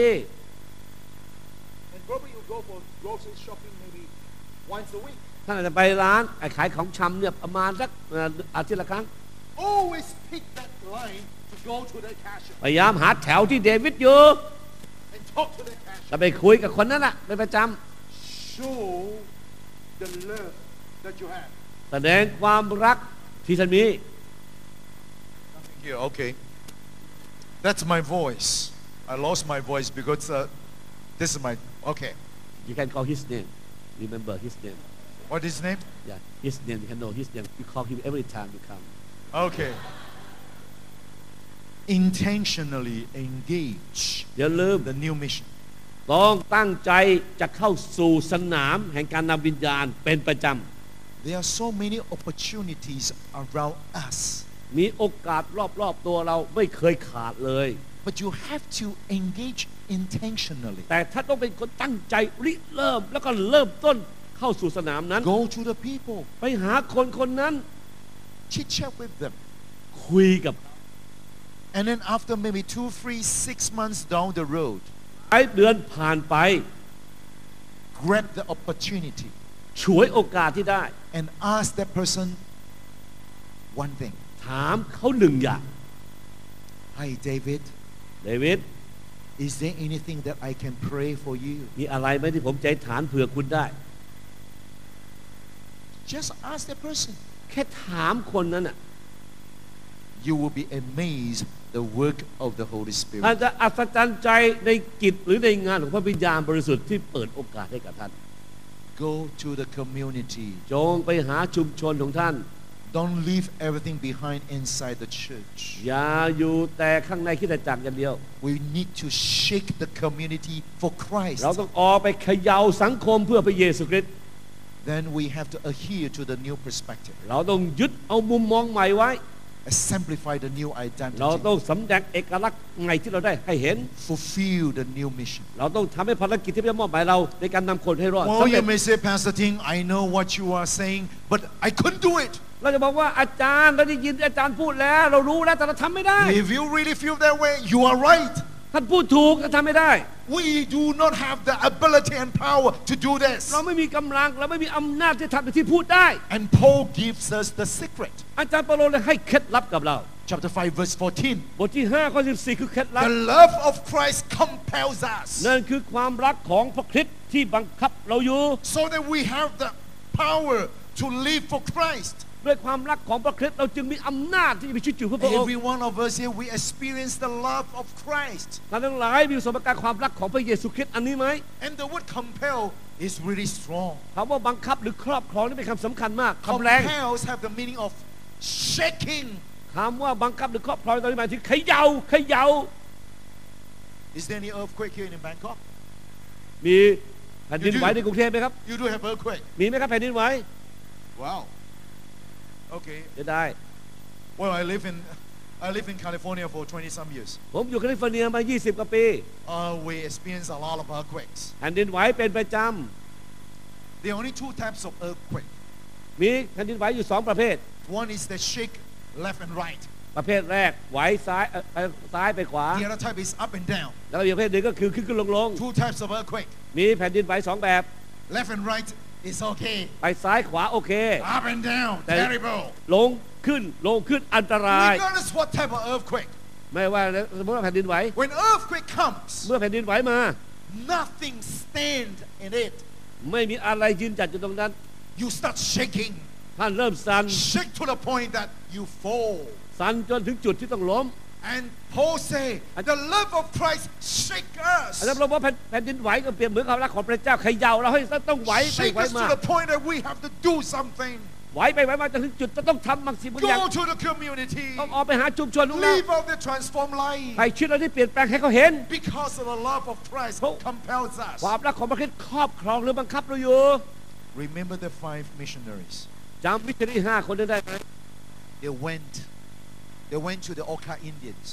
[SPEAKER 3] And probably you go for grocery shopping maybe once a week.
[SPEAKER 4] ท่านอาจจะไปร้านขายของชำเนี่ยประมาณสักอาทิตย์ละครั้ง
[SPEAKER 3] Always pick that line to go to the cashier
[SPEAKER 4] พยายามหาแถวที่เดวิดอยู่
[SPEAKER 3] and talk to the cashier.
[SPEAKER 4] แล้วไปคุยกับคนนั้นแหละเป็นประจ
[SPEAKER 3] Show the love that you have.
[SPEAKER 4] ำแสดงความรักที่ท่านมี
[SPEAKER 3] Nothing here. Okay. That's my voice. I lost my voice because uh, this is my. Okay.
[SPEAKER 4] you can call his name remember his name
[SPEAKER 3] What is his name?
[SPEAKER 4] yeah his name you can know his name you call him every time you come
[SPEAKER 3] Okay. Intentionally engage
[SPEAKER 4] อย่าลืม
[SPEAKER 3] the new mission.
[SPEAKER 4] ต้องตั้งใจจะเข้าสู่สนามแห่งการนำวิญญาณเป็นประจ
[SPEAKER 3] There are so many opportunities around us,
[SPEAKER 4] ำมีโอกาสรอบๆตัวเราไม่เคยขาดเลย
[SPEAKER 3] but you have to engage intentionally.
[SPEAKER 4] แต่ถ้าต้องเป็นคนตั้งใจริเริ่มแล้วก็เริ่มต้นเข้าสู่สนามนั้น
[SPEAKER 3] Go to the people,
[SPEAKER 4] ไปหาคนคนนั้น
[SPEAKER 3] chit chat with them,
[SPEAKER 4] คุยกับ
[SPEAKER 3] and then after maybe two, three, six months down the road,
[SPEAKER 4] ไอ้เดือนผ่านไป
[SPEAKER 3] grab the opportunity
[SPEAKER 4] ฉวยโอกาสที่ได้
[SPEAKER 3] and ask that person one thing.
[SPEAKER 4] ถามเขาหนึ่งอย่าง
[SPEAKER 3] Hi, David.
[SPEAKER 4] เดวิด
[SPEAKER 3] Is there anything that I can pray for you?
[SPEAKER 4] มีอะไรไหมที่ผมใจฐานเผื่อคุณได้
[SPEAKER 3] Just ask that person.
[SPEAKER 4] แค่ถามคนนั้นอ่ะ
[SPEAKER 3] You will be amazed the work of the Holy
[SPEAKER 4] ท่าน
[SPEAKER 3] Spirit.
[SPEAKER 4] จะอัศจรรย์ใจในกิจหรือในงานของพระวิญญาณบริสุทธิ์ที่เปิดโอกาสให้กับท่าน
[SPEAKER 3] Go to the community.
[SPEAKER 4] จงไปหาชุมชนของท่าน
[SPEAKER 3] Don't leave everything behind inside the church.
[SPEAKER 4] อย่าอยู่แต่ข้างในคริสตจักรอย่างเดียว
[SPEAKER 3] We need to shake the community for Christ.
[SPEAKER 4] เราต้องออกไปเขย่าสังคมเพื่อพระเยซูคริสต์
[SPEAKER 3] Then we have to adhere to the new perspective.
[SPEAKER 4] เราต้องยึดเอามุมมองใหม่ไว้
[SPEAKER 3] Exemplify the new
[SPEAKER 4] เราต้อง
[SPEAKER 3] identity.
[SPEAKER 4] สำแดงเอกลักษณ์ใหม่ที่เราได้ให้เห็น
[SPEAKER 3] Fulfill the new mission.
[SPEAKER 4] เราต้องทำให้ภารกิจที่พระเจ้ามอบหมายเราในการนำคนให้รอด
[SPEAKER 3] Well,
[SPEAKER 4] สำเร็
[SPEAKER 3] you
[SPEAKER 4] จ
[SPEAKER 3] may say, Pastor Ting, I know what you are saying, but I couldn't do it.
[SPEAKER 4] เราจะบอกว่าอาจารย์เราได้ยินอาจารย์พูดแล้ว เรารู้แล้วแต่เราทำไม่ได้
[SPEAKER 3] If you really feel that way, you are right.
[SPEAKER 4] ท่านพูดถูกแต่ทำไม่ได้
[SPEAKER 3] We do not have the ability and power to do this.
[SPEAKER 4] เราไม่มีกำลังเราไม่มีอำนาจที่ทำในที่พูดได้
[SPEAKER 3] And Paul gives us the secret.
[SPEAKER 4] อาจารย์เปาโลเลยให้เคล็ดลับกับเรา
[SPEAKER 3] Chapter five, verse fourteen.
[SPEAKER 4] บทที่ห้าข้อสิบสี่คือเคล็ดลับ
[SPEAKER 3] The love of Christ compels us
[SPEAKER 4] นั่นคือความรักของพระคริสต์ที่บังคับเราอยู่
[SPEAKER 3] so that we have the power to live for Christ.
[SPEAKER 4] ด้วยความรักของพระคริสต์เราจึงมีอำนาจที่จะมีชีวิตอยู่เพื่อพระองค์
[SPEAKER 3] Every one of us here, we experience the love of Christ.
[SPEAKER 4] ท่านทั้งหลายมีประสบการณ์ความรักของพระเยซูคริสต์อันนี้ไหม
[SPEAKER 3] And the word compel is really strong.
[SPEAKER 4] คำว่าบังคับหรือครอบครองนี่เป็นคำสำคัญมากคำแรง
[SPEAKER 3] Compels have the meaning of shaking.
[SPEAKER 4] คำว่าบังคับหรือครอบครองตอนนี้หมายถึงเขย่าเขย่า
[SPEAKER 3] Is there any earthquake here in Bangkok?
[SPEAKER 4] มีแผ่นดินไหวในกรุงเทพไหมครับ
[SPEAKER 3] You do have earthquake.
[SPEAKER 4] มีไหมครับแผ่นดินไหว
[SPEAKER 3] Wow. Okay.
[SPEAKER 4] จะได้
[SPEAKER 3] Well, I live in I live in California for twenty some years.
[SPEAKER 4] ผมอยู่แคลิฟอร์เนียมายี่สิบกว่าปี
[SPEAKER 3] Uh, we experience a lot of earthquakes.
[SPEAKER 4] แผ่นดินไหวเป็นประจ
[SPEAKER 3] There are only two types of earthquake.
[SPEAKER 4] ำมีแผ่นดินไหวอยู่สองประเภท
[SPEAKER 3] One is the shake left and right.
[SPEAKER 4] ประเภทแรกไหวซ้ายเอ่อไปซ้ายไปขวา
[SPEAKER 3] The other type is up and down.
[SPEAKER 4] แล้วก็อีกประเภทหนึ่งก็คือขึ้นขึ้นลงลง
[SPEAKER 3] Two types of earthquake.
[SPEAKER 4] มีแผ่นดินไหวสองแบบ
[SPEAKER 3] Left and right is okay.
[SPEAKER 4] ไปซ้ายขวาโอเค
[SPEAKER 3] Up and down,
[SPEAKER 4] That-
[SPEAKER 3] terrible.
[SPEAKER 4] ลงขึ้นลงขึ้นอันตราย
[SPEAKER 3] Regardless what type of earthquake.
[SPEAKER 4] ไม่ว่าสมมติว่าแผ่นดินไหว
[SPEAKER 3] When earthquake comes,
[SPEAKER 4] เมื่อแผ่นดินไหวมา
[SPEAKER 3] nothing stand in it.
[SPEAKER 4] ไม่มีอะไรยืนจัดอยู่ตรงนั้น
[SPEAKER 3] You start shaking.
[SPEAKER 4] ท่านเริ่มสั่น
[SPEAKER 3] Shake to the point that you fall.
[SPEAKER 4] สั่นจนถึงจุดที่ต้องล้ม
[SPEAKER 3] And Paul say, the love of Christ shake
[SPEAKER 4] อาจารย์
[SPEAKER 3] us.
[SPEAKER 4] บอกว่าแผ่นแผ่นดินไหวก็เปรียบเหมือนความรักของพระเจ้าเขย่าเราให้ต้องไหวไป
[SPEAKER 3] Shake
[SPEAKER 4] ไหว
[SPEAKER 3] us
[SPEAKER 4] มา
[SPEAKER 3] to the point that we have to do something.
[SPEAKER 4] ไหวไปไหวมาจนถึงจุดจะต้องทำบางสิ่งบางอย่าง
[SPEAKER 3] Go to the community.
[SPEAKER 4] ต้องออกไปหาชุมชนของเรา
[SPEAKER 3] Live out the transformed
[SPEAKER 4] ใคร
[SPEAKER 3] life.
[SPEAKER 4] ชีวิตเราที่เปลี่ยนแปลงให้เขาเห็น
[SPEAKER 3] Because of the love of Christ
[SPEAKER 4] Oh.
[SPEAKER 3] compels
[SPEAKER 4] ควา
[SPEAKER 3] us.
[SPEAKER 4] มรักของพระคริสต์ครอบครองหรือบังคับเราอยู่
[SPEAKER 3] Remember the five missionaries.
[SPEAKER 4] จำวิชาที่ห้าคนได้ไหม
[SPEAKER 3] They went. They went to the Oka Indians.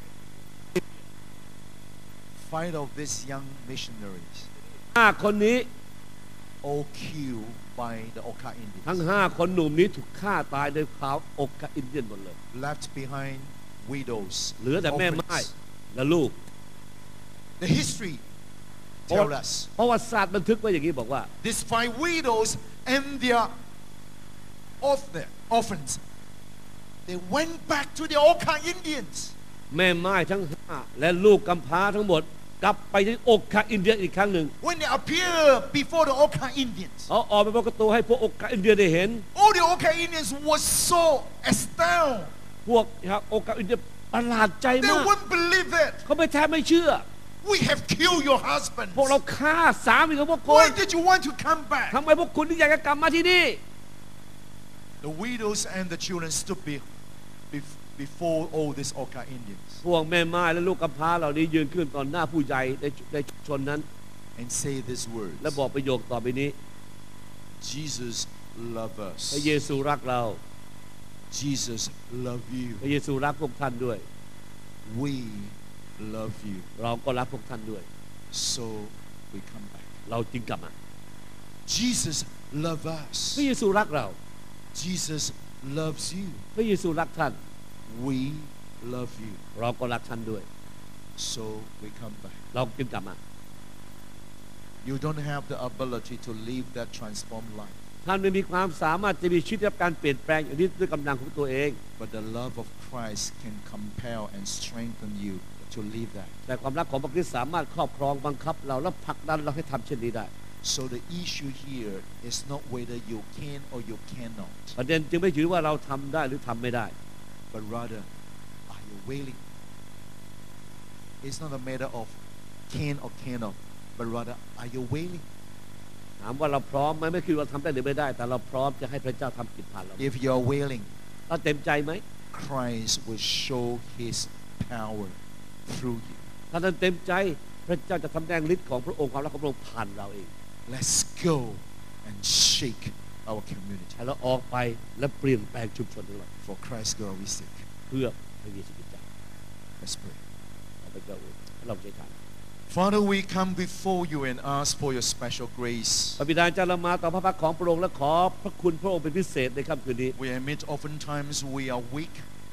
[SPEAKER 3] Five of these young missionaries
[SPEAKER 4] ห้าคนนี้
[SPEAKER 3] all killed by the Oka
[SPEAKER 4] ทั้ง
[SPEAKER 3] Indians.
[SPEAKER 4] ห้าคนหนุ่มนี้ถูกฆ่าตายโดยขาวอกกับอินเดียนหมดเลย
[SPEAKER 3] Left behind widows.
[SPEAKER 4] เหลือแต่แม่ไม้
[SPEAKER 3] orphans.
[SPEAKER 4] และลูก
[SPEAKER 3] The history tell us
[SPEAKER 4] ประวัติศาสตร์บันทึกไว้อย่างนี้บอกว่า
[SPEAKER 3] these five widows and their orphan- orphans, they went back to the Oka Indians.
[SPEAKER 4] แม่ไม้ทั้งห้าและลูกกำพร้าทั้งหมด กลับไปที่อกกับอินเดียอีกครั้งหนึ่ง
[SPEAKER 3] When they appear before the Oka Indians,
[SPEAKER 4] เขาออกไปปรากฏตัวให้พวกอกกับอินเดียได้เห็น
[SPEAKER 3] all the Oka Indians were so astounded.
[SPEAKER 4] พวกอกกับอินเดียประหลาดใจ
[SPEAKER 3] They
[SPEAKER 4] มาก
[SPEAKER 3] wouldn't believe it.
[SPEAKER 4] เขาไม่แท้ไม่เชื่อ
[SPEAKER 3] We have killed your husbands.
[SPEAKER 4] พวกเราฆ่าสามีของพวกคุ
[SPEAKER 3] Why
[SPEAKER 4] ณ
[SPEAKER 3] did you want to come back?
[SPEAKER 4] ทำไมพวกคุณถึงอยากจะกลับมาที่นี่
[SPEAKER 3] The widows and the children stood be, be, before all these Oka Indians
[SPEAKER 4] พวกแม่ไม้และลูกกำพร้าเหล่านี้ยืนขึ้นต่อหน้าผู้ใหญ่ในในชุมชนนั้น
[SPEAKER 3] and say these words.
[SPEAKER 4] และบอกประโยคต่อไปนี้
[SPEAKER 3] Jesus love
[SPEAKER 4] พระ
[SPEAKER 3] us.
[SPEAKER 4] เยซูรักเรา
[SPEAKER 3] Jesus love
[SPEAKER 4] พ
[SPEAKER 3] you.
[SPEAKER 4] ระเยซูรักพวกท่านด้วย
[SPEAKER 3] We love you.
[SPEAKER 4] เราก็รักพวกท่านด้วย
[SPEAKER 3] So we come back.
[SPEAKER 4] เราจึงกลับมา
[SPEAKER 3] Jesus love
[SPEAKER 4] พ
[SPEAKER 3] us.
[SPEAKER 4] ระเยซูรักเรา
[SPEAKER 3] Jesus loves you.
[SPEAKER 4] พระเยซูรักท่าน
[SPEAKER 3] We love you.
[SPEAKER 4] เราก็รักท่านด้วย
[SPEAKER 3] So we come back.
[SPEAKER 4] เราจึงกลับมา
[SPEAKER 3] You don't have the ability to live that transformed life.
[SPEAKER 4] ท่านไม่มีความสามารถจะมีชีวิตรับการเปลี่ยนแปลงอย่างนี้ด้วยกำลังของตัวเอง
[SPEAKER 3] But the love of Christ can compel and strengthen you to live that.
[SPEAKER 4] แต่ความรักของพระคริสต์สามารถครอบครองบังคับเราและผลักดันเราให้ทำเช่นนี้ได้
[SPEAKER 3] So the issue here is not whether you can or you cannot,
[SPEAKER 4] ประเด็นจึงไม่ถือว่าเราทำได้หรือทำไม่ได้
[SPEAKER 3] but rather, are you willing? It's not a matter of can or cannot, but rather, are you willing?
[SPEAKER 4] ถามว่าเราพร้อมไหมไม่คือเราทำได้หรือไม่ได้ แต่เราพร้อมจะให้พระเจ้าทำกิจผ่านเรา
[SPEAKER 3] If you're willing,
[SPEAKER 4] เราเต็มใจไหม
[SPEAKER 3] Christ will show His power through you.
[SPEAKER 4] ถ้าท่านเต็มใจพระเจ้าจะทำแดงฤทธิ์ของพระองค์ความรักของพระองค์ผ่านเราเอง
[SPEAKER 3] Let's go and shake our community
[SPEAKER 4] ให้เราออกไปและเปลี่ยนแปลงชุมชนของเรา
[SPEAKER 3] for Christ's glory's sake.
[SPEAKER 4] เพื่อพระเยซูคริสต์เจ้า
[SPEAKER 3] Let's pray.
[SPEAKER 4] เราไปเจ้าเราใช้ทาง
[SPEAKER 3] Father, we come before you and ask for your special grace.
[SPEAKER 4] พระบิดาเจ้าเรามาต่อพระพักของพระองค์และขอพระคุณพระองค์เป็นพิเศษในค่ำคืนนี้
[SPEAKER 3] We admit oftentimes we are weak.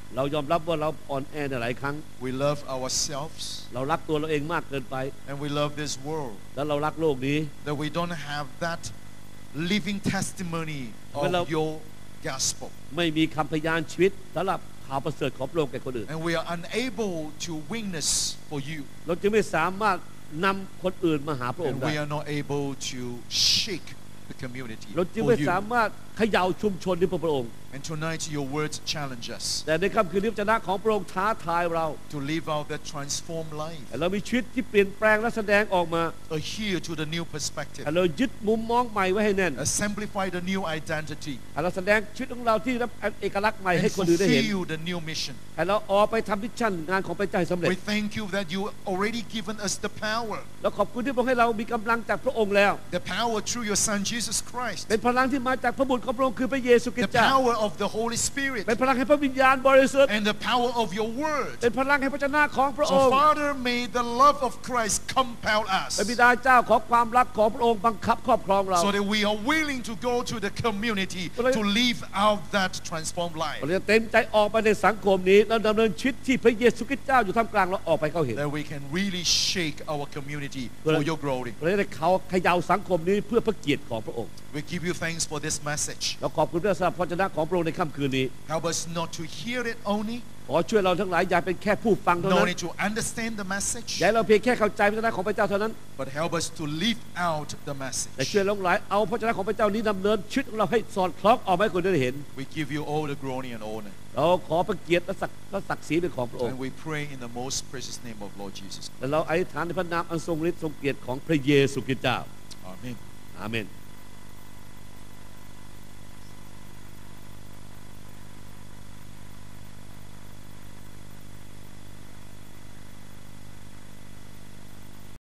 [SPEAKER 4] เรายอมรับว่าเราอ่อนแอในหลายครั้ง
[SPEAKER 3] We love ourselves
[SPEAKER 4] เรารักตัวเราเองมากเกินไป
[SPEAKER 3] and we love this world.
[SPEAKER 4] แล้วเรารักโลกนี้
[SPEAKER 3] That we don't have that living testimony of your gospel.
[SPEAKER 4] ไม่มีคำพยานชีวิตสำหรับข่าวประเสริฐของพระองค์แก่คนอื่น
[SPEAKER 3] And we are unable to witness for you.
[SPEAKER 4] เราจึงไม่สามารถนำคนอื่นมาหาพระอง
[SPEAKER 3] And
[SPEAKER 4] ค์ได้
[SPEAKER 3] we are not able to shake the community
[SPEAKER 4] เราจึง
[SPEAKER 3] for
[SPEAKER 4] ไม่
[SPEAKER 3] you.
[SPEAKER 4] สามารถเขย่าชุมชนที่พระองค์
[SPEAKER 3] And tonight your words challenge us
[SPEAKER 4] แต่ในค่ำคืนนี้พระเจ้าของพระองค์ท้าทายเรา
[SPEAKER 3] to live out that transformed life.
[SPEAKER 4] ให้เรามีชีวิตที่เปลี่ยนแปลงและแสดงออกมา
[SPEAKER 3] Adhere to the new perspective.
[SPEAKER 4] ให้เรายึดมุมมองใหม่ไว้ให้แน่น
[SPEAKER 3] Exemplify the new identity.
[SPEAKER 4] ให้เราแสดงชีวิตของเราที่รับเอกลักษณ์ใหม่ให้
[SPEAKER 3] And
[SPEAKER 4] คนอื่นได้เห็น
[SPEAKER 3] fulfill the new mission.
[SPEAKER 4] ให้เราออกไปทำมิชชั่นงานของพระเจ้าให้สำเร็จ
[SPEAKER 3] We thank you that you already given us the power.
[SPEAKER 4] แล้วขอบคุณที่พระองค์ให้เรามีกำลังจากพระองค์แล้ว
[SPEAKER 3] The power through your son Jesus Christ.
[SPEAKER 4] เป็นพลังที่มาจากพระบุตรของพระองค์คือพระเยซูคริส
[SPEAKER 3] The
[SPEAKER 4] ต์เจ้า
[SPEAKER 3] power of the Holy Spirit.
[SPEAKER 4] เป็นพลังให้พระวิญญาณบริสุทธิ์
[SPEAKER 3] And the power of your word.
[SPEAKER 4] เป็นพลังให้พระชนะของพระอง
[SPEAKER 3] So
[SPEAKER 4] ค์
[SPEAKER 3] Father, may the love of Christ compel us.
[SPEAKER 4] เป็นบิดาเจ้าของความรักของพระองค์บังคับครอบครองเรา
[SPEAKER 3] So that we are willing to go to the community to live out that transformed life.
[SPEAKER 4] เราจะเต็มใจออกไปในสังคมนี้แล้วดำเนินชีวิตที่พระเยซูคริสต์เจ้าอยู่ท่ามกลางเราออกไปเขาเห็น
[SPEAKER 3] That we can really shake our community for your glory.
[SPEAKER 4] เราจะได้เขาเขย่าสังคมนี้เพื่อพระเกียรติของพระองค์
[SPEAKER 3] We give you thanks for this message.
[SPEAKER 4] เราขอบคุณพระเจ้าสำหรับพระชนะของพระองค์ในค่ำคืนนี้
[SPEAKER 3] Help us not to hear it only,
[SPEAKER 4] ขอช่วยเราทั้งหลายอย่าเป็นแค่ผู้ฟังเท่า
[SPEAKER 3] not
[SPEAKER 4] นั้น
[SPEAKER 3] only to understand the message,
[SPEAKER 4] อย่าให้เราเพียงแค่เข้าใจพระชนะของพระเจ้าเท่านั้น
[SPEAKER 3] but help us to live out the
[SPEAKER 4] แต่ช่วย
[SPEAKER 3] message.
[SPEAKER 4] เราทั้งหลายเอาพระชนะของพระเจ้านี้ดำเนินชีวิตของเราให้สอดคล้องออกมาให้คนได้เห็น
[SPEAKER 3] We give you all the glory and honor.
[SPEAKER 4] เราขอพระเกียรติและศักดิ์และศักดิ์ศรีเป็นของพระองค์
[SPEAKER 3] And we pray in the most precious name of Lord Jesus.
[SPEAKER 4] และเราอธิษฐานในพระนามอันทรงฤทธิ์ทรงเกียรติของพระเยซูคริสต์เจ้า
[SPEAKER 3] Amen.
[SPEAKER 4] อาเมน